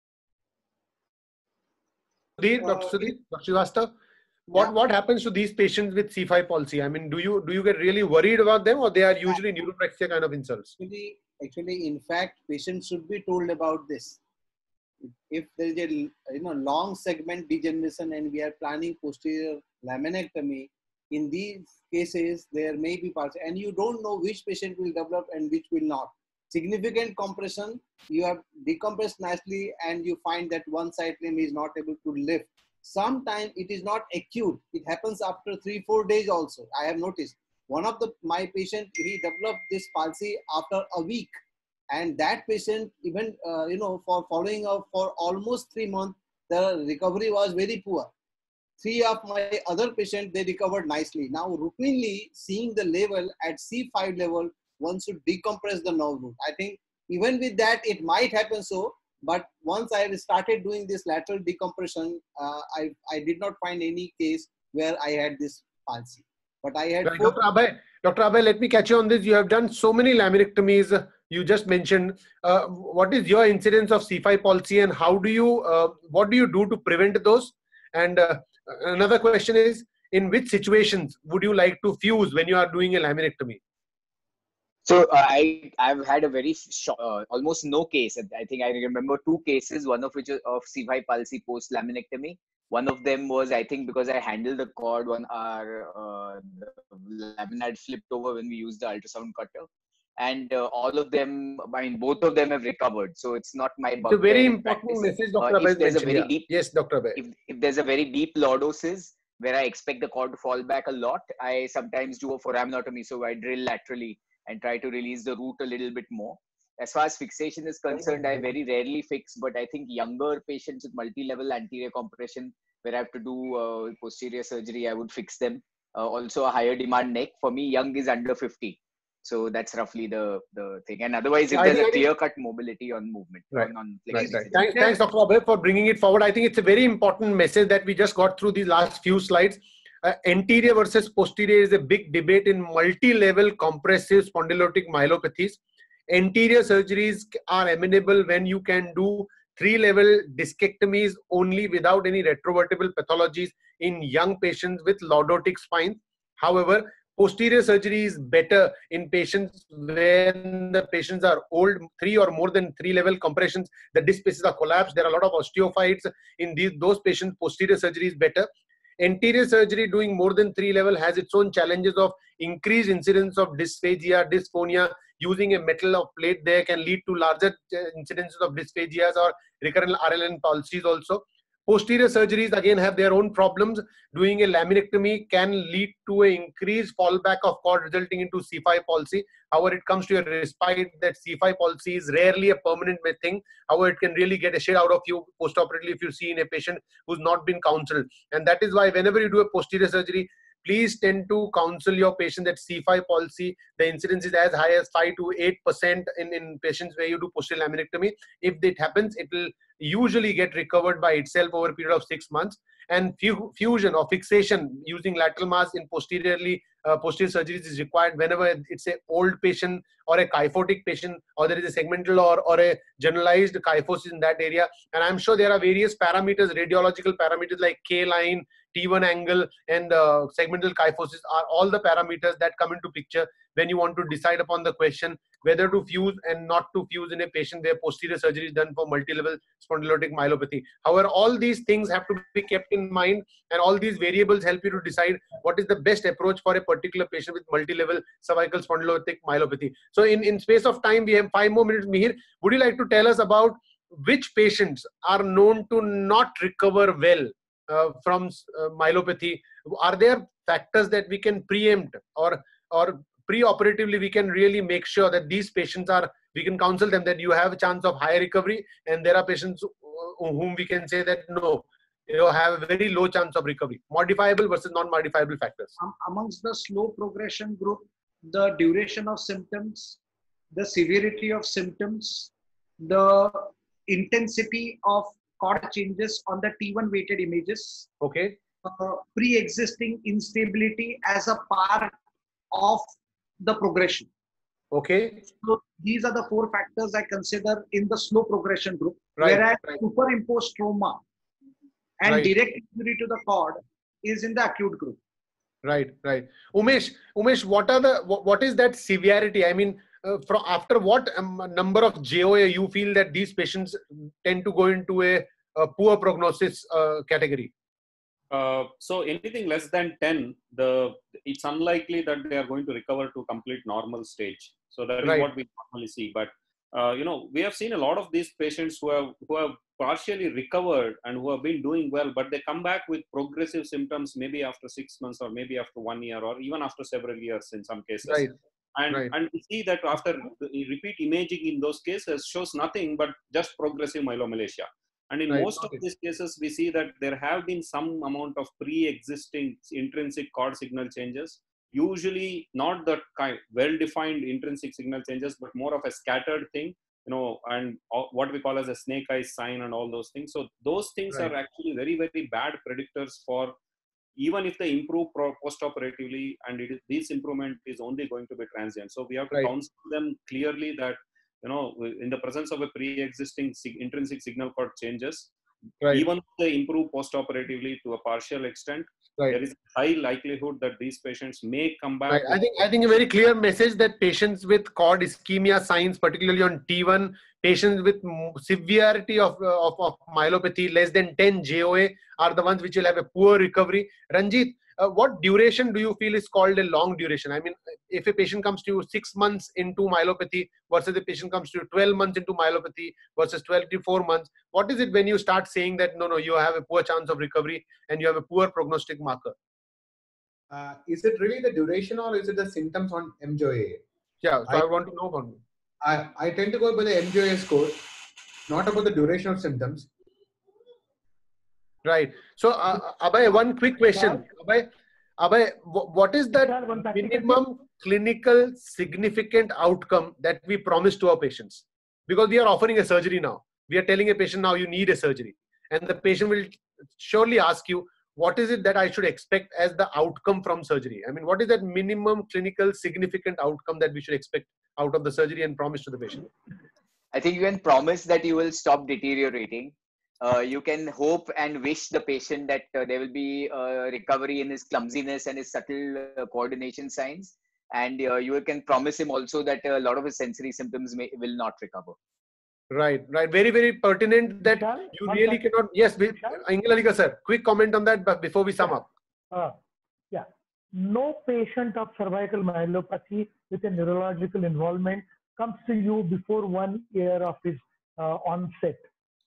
Speaker 1: Sudhir, Doctor Sudhir, Doctor Srivastava, what,
Speaker 12: Yeah.
Speaker 1: what happens to these patients with C five palsy? I mean, do you do you get really worried about them, or they are usually neuropraxia kind of insults?
Speaker 12: Actually, actually, in fact, patients should be told about this. If there is a you know long segment degeneration and we are planning posterior laminectomy, in these cases there may be parts, and you don't know which patient will develop and which will not. Significant compression, you have decompressed nicely, and you find that one side limb is not able to lift. Sometimes it is not acute; it happens after three, four days. Also, I have noticed one of the my patient, he developed this palsy after a week. And that patient, even, uh, you know, for following up for almost three months, the recovery was very poor. Three of my other patients, they recovered nicely. Now, routinely seeing the level at C five level, one should decompress the nerve root. I think even with that, it might happen so. But once I started doing this lateral decompression, uh, I, I did not find any case where I had this palsy. But I had...
Speaker 1: Right. Doctor Abhay, Doctor Abhay, let me catch you on this. You have done so many laminectomies. You just mentioned, uh, what is your incidence of C five palsy, and how do you, uh, what do you do to prevent those? And uh, another question is, in which situations would you like to fuse when you are doing a laminectomy?
Speaker 3: So uh, I I've had a very short, uh, almost no case. I think I remember two cases, one of which is of C five palsy post laminectomy. One of them was, I think, because I handled the cord when our uh, the lamina had flipped over when we used the ultrasound cutter. And uh, all of them, I mean, both of them have recovered. So it's not my bugbear.
Speaker 1: It's a very
Speaker 3: in
Speaker 1: important
Speaker 3: practice.
Speaker 1: message, Doctor
Speaker 3: Uh,
Speaker 1: Abhay
Speaker 3: if there's a very
Speaker 1: yeah.
Speaker 3: deep,
Speaker 1: yes, Doctor Abhay.
Speaker 3: if, if there's a very deep lordosis, where I expect the cord to fall back a lot, I sometimes do a foraminotomy. So I drill laterally and try to release the root a little bit more. As far as fixation is concerned, I very rarely fix, but I think younger patients with multi-level anterior compression, where I have to do uh, posterior surgery, I would fix them. Uh, also a higher demand neck. For me, young is under fifty. So that's roughly the, the thing. And otherwise, if there's a clear-cut mobility on movement,
Speaker 1: right.
Speaker 3: on, on
Speaker 1: right, right. Thanks, thanks, Doctor Abhay, for bringing it forward. I think it's a very important message that we just got through these last few slides. Uh, anterior versus posterior is a big debate in multi-level compressive spondylotic myelopathies. Anterior surgeries are amenable when you can do three-level discectomies only without any retrovertebral pathologies in young patients with lordotic spines. However, posterior surgery is better in patients when the patients are old, three or more than three level compressions, the disc spaces are collapsed. There are a lot of osteophytes in these, those patients. Posterior surgery is better. Anterior surgery doing more than three level has its own challenges of increased incidence of dysphagia, dysphonia. Using a metal of plate there can lead to larger incidences of dysphagias or recurrent R L N palsies also. Posterior surgeries again have their own problems. Doing a laminectomy can lead to an increased fallback of cord resulting into C five palsy. However, it comes to a respite that C five palsy is rarely a permanent thing. However, it can really get a shit out of you postoperatively if you see in a patient who's not been counseled. And that is why whenever you do a posterior surgery, please tend to counsel your patient that C five palsy, the incidence is as high as five to eight percent in, in patients where you do posterior laminectomy. If it happens, it will usually get recovered by itself over a period of six months. And fusion or fixation using lateral mass in posteriorly uh, posterior surgeries is required whenever it's an old patient or a kyphotic patient, or there is a segmental or, or a generalized kyphosis in that area. And I'm sure there are various parameters, radiological parameters like K line, T one angle, and uh, segmental kyphosis are all the parameters that come into picture when you want to decide upon the question whether to fuse and not to fuse in a patient where posterior surgery is done for multi-level spondylotic myelopathy. However, all these things have to be kept in mind, and all these variables help you to decide what is the best approach for a particular patient with multi-level cervical spondylotic myelopathy. So in, in space of time, we have five more minutes. Mihir, would you like to tell us about which patients are known to not recover well uh, from uh, myelopathy? Are there factors that we can preempt, or, or pre-operatively we can really make sure that these patients are, we can counsel them that you have a chance of higher recovery, and there are patients whom we can say that no, you have a very low chance of recovery? Modifiable versus non-modifiable factors.
Speaker 6: Um, amongst the slow progression group, the duration of symptoms, the severity of symptoms, the intensity of cord changes on the T one weighted images,
Speaker 1: okay,
Speaker 6: uh, pre-existing instability as a part of the progression.
Speaker 1: Okay.
Speaker 6: So these are the four factors I consider in the slow progression group,
Speaker 1: right,
Speaker 6: whereas
Speaker 1: right.
Speaker 6: superimposed trauma and
Speaker 1: right.
Speaker 6: direct injury to the cord is in the acute group.
Speaker 1: Right, right. Umesh, Umesh, what are the, what, what is that severity? I mean, uh, from after what um, number of J O A you feel that these patients tend to go into a, a poor prognosis uh, category?
Speaker 13: Uh, so anything less than ten, the it's unlikely that they are going to recover to complete normal stage. So that is
Speaker 1: right.
Speaker 13: what we normally see. But uh, you know, we have seen a lot of these patients who have who have partially recovered and who have been doing well, but they come back with progressive symptoms maybe after six months or maybe after one year or even after several years in some cases.
Speaker 1: Right.
Speaker 13: And
Speaker 1: right.
Speaker 13: and we see that after repeat imaging in those cases shows nothing but just progressive myelomalacia. And in
Speaker 1: right.
Speaker 13: most of these cases, we see that there have been some amount of pre-existing intrinsic cord signal changes, usually not the kind well-defined intrinsic signal changes, but more of a scattered thing, you know, and what we call as a snake eyes sign and all those things. So those things right. are actually very, very bad predictors for even if they improve post-operatively, and it is, this improvement is only going to be transient. So we have to right. counsel them clearly that, you know, in the presence of a pre-existing sig intrinsic signal cord changes, right. even if they improve post-operatively to a partial extent, right. there is a high likelihood that these patients may come back.
Speaker 1: Right. I think I think a very clear message that patients with cord ischemia signs, particularly on T one, patients with severity of, of, of myelopathy less than ten J O A are the ones which will have a poor recovery. Ranjit, uh, what duration do you feel is called a long duration? I mean, if a patient comes to you six months into myelopathy versus a patient comes to you twelve months into myelopathy versus twelve to four months, what is it when you start saying that, no, no, you have a poor chance of recovery and you have a poor prognostic marker?
Speaker 9: Uh, is it really the duration or is it the symptoms on M J O A?
Speaker 1: Yeah, so I,
Speaker 9: I
Speaker 1: want to know about it.
Speaker 9: I, I tend to go by the M J O A score, not about the duration of symptoms.
Speaker 1: Right. So, uh, Abhay, one quick question. Abhay, Abhay, what is that minimum clinical significant outcome that we promise to our patients? Because we are offering a surgery now. We are telling a patient now you need a surgery. And the patient will surely ask you, what is it that I should expect as the outcome from surgery? I mean, what is that minimum clinical significant outcome that we should expect out of the surgery and promise to the patient?
Speaker 3: I think you can promise that you will stop deteriorating. Uh, you can hope and wish the patient that uh, there will be uh, recovery in his clumsiness and his subtle uh, coordination signs. And uh, you can promise him also that a lot of his sensory symptoms may, will not recover.
Speaker 1: Right, right. Very, very pertinent that you really cannot. Yes, Ingalalika sir, quick comment on that but before we sum up.
Speaker 7: Uh, yeah. No patient of cervical myelopathy with a neurological involvement comes to you before one year of his uh, onset.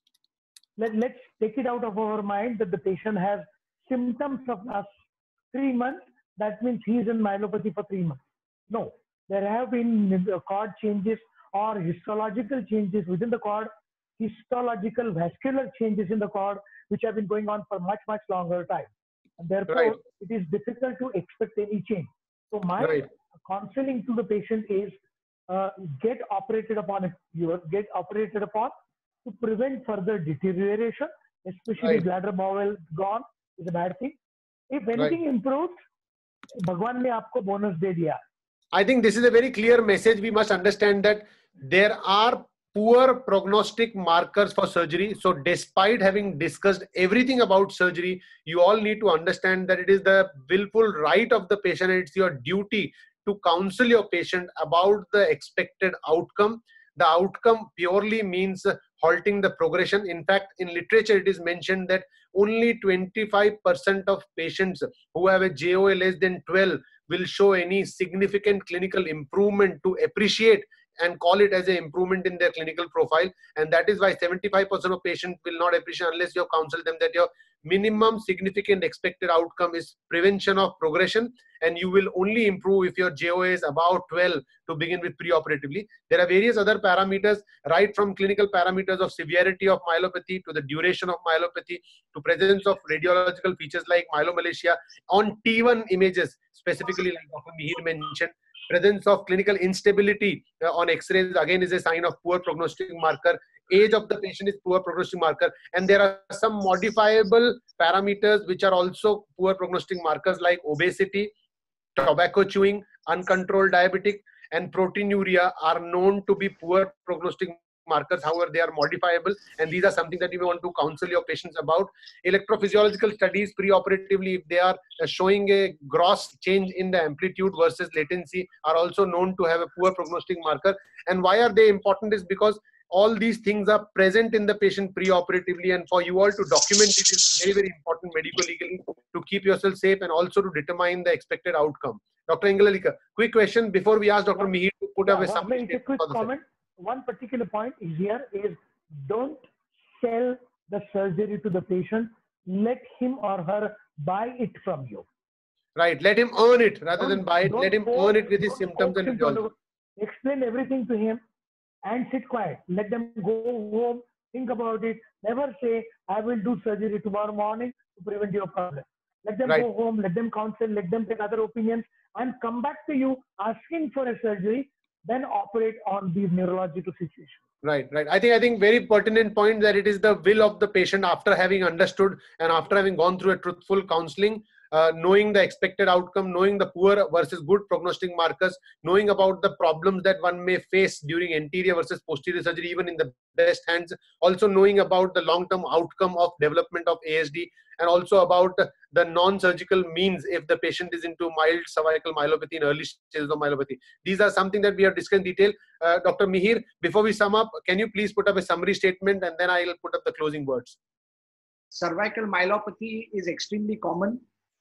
Speaker 7: Let, let's take it out of our mind that the patient has symptoms of last three months. That means he is in myelopathy for three months. No, there have been cord changes or histological changes within the cord, histological vascular changes in the cord, which have been going on for much, much longer time. And therefore, right. it is difficult to expect any change. So my right. counseling to the patient is uh, get operated upon it. You get operated upon to prevent further deterioration, especially right. bladder bowel gone is a bad thing. If anything right. improves, Bhagwan ne aapko bonus de diya.
Speaker 1: I think this is a very clear message. We must understand that there are poor prognostic markers for surgery. So despite having discussed everything about surgery, you all need to understand that it is the willful right of the patient. It's your duty to counsel your patient about the expected outcome. The outcome purely means halting the progression. In fact, in literature, it is mentioned that only twenty-five percent of patients who have a J O A less than twelve will show any significant clinical improvement to appreciate and call it as an improvement in their clinical profile. And that is why seventy-five percent of patients will not appreciate unless you have counseled them that your minimum significant expected outcome is prevention of progression. And you will only improve if your J O A is about twelve to begin with preoperatively. There are various other parameters, right from clinical parameters of severity of myelopathy to the duration of myelopathy to presence of radiological features like myelomalacia on T one images, specifically like Doctor Mihir mentioned. Presence of clinical instability uh, on X-rays again is a sign of poor prognostic marker. Age of the patient is poor prognostic marker. And there are some modifiable parameters which are also poor prognostic markers like obesity, tobacco chewing, uncontrolled diabetic, and proteinuria are known to be poor prognostic markers. However, they are modifiable, and these are something that you want to counsel your patients about. Electrophysiological studies preoperatively, if they are showing a gross change in the amplitude versus latency, are also known to have a poor prognostic marker. And why are they important is because all these things are present in the patient preoperatively, and for you all to document it is very, very important medico-legally to keep yourself safe and also to determine the expected outcome. Doctor Ingalalika, quick question before we ask Doctor Mihir to put up a summary statement.
Speaker 7: Quick comment. One particular point is here is don't sell the surgery to the patient. Let him or her buy it from you.
Speaker 1: Right. Let him earn it rather don't, than buy it. Let him earn it with his symptoms and radiology.
Speaker 7: Explain everything to him and sit quiet. Let them go home, think about it. Never say, I will do surgery tomorrow morning to prevent your problem. Let them right. go home, let them counsel, let them take other opinions and come back to you asking for a surgery, then operate on these neurological situations.
Speaker 1: Right, right. I think I think very pertinent point that it is the will of the patient after having understood and after having gone through a truthful counseling, uh, knowing the expected outcome, knowing the poor versus good prognostic markers, knowing about the problems that one may face during anterior versus posterior surgery, even in the best hands, also knowing about the long-term outcome of development of A S D, and also about the non-surgical means if the patient is into mild cervical myelopathy in early stages of myelopathy. These are something that we have discussed in detail. Uh, Doctor Mihir, before we sum up, can you please put up a summary statement and then I will put up the closing words.
Speaker 6: Cervical myelopathy is extremely common.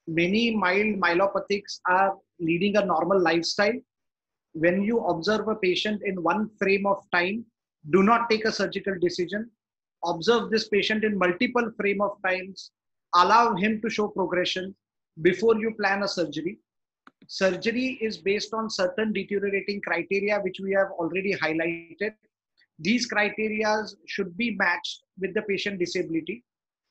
Speaker 6: many mild myelopathics are leading a normal lifestyle. When you observe a patient in one frame of time, do not take a surgical decision. Observe this patient in multiple frame of times. Allow him to show progression before you plan a surgery. Surgery is based on certain deteriorating criteria, which we have already highlighted. These criteria should be matched with the patient disability.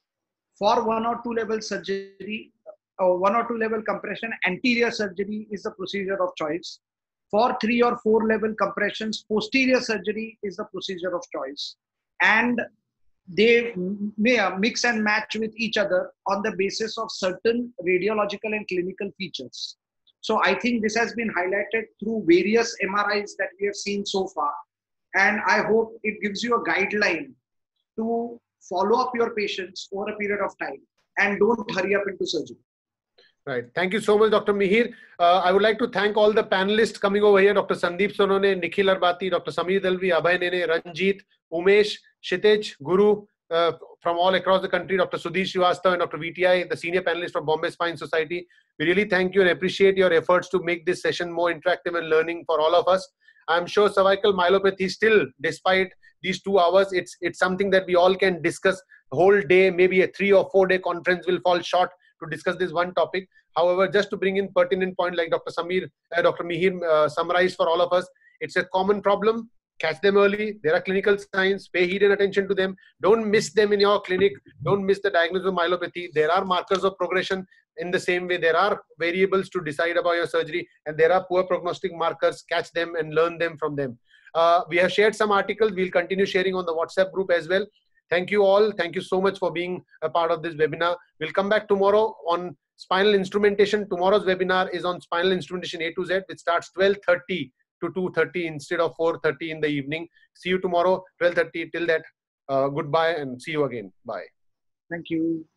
Speaker 6: For one or two level surgery, or one or two level compression, anterior surgery is the procedure of choice. For three or four level compressions, posterior surgery is the procedure of choice. And they may mix and match with each other on the basis of certain radiological and clinical features. So I think this has been highlighted through various M R Is that we have seen so far. And I hope it gives you a guideline to follow up your patients over a period of time and don't hurry up into surgery.
Speaker 1: Right. Thank you so much, Doctor Mihir. Uh, I would like to thank all the panelists coming over here, Doctor Sandeep Sonone, Nikhil Arbati, Doctor Samir Dalvi, Abhay Nene, Ranjit, Umesh, Kshitij, Guru, uh, from all across the country, Doctor Sudhir Srivastava and Doctor V T I, the senior panelist from Bombay Spine Society. We really thank you and appreciate your efforts to make this session more interactive and learning for all of us. I'm sure cervical myelopathy still, despite these two hours, it's, it's something that we all can discuss the whole day. Maybe a three or four day conference will fall short to discuss this one topic. However, just to bring in pertinent point like Doctor Samir, uh, Doctor Mihir uh, summarized for all of us, it's a common problem. Catch them early. There are clinical signs. Pay heed and attention to them. Don't miss them in your clinic. Don't miss the diagnosis of myelopathy. There are markers of progression. In the same way, there are variables to decide about your surgery, and there are poor prognostic markers. Catch them and learn them from them. Uh, we have shared some articles. We'll continue sharing on the WhatsApp group as well. Thank you all. Thank you so much for being a part of this webinar. We'll come back tomorrow on spinal instrumentation. Tomorrow's webinar is on spinal instrumentation A to Z, which starts twelve thirty to two thirty instead of four thirty in the evening. See you tomorrow, twelve thirty. Till that, uh, goodbye and see you again. Bye.
Speaker 6: Thank you.